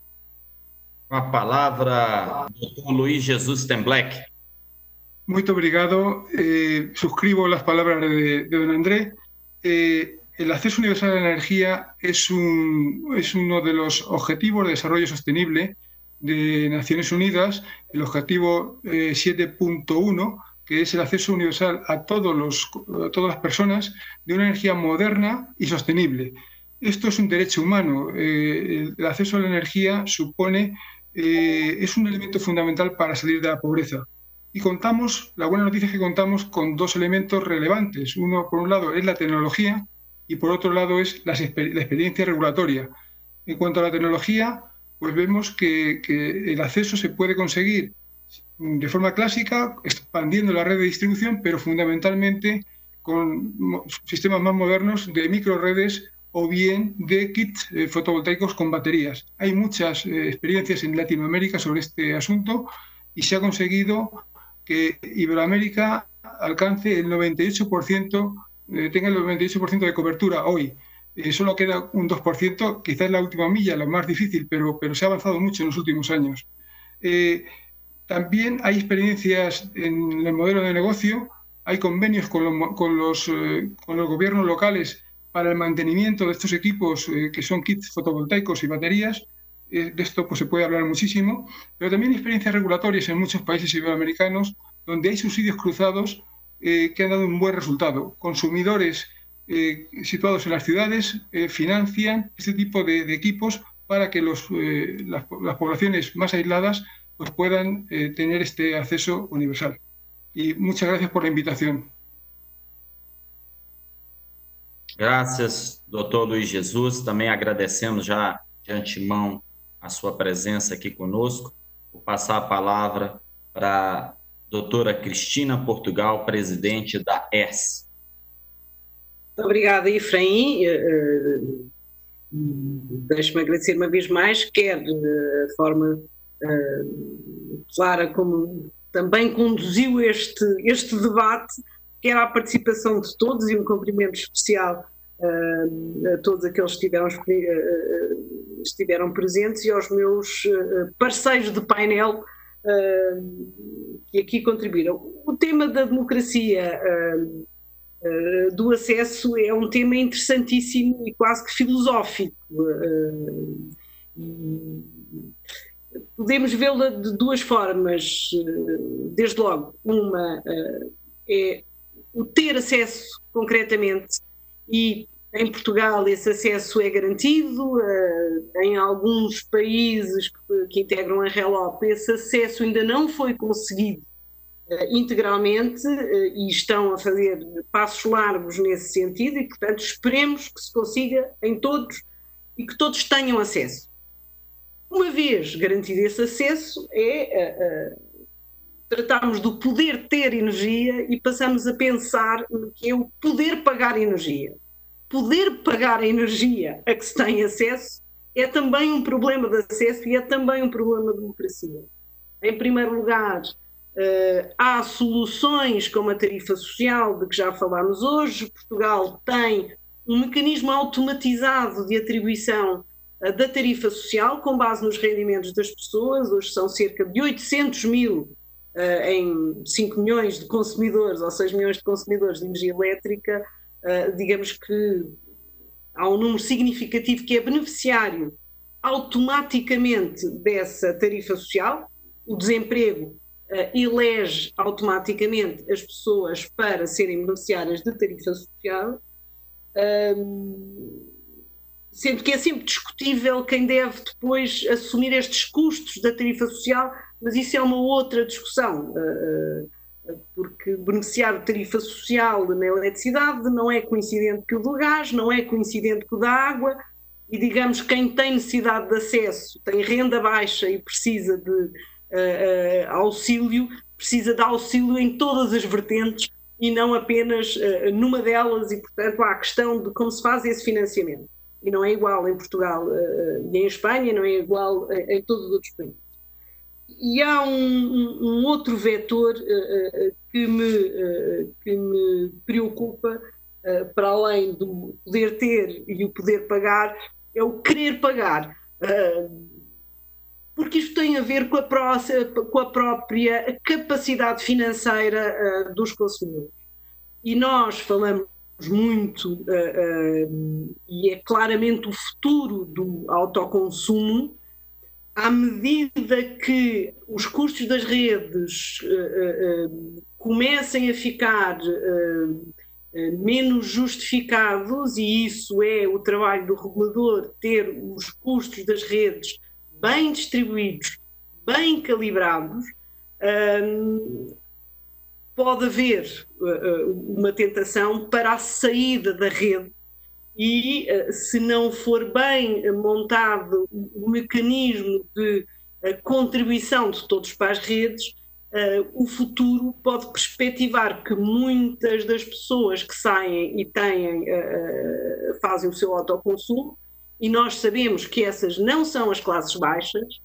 Com a palavra, Dr. Luiz Jesus Tembleque.
Muito obrigado. Suscribo las palabras de don André. El acceso universal a la energía es uno de los objetivos de desarrollo sostenible de Naciones Unidas, el objetivo 7.1, que es el acceso universal a todas las personas de una energía moderna y sostenible. Esto es un derecho humano. El acceso a la energía es un elemento fundamental para salir de la pobreza. Y la buena noticia es que contamos con dos elementos relevantes. Uno, por un lado, es la tecnología y por otro lado es la experiencia regulatoria. En cuanto a la tecnología, pues vemos que el acceso se puede conseguir de forma clásica, expandiendo la red de distribución, pero fundamentalmente con sistemas más modernos de microredes o bien de kits fotovoltaicos con baterías. Hay muchas experiencias en Latinoamérica sobre este asunto y se ha conseguido que Iberoamérica alcance el 98%, tenga el 98% de cobertura hoy. solo queda un 2%, quizás la última milla, lo más difícil, pero se ha avanzado mucho en los últimos años. También hay experiencias en el modelo de negocio, hay convenios con los gobiernos locales para el mantenimiento de estos equipos que son kits fotovoltaicos y baterías. De esto pues, se puede hablar muchísimo, pero también hay experiencias regulatorias en muchos países iberoamericanos donde hay subsidios cruzados que han dado un buen resultado. Consumidores situados en las ciudades financian este tipo de equipos para que las poblaciones más aisladas pues, puedan tener este acceso universal. Y muchas gracias por la invitación.
Graças, doutor Luiz Jesus. Também agradecemos já de antemão a sua presença aqui conosco. Vou passar a palavra para a doutora Cristina Portugal, presidente da ERSE.
Obrigada, Efraim. Deixe-me agradecer uma vez mais, quer a forma clara como também conduziu este debate, quer a participação de todos, e um cumprimento especial a todos aqueles que estiveram presentes e aos meus parceiros de painel que aqui contribuíram. O tema da democracia do acesso é um tema interessantíssimo e quase que filosófico. Podemos vê-la de duas formas, desde logo. Uma é o ter acesso concretamente, e em Portugal esse acesso é garantido, em alguns países que integram a RELOP esse acesso ainda não foi conseguido integralmente e estão a fazer passos largos nesse sentido e, portanto, esperemos que se consiga em todos e que todos tenham acesso. Uma vez garantido esse acesso, tratamos do poder ter energia e passamos a pensar no que é o poder pagar energia. Poder pagar a energia a que se tem acesso é também um problema de acesso e é também um problema de democracia. Em primeiro lugar, há soluções como a tarifa social, de que já falámos hoje. Portugal tem um mecanismo automatizado de atribuição da tarifa social com base nos rendimentos das pessoas. Hoje são cerca de 800 mil em 5 milhões de consumidores ou 6 milhões de consumidores de energia elétrica. Digamos que há um número significativo que é beneficiário automaticamente dessa tarifa social. O desemprego elege automaticamente as pessoas para serem beneficiárias de tarifa social, sendo que é sempre discutível quem deve depois assumir estes custos da tarifa social, mas isso é uma outra discussão, porque beneficiar de tarifa social na eletricidade não é coincidente com o do gás, não é coincidente com o da água, e digamos que quem tem necessidade de acesso, tem renda baixa e precisa de auxílio, precisa de auxílio em todas as vertentes e não apenas numa delas, e portanto há a questão de como se faz esse financiamento. E não é igual em Portugal e em Espanha, não é igual em todos os outros países. E há um outro vetor que me preocupa, para além do poder ter e o poder pagar, é o querer pagar. Porque isto tem a ver com a própria capacidade financeira dos consumidores. E nós falamos muito, e é claramente o futuro do autoconsumo, à medida que os custos das redes comecem a ficar menos justificados, e isso é o trabalho do regulador, ter os custos das redes bem distribuídos, bem calibrados, pode haver uma tentação para a saída da rede e, se não for bem montado o mecanismo de contribuição de todos para as redes, o futuro pode perspectivar que muitas das pessoas que saem e fazem o seu autoconsumo, e nós sabemos que essas não são as classes baixas,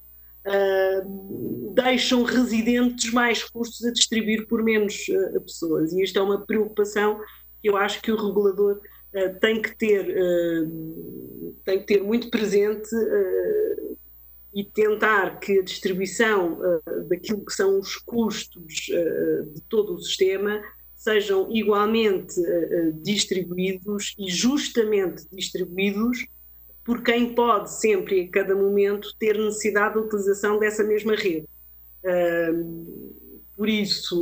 deixam residentes mais custos a distribuir por menos pessoas. E isto é uma preocupação que eu acho que o regulador tem que ter muito presente e tentar que a distribuição daquilo que são os custos de todo o sistema sejam igualmente distribuídos e justamente distribuídos por quem pode sempre, a cada momento, ter necessidade da utilização dessa mesma rede. Por isso,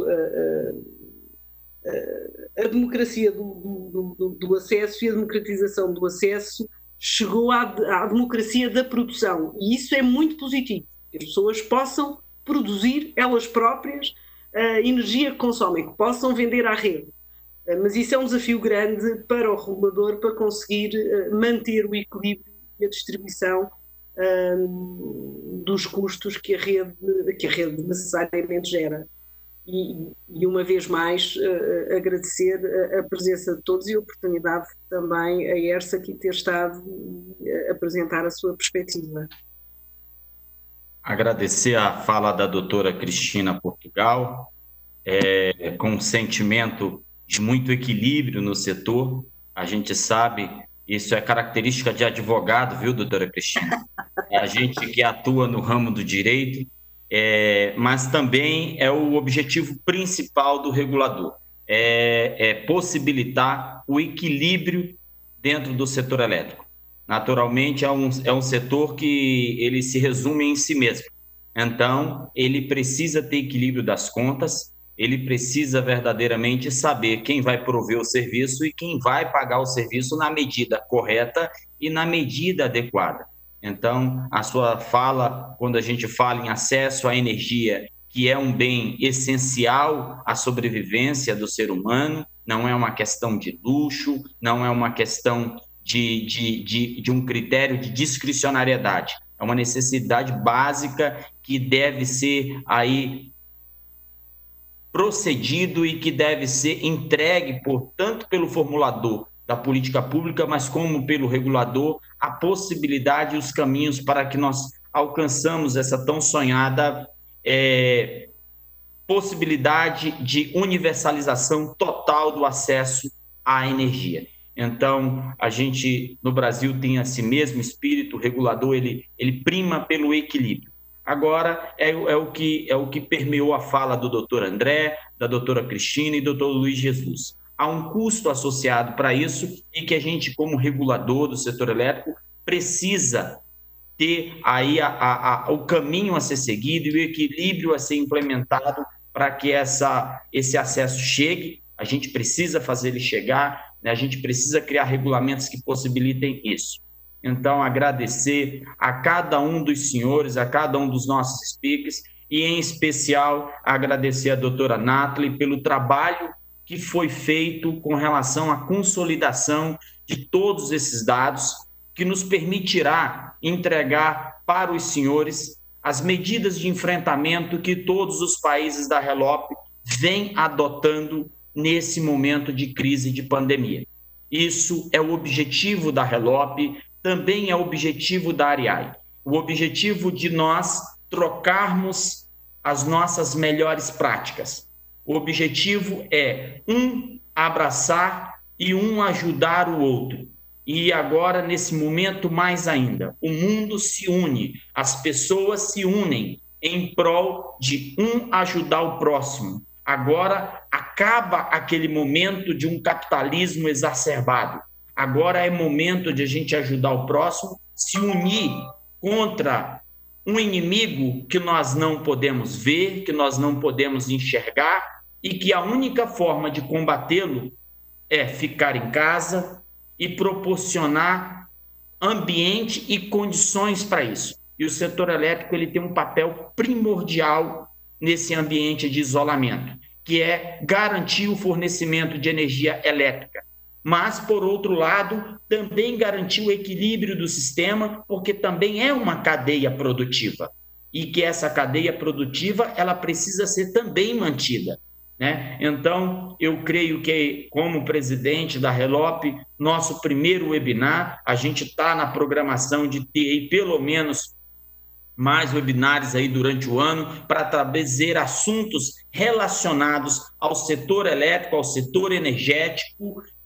a democracia do acesso e a democratização do acesso chegou à democracia da produção, e isso é muito positivo, que as pessoas possam produzir elas próprias a energia que consomem, que possam vender à rede. Mas isso é um desafio grande para o regulador, para conseguir manter o equilíbrio e a distribuição dos custos que a rede necessariamente gera. E uma vez mais agradecer a presença de todos e a oportunidade também a ERSA aqui ter estado a apresentar a sua perspectiva.
Agradecer a fala da doutora Cristina Portugal, com um sentimento de muito equilíbrio no setor. A gente sabe, isso é característica de advogado, viu, doutora Cristina? A gente que atua no ramo do direito, mas também é o objetivo principal do regulador, possibilitar o equilíbrio dentro do setor elétrico. Naturalmente, é um setor que ele se resume em si mesmo. Então, ele precisa ter equilíbrio das contas, ele precisa verdadeiramente saber quem vai prover o serviço e quem vai pagar o serviço na medida correta e na medida adequada. Então, a sua fala, quando a gente fala em acesso à energia, que é um bem essencial à sobrevivência do ser humano, não é uma questão de luxo, não é uma questão de um critério de discricionariedade, é uma necessidade básica que deve ser aí procedido e que deve ser entregue tanto pelo formulador da política pública, mas como pelo regulador, a possibilidade e os caminhos para que nós alcançamos essa tão sonhada possibilidade de universalização total do acesso à energia. Então, a gente no Brasil tem esse mesmo espírito, o regulador ele prima pelo equilíbrio. Agora, é o que permeou a fala do doutor André, da doutora Cristina e do doutor Luiz Jesus. Há um custo associado para isso e que a gente, como regulador do setor elétrico, precisa ter aí o caminho a ser seguido e o equilíbrio a ser implementado para que esse acesso chegue. A gente precisa fazer ele chegar, né? A gente precisa criar regulamentos que possibilitem isso. Então, agradecer a cada um dos senhores, a cada um dos nossos speakers, e em especial agradecer a doutora Nathalie pelo trabalho que foi feito com relação à consolidação de todos esses dados, que nos permitirá entregar para os senhores as medidas de enfrentamento que todos os países da RELOP vêm adotando nesse momento de crise de pandemia. Isso é o objetivo da RELOP, também é o objetivo da ARIAI. O objetivo de nós trocarmos as nossas melhores práticas. O objetivo é abraçar e ajudar o outro. E agora, nesse momento, mais ainda, o mundo se une, as pessoas se unem em prol de ajudar o próximo. Agora acaba aquele momento de um capitalismo exacerbado. Agora é momento de a gente ajudar o próximo, se unir contra um inimigo que nós não podemos ver, que nós não podemos enxergar e que a única forma de combatê-lo é ficar em casa e proporcionar ambiente e condições para isso. E o setor elétrico ele tem um papel primordial nesse ambiente de isolamento, que é garantir o fornecimento de energia elétrica. Mas, por outro lado, também garantir o equilíbrio do sistema, porque também é uma cadeia produtiva. E que essa cadeia produtiva ela precisa ser também mantida, né? Então, eu creio que, como presidente da RELOP, nosso primeiro webinar, a gente está na programação de ter aí, pelo menos mais webinars aí durante o ano para trazer assuntos relacionados ao setor elétrico, ao setor energético,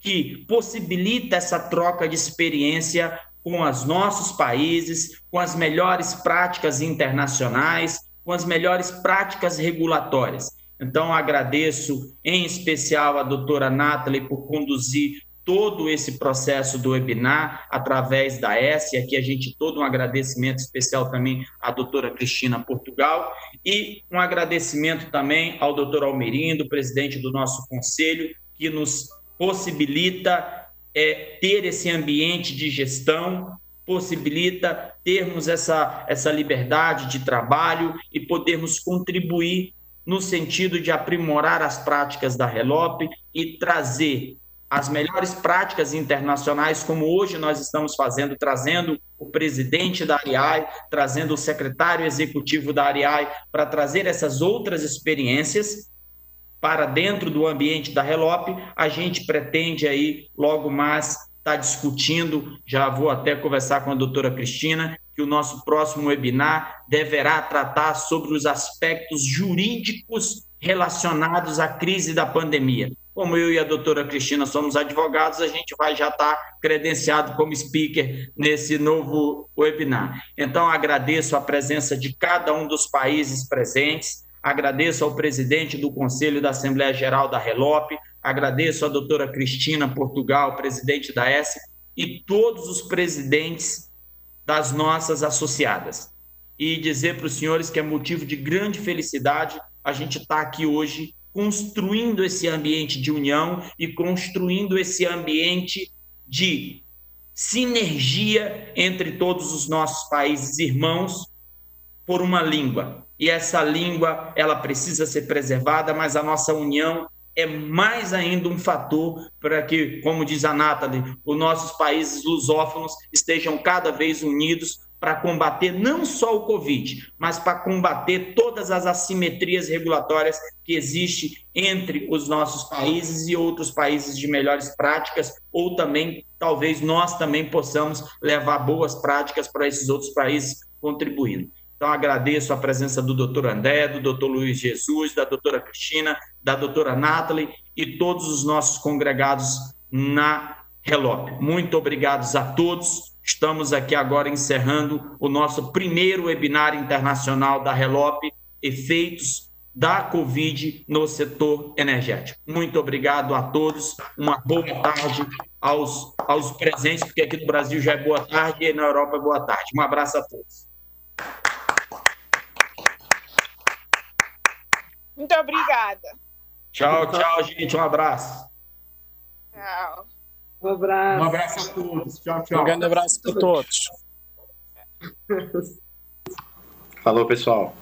que possibilita essa troca de experiência com os nossos países, com as melhores práticas internacionais, com as melhores práticas regulatórias. Então, agradeço em especial a doutora Nathalie por conduzir todo esse processo do webinar através da ESSE. Aqui a gente todo um agradecimento especial também à doutora Cristina Portugal e um agradecimento também ao doutor Almerindo, presidente do nosso conselho, que nos possibilita ter esse ambiente de gestão, possibilita termos essa liberdade de trabalho e podermos contribuir no sentido de aprimorar as práticas da RELOP e trazer as melhores práticas internacionais, como hoje nós estamos fazendo, trazendo o presidente da ARIAI, trazendo o secretário executivo da ARIAI, para trazer essas outras experiências para dentro do ambiente da RELOP. A gente pretende aí, logo mais, estar discutindo, já vou até conversar com a doutora Cristina, que o nosso próximo webinar deverá tratar sobre os aspectos jurídicos relacionados à crise da pandemia. Como eu e a doutora Cristina somos advogados, a gente vai já estar credenciado como speaker nesse novo webinar. Então, agradeço a presença de cada um dos países presentes, agradeço ao presidente do Conselho da Assembleia Geral da RELOP, agradeço à doutora Cristina Portugal, presidente da ESSE, e todos os presidentes das nossas associadas. E dizer para os senhores que é motivo de grande felicidade a gente estar aqui hoje construindo esse ambiente de união e construindo esse ambiente de sinergia entre todos os nossos países irmãos por uma língua. E essa língua, ela precisa ser preservada, mas a nossa união é mais ainda um fator para que, como diz a Nathalie, os nossos países lusófonos estejam cada vez unidos para combater não só o Covid, mas para combater todas as assimetrias regulatórias que existem entre os nossos países e outros países de melhores práticas, ou também, talvez nós também possamos levar boas práticas para esses outros países contribuindo. Então, agradeço a presença do doutor André, do doutor Luiz Jesus, da doutora Cristina, da doutora Nathalie e todos os nossos congregados na RELOP. Muito obrigados a todos. Estamos aqui agora encerrando o nosso primeiro webinar internacional da RELOP, Efeitos da Covid no setor energético. Muito obrigado a todos. Uma boa tarde aos presentes, porque aqui no Brasil já é boa tarde e na Europa é boa tarde. Um abraço a todos.
Muito obrigada.
Tchau, tchau, gente. Um abraço.
Tchau.
Um abraço.
Um abraço a todos. Tchau, tchau.
Um grande abraço para todos.
Falou, pessoal.